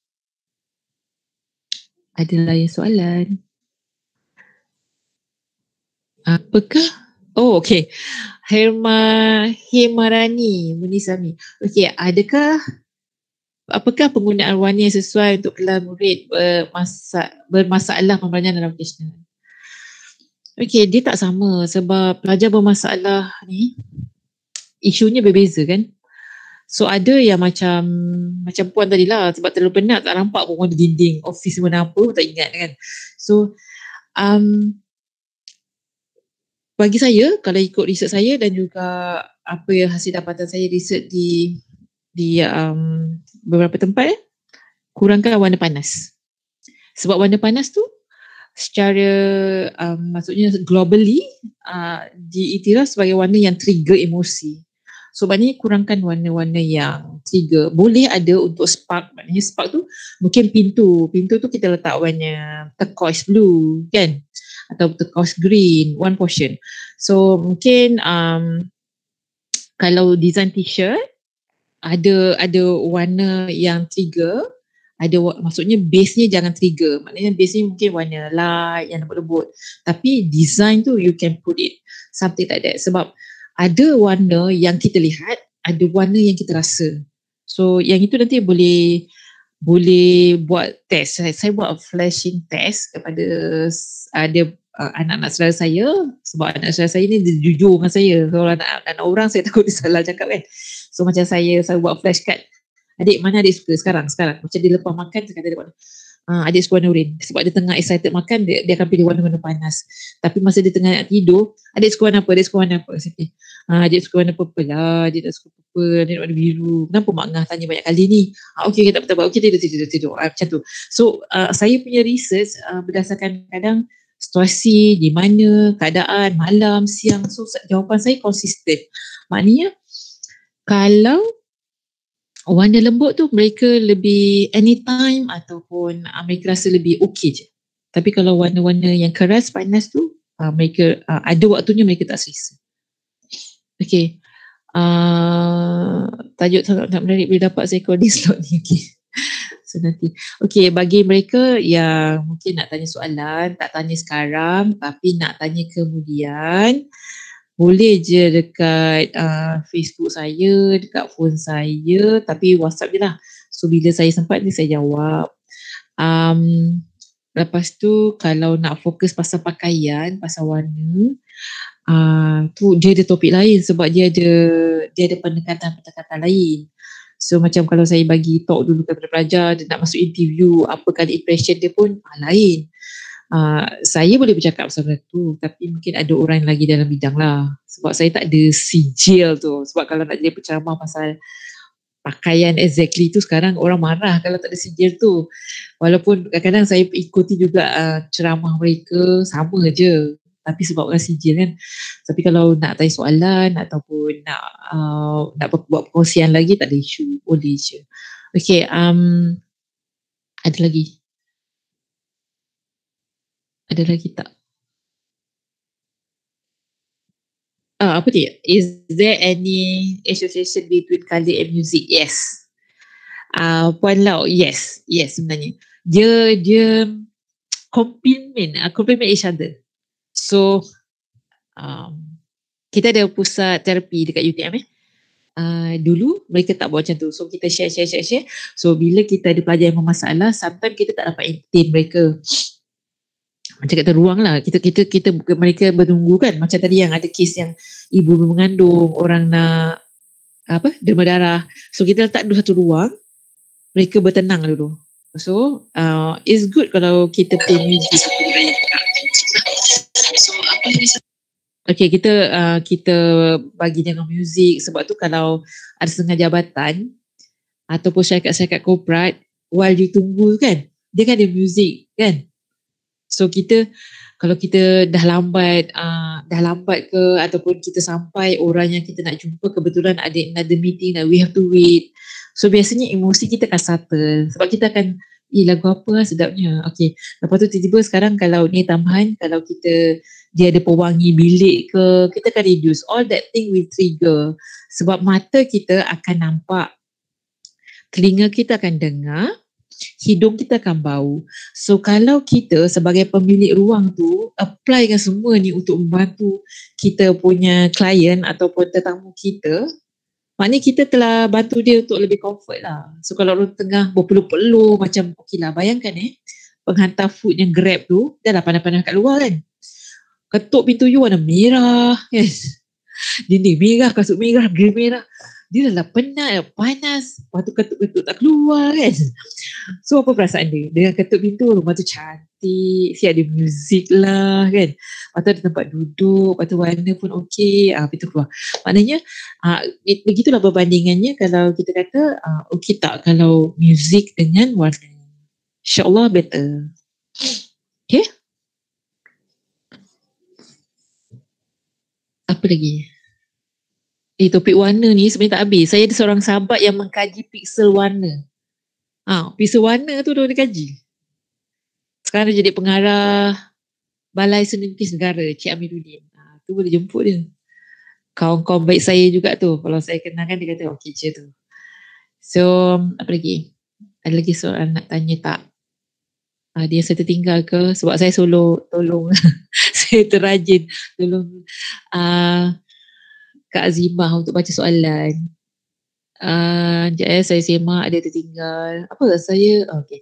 Ada lain soalan? Apakah? Oh, okay. Herma Hemarani Munisami. Okay, adakah apakah penggunaan warna yang sesuai untuk kelas murid bermasa, bermasalah pembelajaran dalam vocational? Okey, dia tak sama sebab pelajar bermasalah ni isunya berbeza kan. So ada yang macam macam puan tadi lah, sebab terlalu penat tak nampak pun warna dinding office warna apa tak ingat kan. So um, bagi saya, kalau ikut research saya dan juga apa yang hasil dapatan saya research di di um, beberapa tempat, eh, kurangkan warna panas. Sebab warna panas tu secara um, maksudnya globally uh, diiktiraf sebagai warna yang trigger emosi. So maknanya kurangkan warna-warna yang trigger. Boleh ada untuk spark, maknanya spark tu mungkin pintu. Pintu tu kita letak warna turquoise blue kan, atau turquoise green, one portion. So mungkin um, kalau design t-shirt ada ada warna yang trigger, ada maksudnya base-nya jangan trigger. Maknanya base-nya mungkin warna light yang lembut-lembut. Tapi design tu you can put it something like that. Sebab ada warna yang kita lihat, ada warna yang kita rasa. So yang itu nanti boleh boleh buat test. Saya, saya buat flashing test kepada ada uh, anak-anak saudara saya, sebab anak saudara saya ni dia jujur dengan saya. Kalau anak, anak orang saya takut dia salah cakap kan. So macam saya saya buat flash card. Adik mana adik suka sekarang? Sekarang macam dia lepas makan saya kata dia buat Uh, adik suka warna oren. Sebab dia tengah excited makan, dia, dia akan pilih warna-warna panas. Tapi masa dia tengah nak tidur, adik suka warna apa? Adik suka warna apa? Saya pilih, uh, adik suka warna purple lah, adik tak suka purple, adik warna biru. Kenapa Mak Ngah tanya banyak kali ni? Uh, okay, okay, tak apa-apa. Okay, tidur, tidur, tidur. Uh, macam tu. So, uh, saya punya research uh, berdasarkan kadang situasi, di mana, keadaan, malam, siang. So, jawapan saya konsisten. Maknanya, kalau warna lembut tu mereka lebih anytime ataupun uh, mereka rasa lebih okey je. Tapi kalau warna-warna yang keras, panas tu uh, mereka uh, ada waktunya mereka tak selesa. Okay. Uh, tajuk sangat nak menarik bila dapat saya recording slot ni. Okay. So nanti. Okay, bagi mereka yang mungkin nak tanya soalan, tak tanya sekarang tapi nak tanya kemudian, boleh je dekat uh, Facebook saya, dekat phone saya, tapi WhatsApp je lah. So bila saya sempat ni saya jawab. Um, lepas tu kalau nak fokus pasal pakaian, pasal warna, uh, tu dia ada topik lain sebab dia ada dia ada pendekatan-pendekatan lain. So macam kalau saya bagi talk dulu kepada pelajar, dia nak masuk interview, apa kali impression dia pun uh, lain. Uh, saya boleh bercakap pasal tu, tapi mungkin ada orang lagi dalam bidang lah. Sebab saya tak ada sijil tu. Sebab kalau nak jadi penceramah pasal pakaian exactly tu, sekarang orang marah kalau tak ada sijil tu. Walaupun kadang-kadang saya ikuti juga uh, ceramah mereka, sama je. Tapi sebab orang sijil kan. Tapi kalau nak tanya soalan ataupun nak uh, nak buat perkongsian lagi, tak ada isu. Boleh je. Okay, um, ada lagi? Ada lagi tak? Ah, apa dia? Is there any association between colour and music? Yes. Ah, uh, Puan Lau, yes. Yes sebenarnya. Dia dia complement, uh, complement each other. So, um, kita ada pusat terapi dekat U T M eh. Uh, dulu mereka tak buat macam tu. So kita share, share, share, share. So bila kita ada pelajar yang bermasalah, sometimes kita tak dapat entertain mereka. Macam kata ruang lah, kita kita kita mereka menunggu kan, macam tadi yang ada kes yang ibu mengandung, orang nak apa derma darah, so kita letak dulu satu ruang, mereka bertenang dulu. So uh, it's good kalau kita play music. Okay, kita uh, kita bagi dengan muzik. Sebab tu kalau ada setengah jabatan ataupun syarikat-syarikat korporat, while you tunggu kan, dia kan ada muzik kan. So kita, kalau kita dah lambat, uh, dah lambat ke ataupun kita sampai orang yang kita nak jumpa kebetulan ada another meeting dan we have to wait. So biasanya emosi kita akan settle sebab kita akan, eh lagu apa lah sedapnya. Okay, lepas tu tiba-tiba sekarang kalau ni tambahan, kalau kita dia ada pewangi bilik ke, kita akan reduce. All that thing will trigger. Sebab mata kita akan nampak, telinga kita akan dengar, hidung kita akan bau. So kalau kita sebagai pemilik ruang tu applykan semua ni untuk membantu kita punya klien ataupun tetamu kita, maknanya kita telah bantu dia untuk lebih comfort lah. So kalau orang tengah berpeluh-peluh macam, okey lah bayangkan eh, penghantar food yang Grab tu, dah lah panas-panas kat luar kan, ketuk pintu you warna merah kan, dinding merah, kasut merah, grill merah, dia dah lah penat, panas, lepas tu ketuk-ketuk tak keluar kan. So apa perasaan dia? Dengan ketuk pintu, rumah tu cantik, si ada muzik lah kan, lepas tu ada tempat duduk, lepas tu warna pun okey, ah, pintu keluar. Maknanya ah, begitulah perbandingannya kalau kita kata ah, okey tak kalau muzik dengan warna, insyaAllah better. Okay, apa lagi? Eh topik warna ni sebenarnya tak habis. Saya ada seorang sahabat yang mengkaji piksel warna. Ah, ha, piksel warna tu dah dikaji. Sekarang dia jadi pengarah Balai Seni Lukis Negara, Cik Amiruddin. Ha, tu boleh jemput dia. Kawan-kawan baik saya juga tu. Kalau saya kenalkan dia kata okey je tu. So apa lagi? Ada lagi soalan nak tanya tak? Ha, dia saya tertinggal ke? Sebab saya solo tolong. Saya terrajin tolong uh, Kak Azimah untuk baca soalan. Uh, sekejap eh, saya semak ada tertinggal. Apa saya? Okay.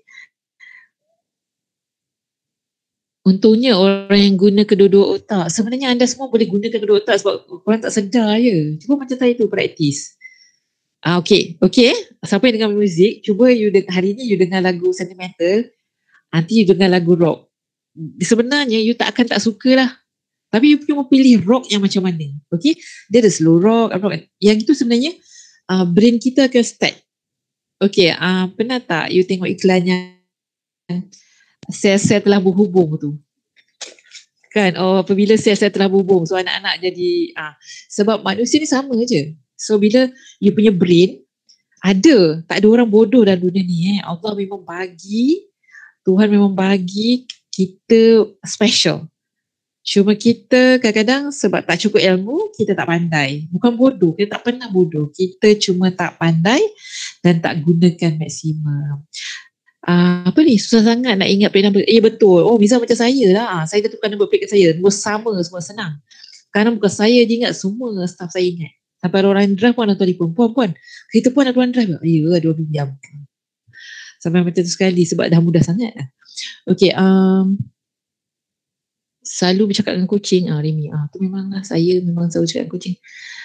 Untungnya orang yang guna kedua-dua otak. Sebenarnya anda semua boleh gunakan kedua otak sebab korang tak sedar je. Cuba macam saya tu praktis. Ah, okay. Okay eh. Siapa yang dengar muzik, cuba you de- hari ni you dengar lagu sentimental. Nanti you dengar lagu rock. Sebenarnya you tak akan tak suka lah. Tapi you cuma pilih rock yang macam mana. Okay. Dia ada slow rock. rock. Yang itu sebenarnya uh, brain kita akan start. Okay. Uh, pernah tak you tengok iklan yang sel-sel telah berhubung tu? Kan? Oh, apabila sel-sel telah berhubung. So anak-anak jadi. Uh, sebab manusia ni sama je. So bila you punya brain ada. Tak ada orang bodoh dalam dunia ni. Eh. Allah memang bagi. Tuhan memang bagi kita special. Cuma kita kadang-kadang sebab tak cukup ilmu, kita tak pandai. Bukan bodoh, kita tak pernah bodoh. Kita cuma tak pandai dan tak gunakan maksimum. Uh, apa ni, susah sangat nak ingat plate number. Eh betul, oh Miza macam saya lah. Saya tentukan nombor plate kat saya, nombor sama, semua senang. Kerana bukan saya je ingat, semua staff saya ingat. Sampai orang drive pun ada telefon, puan-puan, kita pun ada orang drive. Ya, dua pinjam. Sampai macam tu sekali sebab dah mudah sangat. Okay, um, selalu bercakap dengan kucing. Ah, Remy. Ah, tu memanglah saya memang selalu cakap dengan kucing.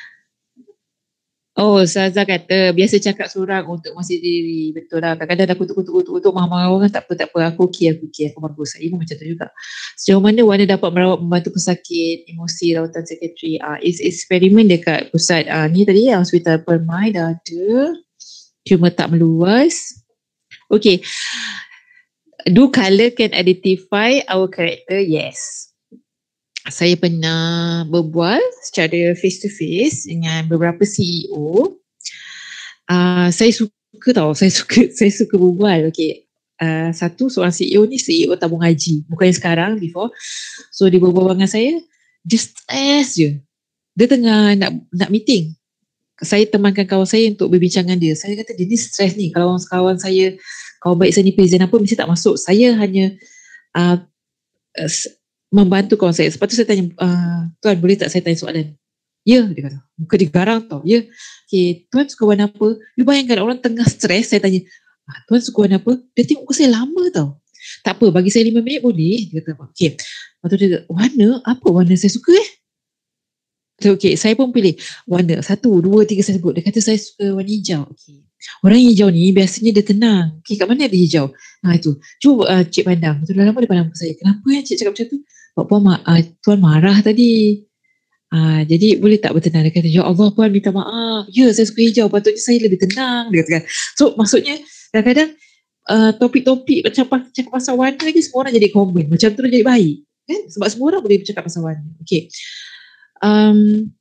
Oh, Saza kata biasa cakap seorang untuk masih diri. Betul lah. Kadang-kadang dah kutuk-kutuk-kutuk marah-marah orang. Tak apa, tak apa. Aku okey, aku okey. Aku bagus. Saya pun macam tu juga. Sejauh mana warna dapat merawat membantu pesakit, emosi, rawatan psikiatri. Ah, is eksperimen dekat pusat ah, ni tadi, Hospital Permai dah ada. Cuma tak meluas. Okay. Do colour can identify our character? Yes. Saya pernah berbual secara face to face dengan beberapa C E O. Uh, saya suka tau, saya suka saya suka berbual. Okay. Uh, satu, seorang C E O ni C E O tabung haji. Bukan yang sekarang, before. So dia berbual dengan saya, dia stress je. Dia tengah nak nak meeting. Saya temankan kawan saya untuk berbincang dengan dia. Saya kata dia ni stress ni. Kalau kawan saya, kawan baik saya ni present apa, mesti tak masuk. Saya hanya uh, uh, membantu kawan saya. Lepas tu saya tanya, uh, Tuan boleh tak saya tanya soalan? Ya, dia kata. Muka dia garang tau. Ya. Okay, Tuan suka warna apa? You bayangkan orang tengah stres, saya tanya, ah, Tuan suka warna apa? Dia tengok muka saya lama tau. Tak apa, bagi saya lima minit boleh. Dia kata, okay. Lepas tu dia kata, warna? Apa warna saya suka eh? So, okay, saya pun pilih warna. Satu, dua, tiga saya sebut. Dia kata saya suka warna hijau. Okay. Orang hijau ni biasanya dia tenang. Okay, kat mana ada hijau? Ha, itu. Cuba uh, Cik pandang. Betul, dah lama dia pandang muka saya. Kenapa ya Cik cakap macam tu? Pak Puan, ma- uh, Tuan marah tadi. Uh, jadi boleh tak bertenang? Dia kata, ya Allah Puan minta maaf. Ya, saya suka hijau. Patutnya saya lebih tenang. Dia kata. So maksudnya kadang-kadang uh, topik-topik macam cakap pasal warna ni semua orang jadi common. Macam tu jadi baik. Kan? Sebab semua orang boleh bercakap pasal warna. Okay. Um,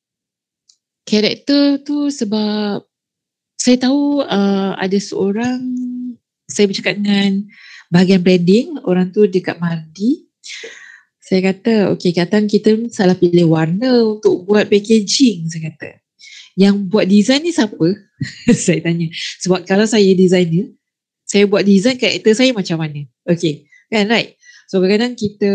karakter tu sebab saya tahu uh, ada seorang, saya bercakap dengan bahagian branding, orang tu dekat Mardi. Saya kata, okay, kata kita salah pilih warna untuk buat packaging, saya kata. Yang buat design ni siapa? Saya tanya. Sebab kalau saya designer, saya buat design karakter saya macam mana? Okay, kan, right? So kadang-kadang kita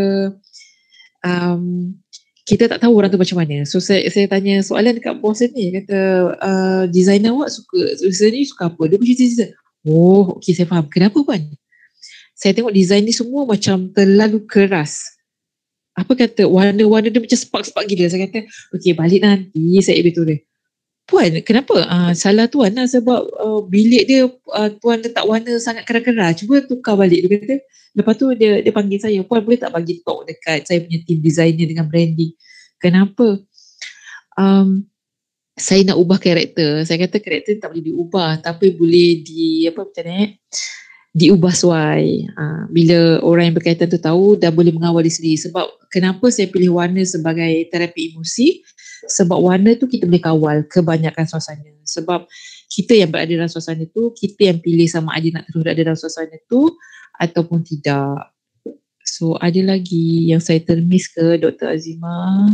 um, kita tak tahu orang tu macam mana. So saya, saya tanya soalan dekat bos ni, kata uh, designer awak suka, designer ni suka apa? Dia punya design. Oh, okay, saya faham. Kenapa Puan? Saya tengok design ni semua macam terlalu keras. Apa kata, warna-warna dia macam spark-spark gila. Saya kata, okay, balik nanti saya beritahu dia. Puan, kenapa? Uh, salah Tuan lah sebab uh, bilik dia, uh, Tuan letak warna sangat keras-keras. Cuba tukar balik. Dia kata, lepas tu dia, dia panggil saya, Puan boleh tak bagi talk dekat saya punya team designer dengan branding. Kenapa? Um, saya nak ubah karakter. Saya kata karakter tak boleh diubah, tapi boleh di, apa macam ni, diubah sesuai. Uh, bila orang yang berkaitan tu tahu, dah boleh mengawal diri sendiri. Sebab kenapa saya pilih warna sebagai terapi emosi? Sebab warna tu kita boleh kawal kebanyakan suasana. Sebab kita yang berada dalam suasana tu, kita yang pilih sama ada nak terus berada dalam suasana tu ataupun tidak. So ada lagi yang saya termiss ke Doktor Azimah?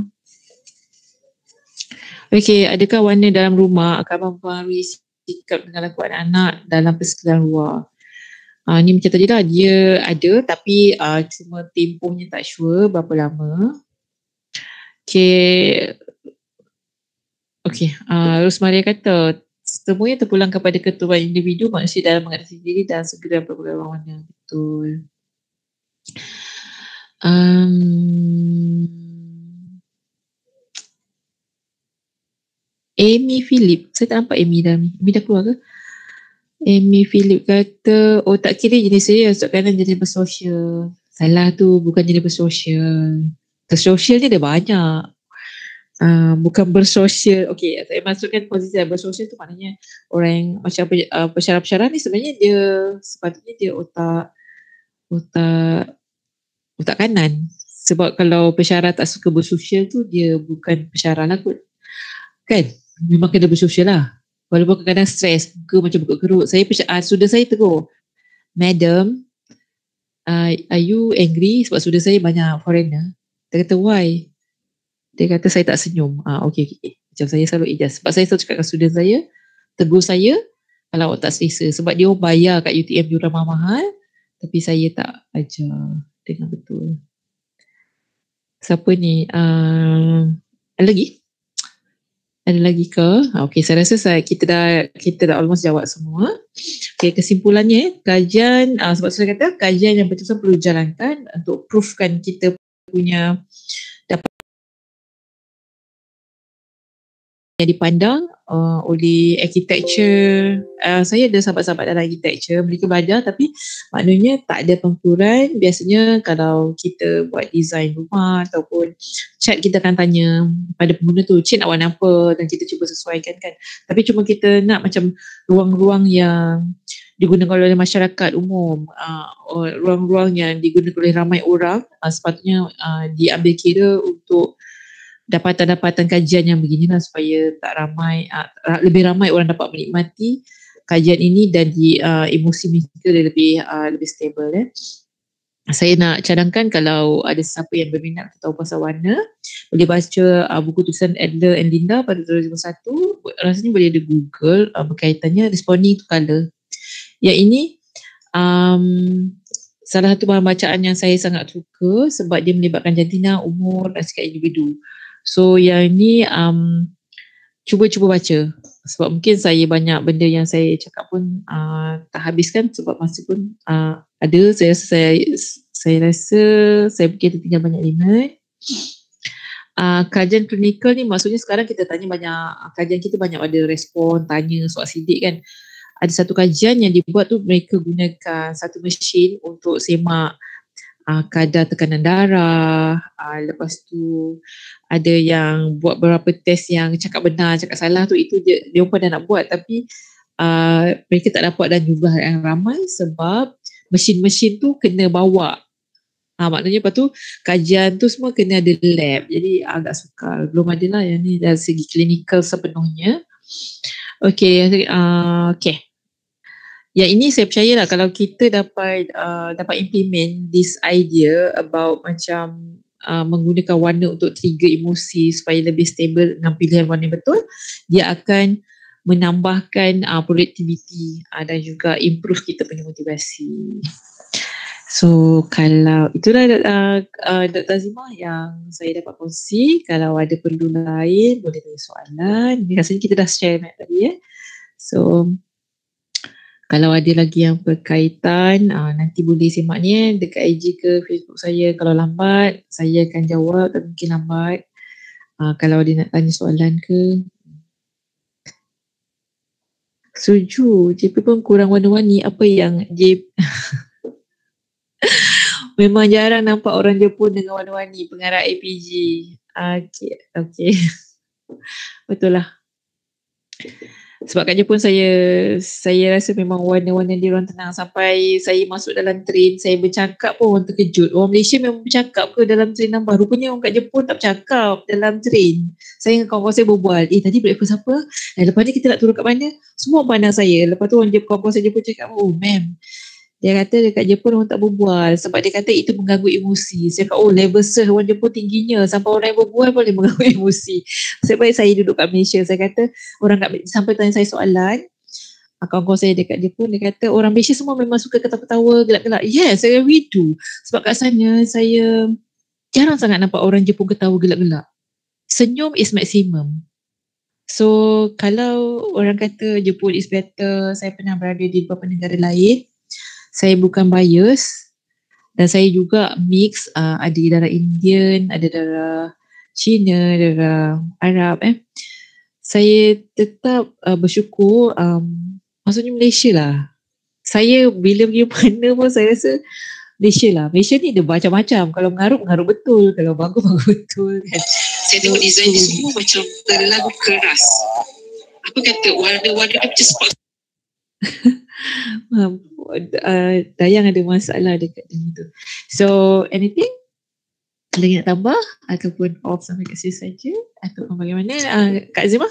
Okey, adakah warna dalam rumah akan mempengaruhi sikap dan laku anak-anak dalam persekitaran luar? Uh, ni macam tadi lah, dia ada tapi uh, cuma tempohnya tak sure berapa lama. Okey, okey. Uh, Rosmaria kata, semuanya terpulang kepada keturunan individu manusia dalam mengatasi diri dan segera berpeluang warna. Betul. Um, Amy Philip, saya tak nampak Amy dah ni. Amy dah keluar ke? Amy Philip kata, oh tak kira jenis saya, sebab kanan jenis bersosial. Salah tu, bukan jenis bersosial. Bersosial ni ada banyak. Uh, bukan bersosial. Okey, saya masukkan posisi bersosial tu maknanya orang yang macam uh, pesara-pesara ni sebenarnya dia sepatutnya dia otak otak otak kanan. Sebab kalau pesara tak suka bersosial tu dia bukan pesara lah kot. Kan? Memang kena bersosial lah. Walaupun kadang-kadang stres, muka macam buka kerut. Saya uh, sudah saya tegur, Madam, uh, are you angry sebab sudah saya banyak foreigner? Dia kata, why? Dia kata saya tak senyum. Ah, okay, okay. Macam saya selalu ijaz. Sebab saya selalu cakap dengan student saya, tegur saya kalau awak tak selesa. Sebab dia orang bayar kat U T M diorang mahal-mahal, tapi saya tak ajar dengan betul. Siapa ni? Uh, ada lagi? Ada lagi ke? Okay, saya rasa saya, kita dah kita dah almost jawab semua. Okay, kesimpulannya, kajian, uh, sebab saya kata, kajian yang betul-betul perlu jalankan untuk proofkan kita punya dapat yang dipandang uh, oleh architecture. Uh, saya ada sahabat-sahabat dalam architecture, mereka belajar tapi maknanya tak ada pengkuran. Biasanya kalau kita buat design rumah ataupun cat, kita akan tanya pada pengguna tu, cat nak warna apa, dan kita cuba sesuaikan kan. Tapi cuma kita nak macam ruang-ruang yang digunakan oleh masyarakat umum, uh, ruang-ruang yang digunakan oleh ramai orang, uh, sepatutnya uh, diambil kira untuk dapatan-dapatan kajian yang beginilah supaya tak ramai, uh, lebih ramai orang dapat menikmati kajian ini dan di uh, emosi mereka lebih uh, lebih stable. Eh. Saya nak cadangkan kalau ada siapa yang berminat tahu pasal warna, boleh baca uh, buku tulisan Adler and Linda pada dua ribu satu. Rasanya boleh ada Google uh, berkaitannya Responding to Colour. Yang ini um, salah satu bahan bacaan yang saya sangat suka sebab dia melibatkan jantina, umur dan sikap individu. So yang ni um, cuba-cuba baca sebab mungkin saya banyak benda yang saya cakap pun uh, tak habiskan sebab masa pun uh, ada. Saya rasa saya, saya rasa saya mungkin tinggal banyak limit. Uh, kajian klinikal ni maksudnya sekarang kita tanya banyak, kajian kita banyak ada respon, tanya, soal sidik kan. Ada satu kajian yang dibuat tu mereka gunakan satu mesin untuk semak uh, kadar tekanan darah, uh, lepas tu ada yang buat beberapa test yang cakap benar, cakap salah tu, itu dia, dia pun dah nak buat tapi uh, mereka tak dapat dan jumlah yang ramai sebab mesin-mesin tu kena bawa. Ha, maknanya lepas tu kajian tu semua kena ada lab, jadi agak sukar. Belum ada lah yang ni dari segi klinikal sepenuhnya. Okay, uh, okay. Yang ini saya percaya lah kalau kita dapat uh, dapat implement this idea about macam uh, menggunakan warna untuk trigger emosi supaya lebih stable dengan pilihan warna betul, dia akan menambahkan uh, productivity uh, dan juga improve kita punya motivasi. So kalau itulah uh, uh, Doktor Azimah yang saya dapat kongsi. Kalau ada perlu lain boleh tanya soalan. Rasanya kita dah share tadi ya. So kalau ada lagi yang berkaitan, uh, nanti boleh semak ni eh, dekat I G ke Facebook saya. Kalau lambat, saya akan jawab, tapi mungkin lambat. Uh, kalau ada nak tanya soalan ke. Setuju, J P pun kurang warna-warni. Apa yang J P... Memang jarang nampak orang Jepun dengan warna-warni, pengarah A P G. Okay, okay. Betul lah. Sebab kat Jepun saya saya rasa memang warna-warna dia orang tenang. Sampai saya masuk dalam train, saya bercakap pun orang terkejut. Orang Malaysia memang bercakap ke dalam train nambah? Rupanya orang kat Jepun tak bercakap dalam train. Saya dengan kawan-kawan saya berbual, eh tadi breakfast apa? Eh, lepas ni kita nak turun kat mana? Semua pandang saya. Lepas tu orang Jepun, kawan-kawan saya Jepun cakap, oh ma'am, dia kata dekat Jepun orang tak berbual sebab dia kata itu mengganggu emosi. Saya kata, oh level seh orang Jepun tingginya sampai orang yang berbual boleh mengganggu emosi. Sebab saya duduk kat Malaysia, saya kata orang kat, sampai tanya saya soalan, kawan-kawan saya dekat Jepun, dia kata orang Malaysia semua memang suka ketawa-ketawa, gelak-gelak. Yes, saya we do. Sebab kat sana saya jarang sangat nampak orang Jepun ketawa gelak-gelak. Senyum is maximum. So kalau orang kata Jepun is better, saya pernah berada di beberapa negara lain. Saya bukan bias dan saya juga mix, uh, ada darah Indian, ada darah Cina, darah Arab eh. Saya tetap uh, bersyukur, um, maksudnya Malaysia lah. Saya bila pergi mana pun saya rasa Malaysia lah. Malaysia ni dia macam-macam. Kalau mengarut, mengarut betul. Kalau bagus, bagus betul kan. Saya tengok design dia semua macam terlalu keras. Apa kata warna-warna dia macam spot. uh, Dayang ada masalah dekat dia tu. So anything lagi nak tambah ataupun off sampai kat sini saja ataupun bagaimana, uh, Kak Azimah?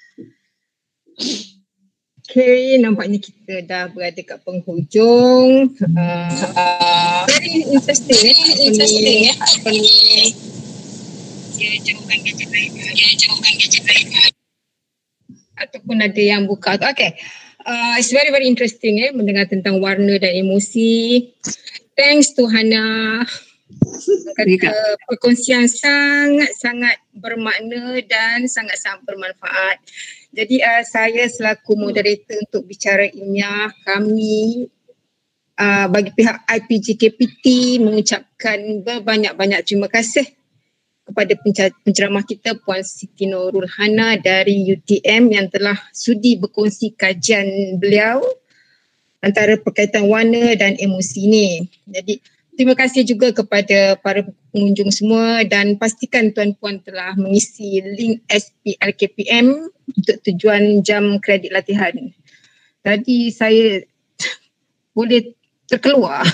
Okay, nampaknya kita dah berada kat penghujung. Uh, uh, very interesting eh. Very interesting eh. Apa ni? Dia jauhkan gadget lain. Dia jauhkan gadget lain. Ataupun ada yang buka. Okay. Uh, it's very very interesting eh mendengar tentang warna dan emosi. Thanks to Hana. Kata perkongsian sangat-sangat bermakna dan sangat-sangat bermanfaat. Jadi uh, saya selaku moderator untuk bicara ilmiah, kami uh, bagi pihak I P G K P T mengucapkan berbanyak-banyak terima kasih kepada penceramah kita Puan Siti Nurul Hana dari U T M yang telah sudi berkongsi kajian beliau antara perkaitan warna dan emosi ni. Jadi terima kasih juga kepada para pengunjung semua dan pastikan tuan-puan telah mengisi link S P L K P M untuk tujuan jam kredit latihan. Tadi saya boleh terkeluar.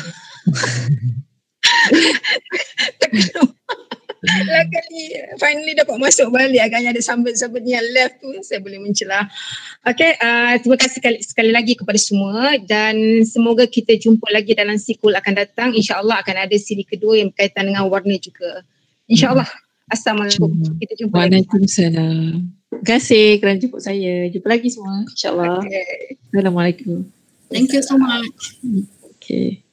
terkeluar. Lah kali finally dapat masuk balik, agaknya ada sambut-sambut yang left tu saya boleh mencelah. Okay, uh, terima kasih sekali, sekali lagi kepada semua dan semoga kita jumpa lagi dalam sikul akan datang. InsyaAllah akan ada siri kedua yang berkaitan dengan warna juga. InsyaAllah. Assalamualaikum. Kita jumpa lagi. Waalaikumsalam. Terima kasih kerana jemput saya. Jumpa lagi semua. InsyaAllah. Okay. Assalamualaikum. Thank you so much. Okay.